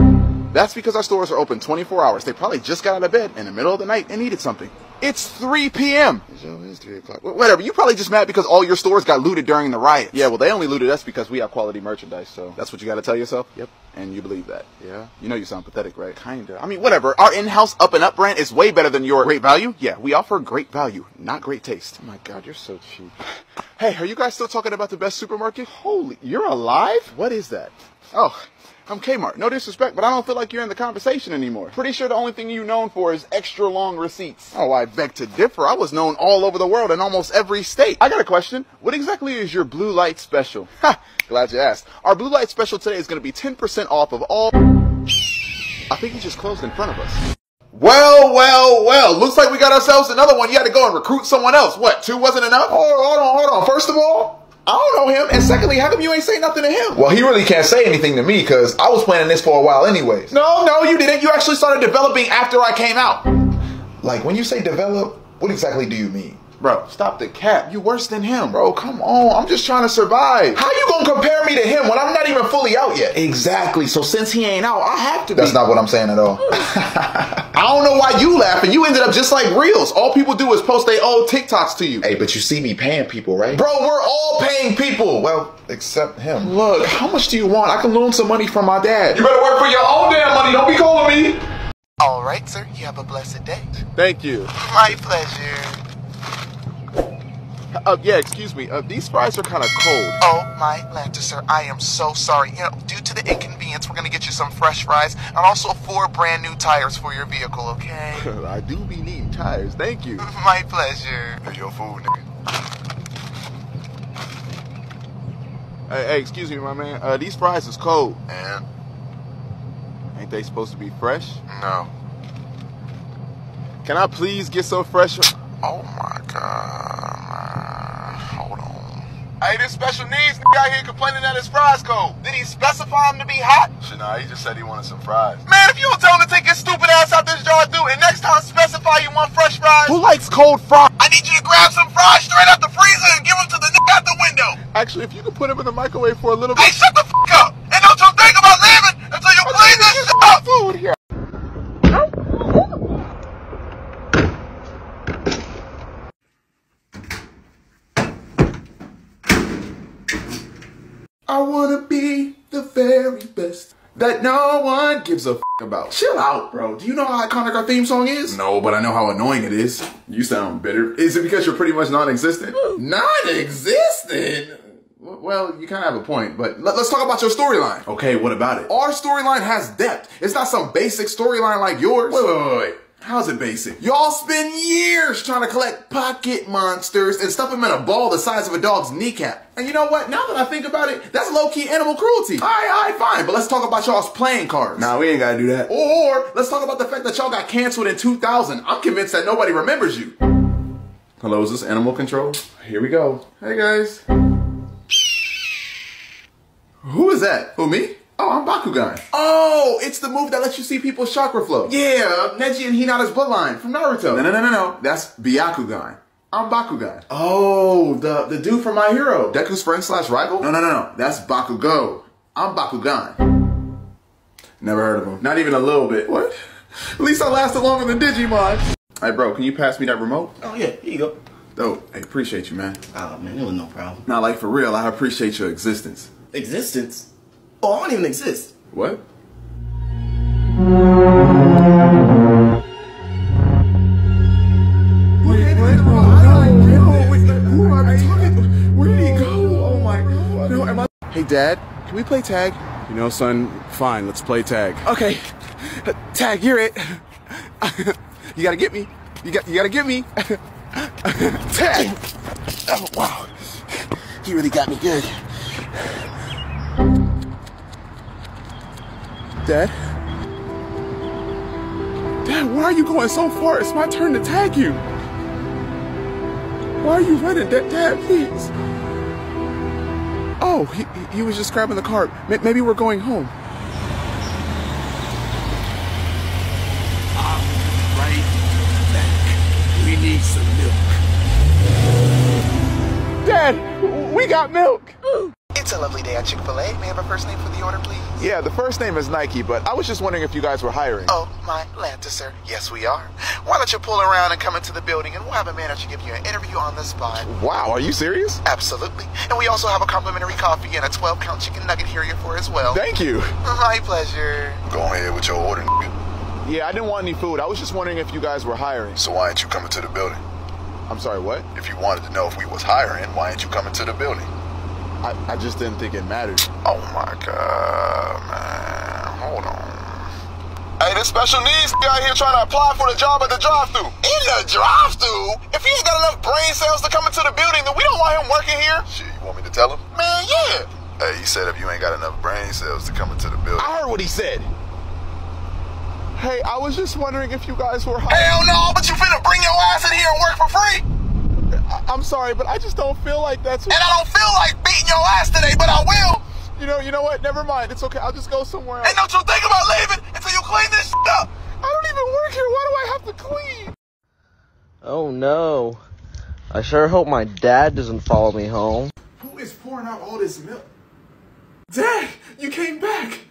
That's because our stores are open 24 hours. They probably just got out of bed in the middle of the night and needed something. It's 3 p.m. It's 3 o'clock. Whatever, you probably just mad because all your stores got looted during the riot. Yeah, well, they only looted us because we have quality merchandise, so that's what you gotta tell yourself? Yep. And you believe that? Yeah. You know you sound pathetic, right? Kinda. I mean, whatever. Our in-house Up and Up brand is way better than your great value. Yeah, we offer great value, not great taste. Oh my God, you're so cheap. Hey, are you guys still talking about the best supermarket? Holy, you're alive? What is that? Oh, I'm Kmart. No disrespect, but I don't feel like you're in the conversation anymore. Pretty sure the only thing you're known for is extra long receipts. Oh, I beg to differ. I was known all over the world in almost every state. I got a question. What exactly is your blue light special? Ha! Glad you asked. Our blue light special today is going to be 10% off of all... I think he just closed in front of us. Well. Looks like we got ourselves another one. You had to go and recruit someone else. What, 2 wasn't enough? Hold on. First of all, I don't know him. And secondly, how come you ain't say nothing to him? Well, he really can't say anything to me because I was planning this for a while anyways. No, you didn't. You actually started developing after I came out. Like, when you say develop, what exactly do you mean? Bro, stop the cap. You worse than him. Bro, come on. I'm just trying to survive. How you gonna compare me to him when I'm not even fully out yet? Exactly. So since he ain't out, I have to be. That's not what I'm saying at all. I don't know why you laughing. You ended up just like Reels. All people do is post their old TikToks to you. Hey, but you see me paying people, right? Bro, we're all paying people. Well, except him. Look, how much do you want? I can loan some money from my dad. You better work for your own damn money. Don't be calling me. All right, sir. You have a blessed day. Thank you. My pleasure. Yeah, excuse me. These fries are kind of cold. Oh, my Lanta, sir. I am so sorry. You know, due to the inconvenience, we're going to get you some fresh fries and also 4 brand new tires for your vehicle, okay? I do be needing tires. Thank you. My pleasure. Hey, your food, nigga. Hey, excuse me, my man. These fries is cold. And? Ain't they supposed to be fresh? No. Can I please get some fresh? Oh, my God. Hey, this special needs nigga out here complaining that his fries cold. Did he specify them to be hot? Nah, he just said he wanted some fries. Man, if you don't tell him to take his stupid ass out this jar, dude, and next time specify you want fresh fries. Who likes cold fries? I need you to grab some fries straight out the freezer and give them to the nigga out the window. Actually, if you could put them in the microwave for a little bit. Hey, shut the fuck up! And don't you think about leaving until you clean this shit up! Food here. I wanna be the very best that no one gives a f about. Chill out, bro. Do you know how iconic our theme song is? No, but I know how annoying it is. You sound bitter. Is it because you're pretty much non-existent? Non-existent? Well, you kind of have a point, but let's talk about your storyline. Okay, what about it? Our storyline has depth. It's not some basic storyline like yours. Wait. How's it basic? Y'all spend years trying to collect pocket monsters and stuff them in a ball the size of a dog's kneecap. And you know what? Now that I think about it, that's low-key animal cruelty. All right, fine. But let's talk about y'all's playing cards. Nah, we ain't gotta do that. Or let's talk about the fact that y'all got canceled in 2000. I'm convinced that nobody remembers you. Hello, is this animal control? Here we go. Hey, guys. Who is that? Who, me? Oh, I'm Bakugan. Oh, it's the move that lets you see people's chakra flow. Yeah, Neji and Hinata's bloodline from Naruto. No. That's Byakugan. I'm Bakugan. Oh, the dude from My Hero. Deku's friend / rival? No. That's Bakugo. I'm Bakugan. Never heard of him. Not even a little bit. What? At least I lasted longer than Digimon. Hey, bro, can you pass me that remote? Oh, yeah. Here you go. Dope. Hey, appreciate you, man. Oh, man, it was no problem. Not like for real. I appreciate your existence. Existence? Oh, I don't even exist. What? Where did he go? Oh my God. Hey, Dad, can we play tag? You know, son, fine, let's play tag. Okay. Tag, you're it. You gotta get me. You gotta get me. Tag! Oh, wow. He really got me good. Dad? Dad, why are you going so far? It's my turn to tag you. Why are you running? Dad, please. Oh, he was just grabbing the cart. Maybe we're going home. I'm right back. We need some milk. Dad, we got milk. It's a lovely day at Chick-fil-A. May I have a first name for the order, please? Yeah, the first name is Nike, but I was just wondering if you guys were hiring. Oh, my Lanta, sir. Yes, we are. Why don't you pull around and come into the building, and we'll have a manager give you an interview on the spot. Wow, are you serious? Absolutely. And we also have a complimentary coffee and a 12-count chicken nugget here for as well. Thank you. My pleasure. Go ahead with your order, Yeah, I didn't want any food. I was just wondering if you guys were hiring. So why ain't you coming to the building? I'm sorry, what? If you wanted to know if we was hiring, why ain't you coming to the building? I just didn't think it mattered. Oh my God, man. Hold on. Hey, this special needs guy here trying to apply for the job at the drive-thru. In the drive-thru? If he ain't got enough brain cells to come into the building, then we don't want him working here. Shit, you want me to tell him? Man, yeah. Hey, he said if you ain't got enough brain cells to come into the building. I heard what he said. Hey, I was just wondering if you guys were hiring. Hell no, but you finna bring your ass in here and work for free? I'm sorry, but I just don't feel like that's what... And I don't feel like beating your ass today, but I will. You know what? Never mind. It's okay. I'll just go somewhere else. And don't you think about leaving until you clean this shit up. I don't even work here. Why do I have to clean? Oh no. I sure hope my dad doesn't follow me home. Who is pouring out all this milk? Dad, you came back.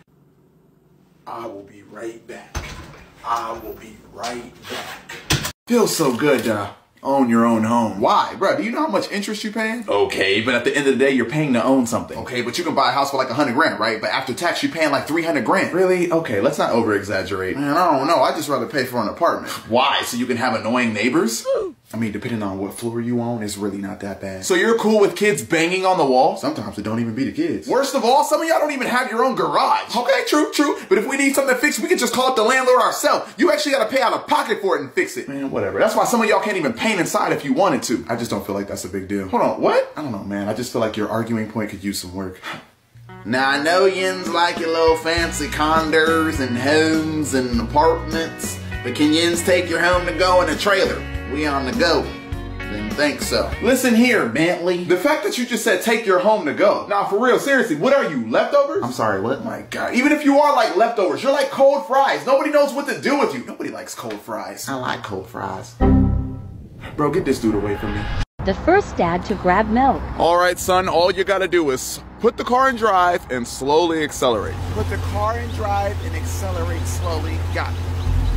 I will be right back. I will be right back. Feels so good to own your own home. Why? Bro, do you know how much interest you're paying? Okay, but at the end of the day, you're paying to own something. Okay, but you can buy a house for like 100 grand, right? But after tax, you're paying like 300 grand. Really? Okay, let's not over-exaggerate. Man, I don't know. I'd just rather pay for an apartment. Why? So you can have annoying neighbors? I mean, depending on what floor you own, it's really not that bad. So you're cool with kids banging on the wall? Sometimes it don't even be the kids. Worst of all, some of y'all don't even have your own garage. Okay, true. But if we need something fixed, we can just call up the landlord ourselves. You actually got to pay out of pocket for it and fix it. Man, whatever. That's why some of y'all can't even paint inside if you wanted to. I just don't feel like that's a big deal. Hold on, what? I don't know, man. I just feel like your arguing point could use some work. Now, I know yins like your little fancy condos and homes and apartments, but can yins take your home to go in a trailer? We on the go. Didn't think so. Listen here, Bentley. The fact that you just said take your home to go. Now, for real, seriously, what are you, leftovers? I'm sorry, what? My God. Even if you are like leftovers, you're like cold fries. Nobody knows what to do with you. Nobody likes cold fries. I like cold fries. Bro, get this dude away from me. The first dad to grab milk. All right, son, all you gotta do is put the car in drive and slowly accelerate. Put the car in drive and accelerate slowly. Got it.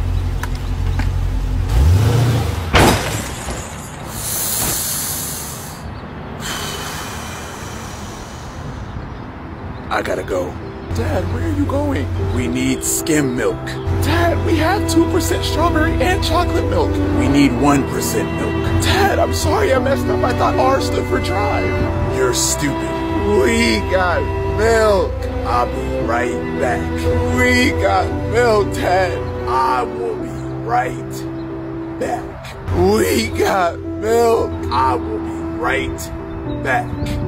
I gotta go. Dad, where are you going? We need skim milk. Dad, we have 2% strawberry and chocolate milk. We need 1% milk. Dad, I'm sorry I messed up. I thought R stood for drive. You're stupid. We got milk. I'll be right back. We got milk, Dad. I will be right back. We got milk. I will be right back.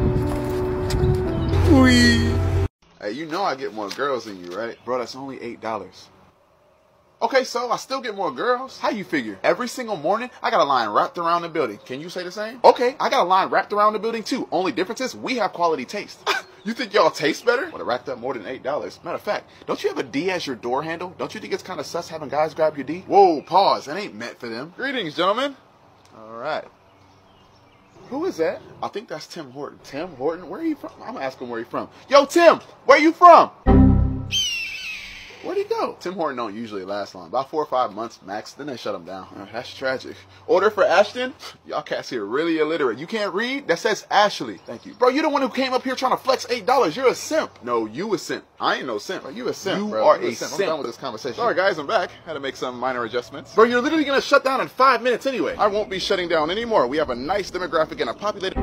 Hey, you know I get more girls than you, right? Bro, that's only $8. Okay, so I still get more girls? How you figure? Every single morning, I got a line wrapped around the building. Can you say the same? Okay, I got a line wrapped around the building too. Only difference is we have quality taste. You think y'all taste better? Would have racked up more than $8. Matter of fact, don't you have a D as your door handle? Don't you think it's kind of sus having guys grab your D? Whoa, pause. That ain't meant for them. Greetings, gentlemen. All right. Who is that? I think that's Tim Horton. Tim Horton? Where are you from? I'm gonna ask him where he's from. Yo, Tim, where you from? Where'd he go? Tim Horton don't usually last long. About 4 or 5 months max, then they shut him down. That's tragic. Order for Ashton? Y'all cats here really illiterate. You can't read? That says Ashley. Thank you. Bro, you the one who came up here trying to flex $8. You're a simp. No, you a simp. I ain't no simp. Bro, you a simp, bro. You are a simp. I'm done with this conversation. Sorry, guys, I'm back. Had to make some minor adjustments. Bro, you're literally gonna shut down in 5 minutes anyway. I won't be shutting down anymore. We have a nice demographic and a populated...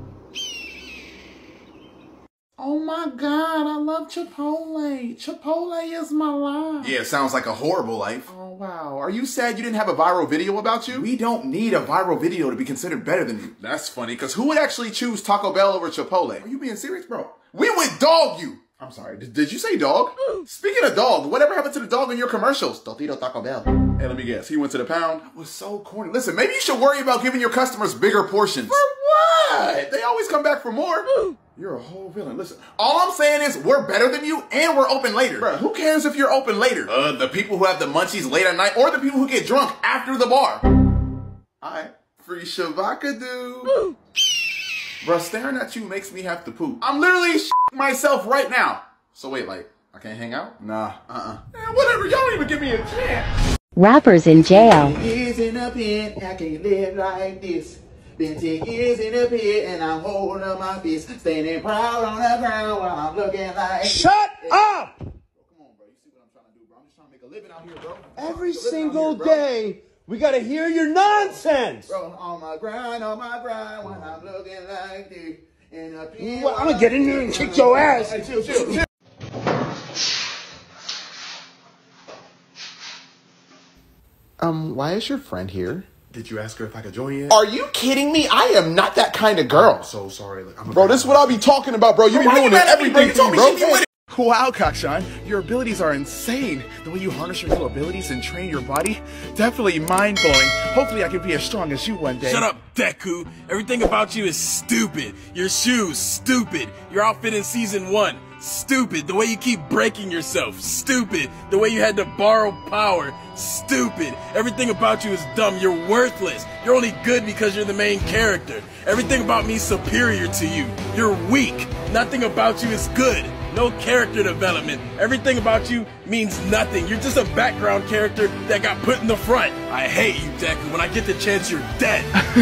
Oh my God, I love Chipotle. Chipotle is my life. Yeah, sounds like a horrible life. Oh, wow. Are you sad you didn't have a viral video about you? We don't need a viral video to be considered better than you. That's funny, because who would actually choose Taco Bell over Chipotle? Are you being serious, bro? We would dog you. I'm sorry. Did you say dog? Speaking of dog, whatever happened to the dog in your commercials? Totito Taco Bell. Hey, let me guess. He went to the pound? That was so corny. Listen, maybe you should worry about giving your customers bigger portions. For what? They always come back for more. You're a whole villain. Listen, all I'm saying is we're better than you and we're open later. Bro, who cares if you're open later? The people who have the munchies late at night or the people who get drunk after the bar. All right. Free Shavakadu. Bro, staring at you makes me have to poop. I'm literally myself right now. So wait, like, I can't hang out? Nah. Man, whatever. Y'all don't even give me a chance. Rappers in jail. Years in a pen, I can't live like this. Been 10 years in a pit and I'm holding up my fist, standing proud on the ground while I'm looking like. Shut up! Come on, bro. You see what I'm trying to do, bro? I'm just trying to make a living out here, bro. Every single day, we gotta hear your nonsense. Bro, on my grind, when I'm looking like this. In a pit. I'm gonna get in there and kick your ass. Hey, chill. Why is your friend here? Did you ask her if I could join you? Are you kidding me? I am not that kind of girl. I'm so sorry. Bro, this is what I'll be talking about, bro. You be ruining everything for me, bro. Wow, Kakshan, your abilities are insane. The way you harness your little abilities and train your body, definitely mind-blowing. Hopefully I can be as strong as you one day. Shut up, Deku. Everything about you is stupid. Your shoes, stupid. Your outfit in season 1, stupid. The way you keep breaking yourself, stupid. The way you had to borrow power, stupid. Everything about you is dumb. You're worthless. You're only good because you're the main character. Everything about me is superior to you. You're weak. Nothing about you is good. No character development. Everything about you means nothing. You're just a background character that got put in the front. I hate you, Deku. When I get the chance, you're dead.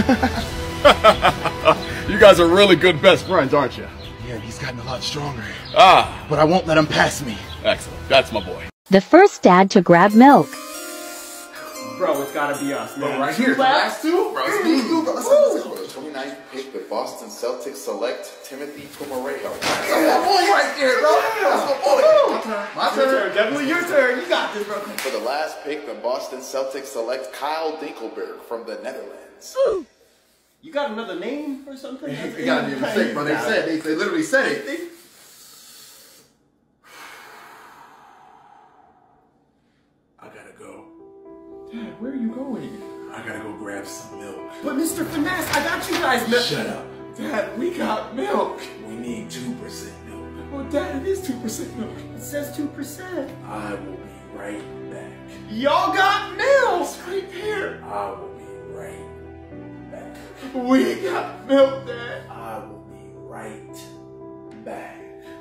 You guys are really good best friends, aren't you? Yeah, he's gotten a lot stronger. But I won't let him pass me. Excellent. That's my boy. The first dad to grab milk. Bro, it's gotta be us, man. Bro, right here. The last two? Bro, it's these two, bro. Let's go. 29th pick, the Boston Celtics select Timothy Pumarejo. That's my boy right there, bro. That's my boy. My turn. Definitely your turn. You got this, bro. For the last pick, the Boston Celtics select Kyle Dinkelberg from the Netherlands. You got another name or something? It gotta be a mistake, bro. They literally said it. I gotta go. Dad, where are you going? I gotta go grab some milk. But Mr. Finesse, I got you guys milk. Shut up. Dad, we got milk. We need 2% milk. Well, Dad, it is 2% milk. It says 2%. I will be right back. Y'all got milk! It's right here. I will be right back. We got milk, Dad. I will be right back.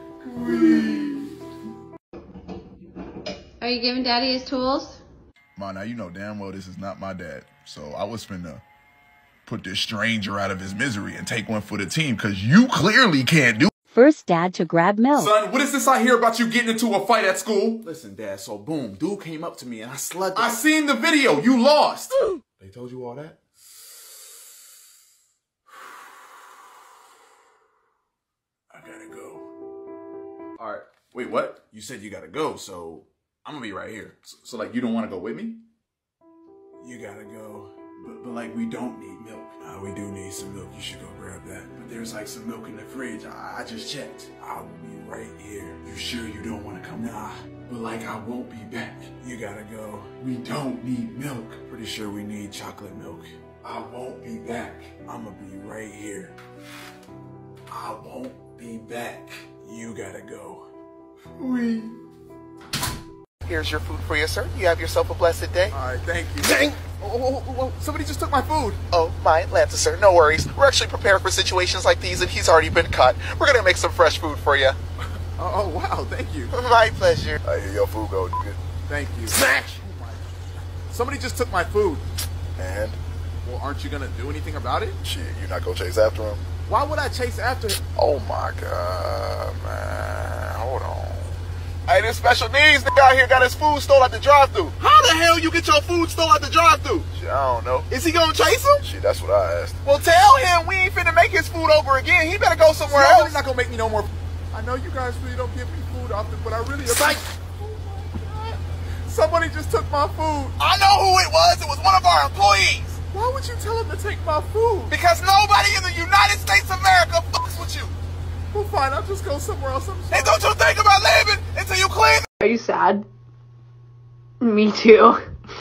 Are you giving Daddy his tools? Ma, now you know damn well this is not my dad. So I was finna put this stranger out of his misery and take one for the team, because you clearly can't do. First dad to grab milk. Son, what is this I hear about you getting into a fight at school? Listen, Dad, so boom, dude came up to me and I slugged him. I seen the video. You lost. They told you all that? I gotta go. All right. Wait, what? You said you gotta go, so I'm gonna be right here. So like, you don't want to go with me? You gotta go. But like, we don't need milk. We do need some milk. You should go grab that. But there's like some milk in the fridge. I just checked. I will be right here. You sure you don't want to come? Nah. But like, I won't be back. You gotta go. We don't need milk. Pretty sure we need chocolate milk. I won't be back. I'm gonna be right here. I won't be back. You gotta go. Here's your food for you, sir. You have yourself a blessed day. All right, thank you. Dang! Oh, somebody just took my food. Oh, my Atlanta, sir. No worries. We're actually prepared for situations like these, and he's already been caught. We're gonna make some fresh food for you. Oh, wow, thank you. My pleasure. I hear your food go good. Thank you. Smash! Somebody just took my food. And? Well, aren't you gonna do anything about it? Shit, you're not gonna chase after him? Why would I chase after him? Oh my God, man. Hold on. Hey, this special needs nigga out here got his food stole at the drive-thru. How the hell you get your food stole at the drive-thru? Shit, I don't know. Is he gonna chase him? Shit, that's what I asked. Well, tell him we ain't finna make his food over again. He better go somewhere else. He's not gonna make me no more. I know you guys really don't give me food often, but I really Psych! Oh my God. Somebody just took my food. I know who it was. It was one of our employees. Why would you tell him to take my food? Because nobody in the United States of America fucks with you. Well, fine. I'll just go somewhere else. I'm sorry. And don't you think about leaving until you clean. Are you sad? Me too.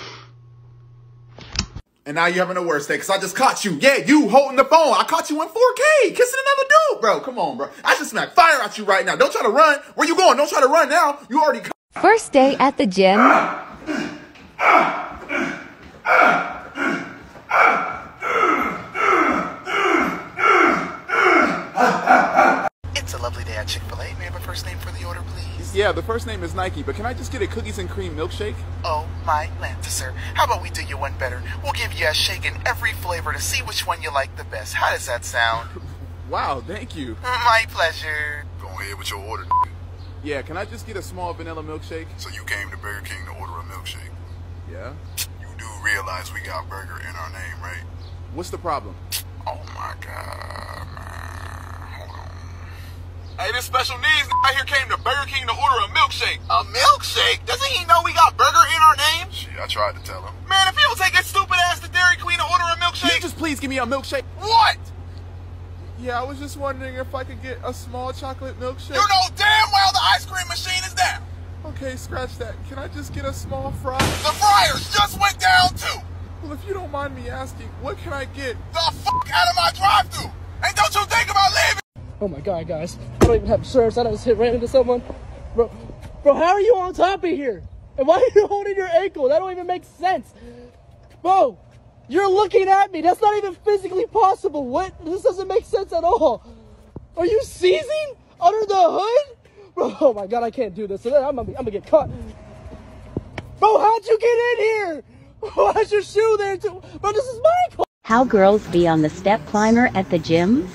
And now you're having the worst day because I just caught you. Yeah, you holding the phone. I caught you in 4K kissing another dude. Bro, come on, bro. I just smack fire at you right now. Don't try to run. Where you going? Don't try to run now. You already caught. First day at the gym. Yeah, the first name is Nike, but can I just get a cookies and cream milkshake? Oh my Lanta, sir. How about we do you one better? We'll give you a shake in every flavor to see which one you like the best. How does that sound? Wow, thank you. My pleasure. Go ahead with your order. Yeah, can I just get a small vanilla milkshake? So you came to Burger King to order a milkshake? Yeah. You do realize we got burger in our name, right? What's the problem? Oh my God, man. Hold on. Hey, this special needs out here came to Burger King to order a milkshake. A milkshake? Doesn't he know we got burger in our name? Shit, I tried to tell him. Man, if he don't take his stupid ass to Dairy Queen to order a milkshake. Can you just please give me a milkshake? What? Yeah, I was just wondering if I could get a small chocolate milkshake. You know damn well the ice cream machine is down. Okay, scratch that. Can I just get a small fry? The fryers just went down too. Well, if you don't mind me asking, what can I get? The fuck out of my drive-thru. And don't you think about leaving? Oh my god, guys. I don't even have insurance. I just ran into someone. Bro, how are you on top of here? And why are you holding your ankle? That don't even make sense. Bro, you're looking at me. That's not even physically possible. What? This doesn't make sense at all. Are you seizing under the hood? Bro, oh my god, I can't do this. I'm gonna get caught. Bro, how'd you get in here? Why's your shoe there too? Bro, this is my car. How girls be on the step climber at the gym?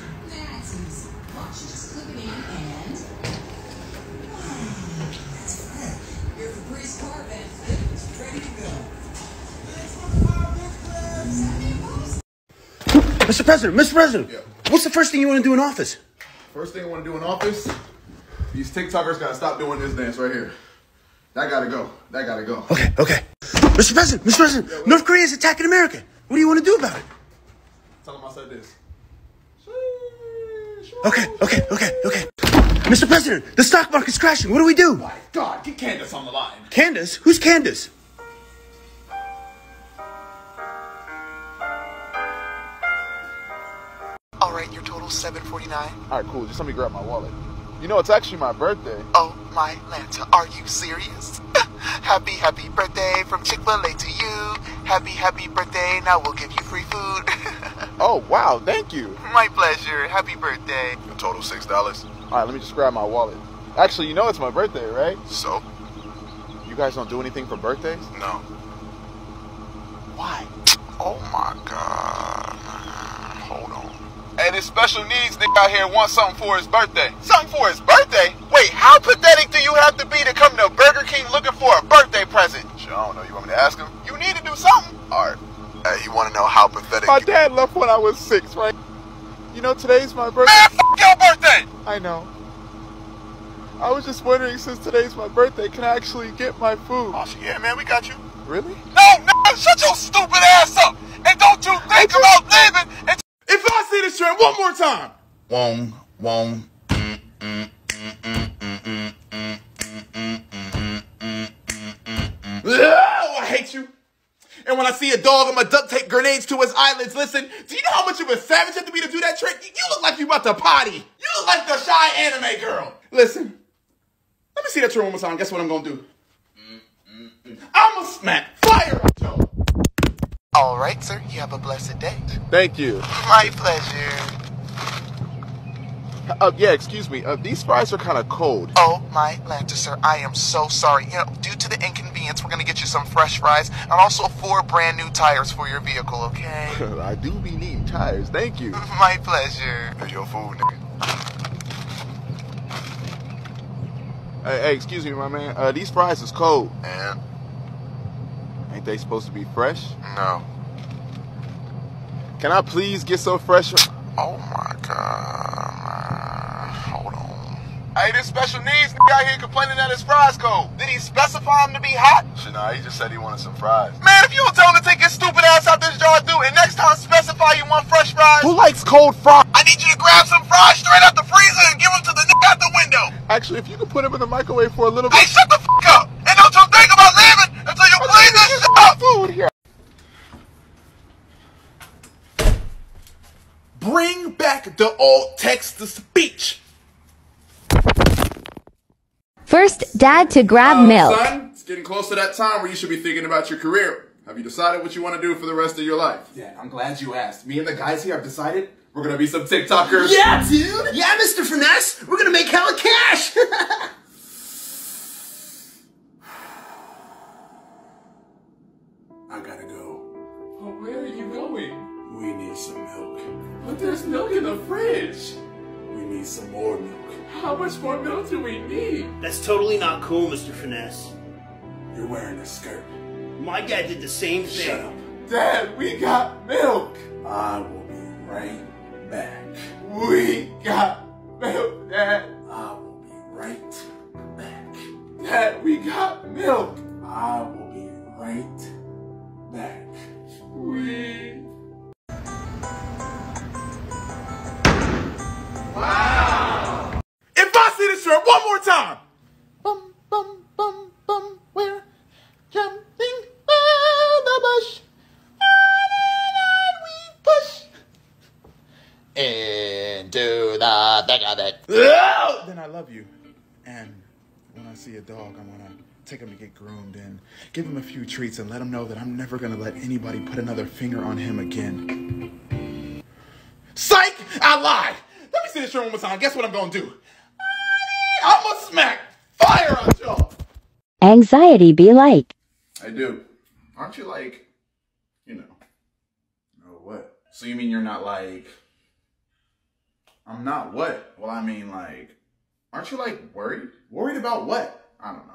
Mr. President, what's the first thing you want to do in office? First thing I want to do in office, these TikTokers gotta stop doing this dance right here. That gotta go. That gotta go. Okay. Mr. President, North Korea is attacking America. What do you want to do about it? Tell them I said this. Okay. Mr. President, the stock market's crashing. What do we do? My God, get Candace on the line. Candace? Who's Candace? All right, your total's $7.49. All right, cool. Just let me grab my wallet. You know, it's actually my birthday. Oh my Lanta, are you serious? Happy birthday from Chick-fil-A to you. Happy birthday. Now we'll give you free food. Oh, wow. Thank you. My pleasure. Happy birthday. Your total $6. All right, let me just grab my wallet. Actually, you know it's my birthday, right? So? You guys don't do anything for birthdays? No. Why? Oh my God. Hold on. Hey, this special needs nigga out here wants something for his birthday. Something for his birthday? Wait, how pathetic do you have to be to come to Burger King looking for a birthday present? Shit, I don't know. You want me to ask him? You need to do something. All right. Hey, you want to know how pathetic? My dad left when I was 6, right? You know, today's my birthday. Man, fuck your birthday! I know. I was just wondering, since today's my birthday, can I actually get my food? Oh, shit, yeah, man, we got you. Really? No, shut your stupid ass up! And don't you think about leaving and... If I see this trend one more time. Wong. Oh, I hate you. And when I see a dog, I'm gonna duct tape grenades to his eyelids. Listen, do you know how much of a savage you have to be to do that trick? You look like you about to potty. You look like the shy anime girl. Listen, let me see that trick one more time. Guess what I'm gonna do? I'm gonna smack fire at you. All right, sir. You have a blessed day. Thank you. My pleasure. Yeah, excuse me. These fries are kind of cold. Oh my Lanta, sir. I am so sorry. You know, due to the inconvenience, we're going to get you some fresh fries and also 4 brand new tires for your vehicle, okay? I do be needing tires. Thank you. My pleasure. Here's your food, nigga. Hey, excuse me, my man. These fries is cold. And? Ain't they supposed to be fresh? No. Can I please get some fresh? Oh my God, man. Hold on. Hey, this special needs nigga out here complaining that his fries cold. Did he specify them to be hot? Shit, nah, he just said he wanted some fries. Man, if you don't tell him to take his stupid ass out this drive-thru and next time specify you want fresh fries. Who likes cold fries? I need you to grab some fries straight out the freezer and give them to the nigga out the window. Actually, if you could put them in the microwave for a little bit. Hey, shut the fuck up! And don't you think about leaving until you clean this shit up! Food here. Bring back the old text-to-speech. First dad to grab milk. Son, it's getting close to that time where you should be thinking about your career. Have you decided what you want to do for the rest of your life? Yeah, I'm glad you asked. Me and the guys here have decided we're gonna be some TikTokers. Yeah, dude. Yeah, Mr. Finesse. We're gonna make hella cash. going? We need some milk. But there's milk in the fridge. We need some more milk. How much more milk do we need? That's totally not cool, Mr. Finesse. You're wearing a skirt. My dad did the same thing. Shut up. Dad, we got milk. I will be right back. We got milk, Dad. I will be right back. Dad, we got milk. I will be right back. Wow! If I see this shirt one more time, Bum, bum, bum, bum, we're jumping on the bush. On we push. Into the thick of it. then I love you. And when I see a dog, I'm gonna take him to get groomed and give him a few treats and let him know that I'm never gonna let anybody put another finger on him again. Psych! I lied! Let me see this shirt one more time. Guess what I'm gonna do? I'm gonna smack fire on y'all! Anxiety be like. I do. Aren't you like, you know. Oh, what? So you mean you're not like... I'm not what? Well, I mean like... Aren't you like worried? Worried about what? I don't know.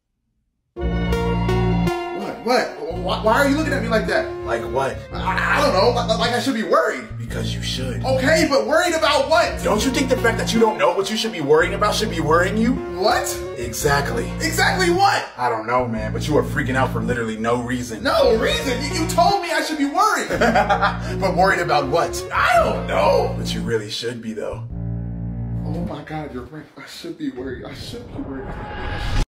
What? Why are you looking at me like that? Like what? I don't know. Like I should be worried. Because you should. Okay, but worried about what? Don't you think the fact that you don't know what you should be worrying about should be worrying you? What? Exactly. Exactly what? I don't know, man, but you are freaking out for literally no reason. No reason? You told me I should be worried. But worried about what? I don't know. But you really should be, though. Oh my God, you're right. I should be worried. I should be worried.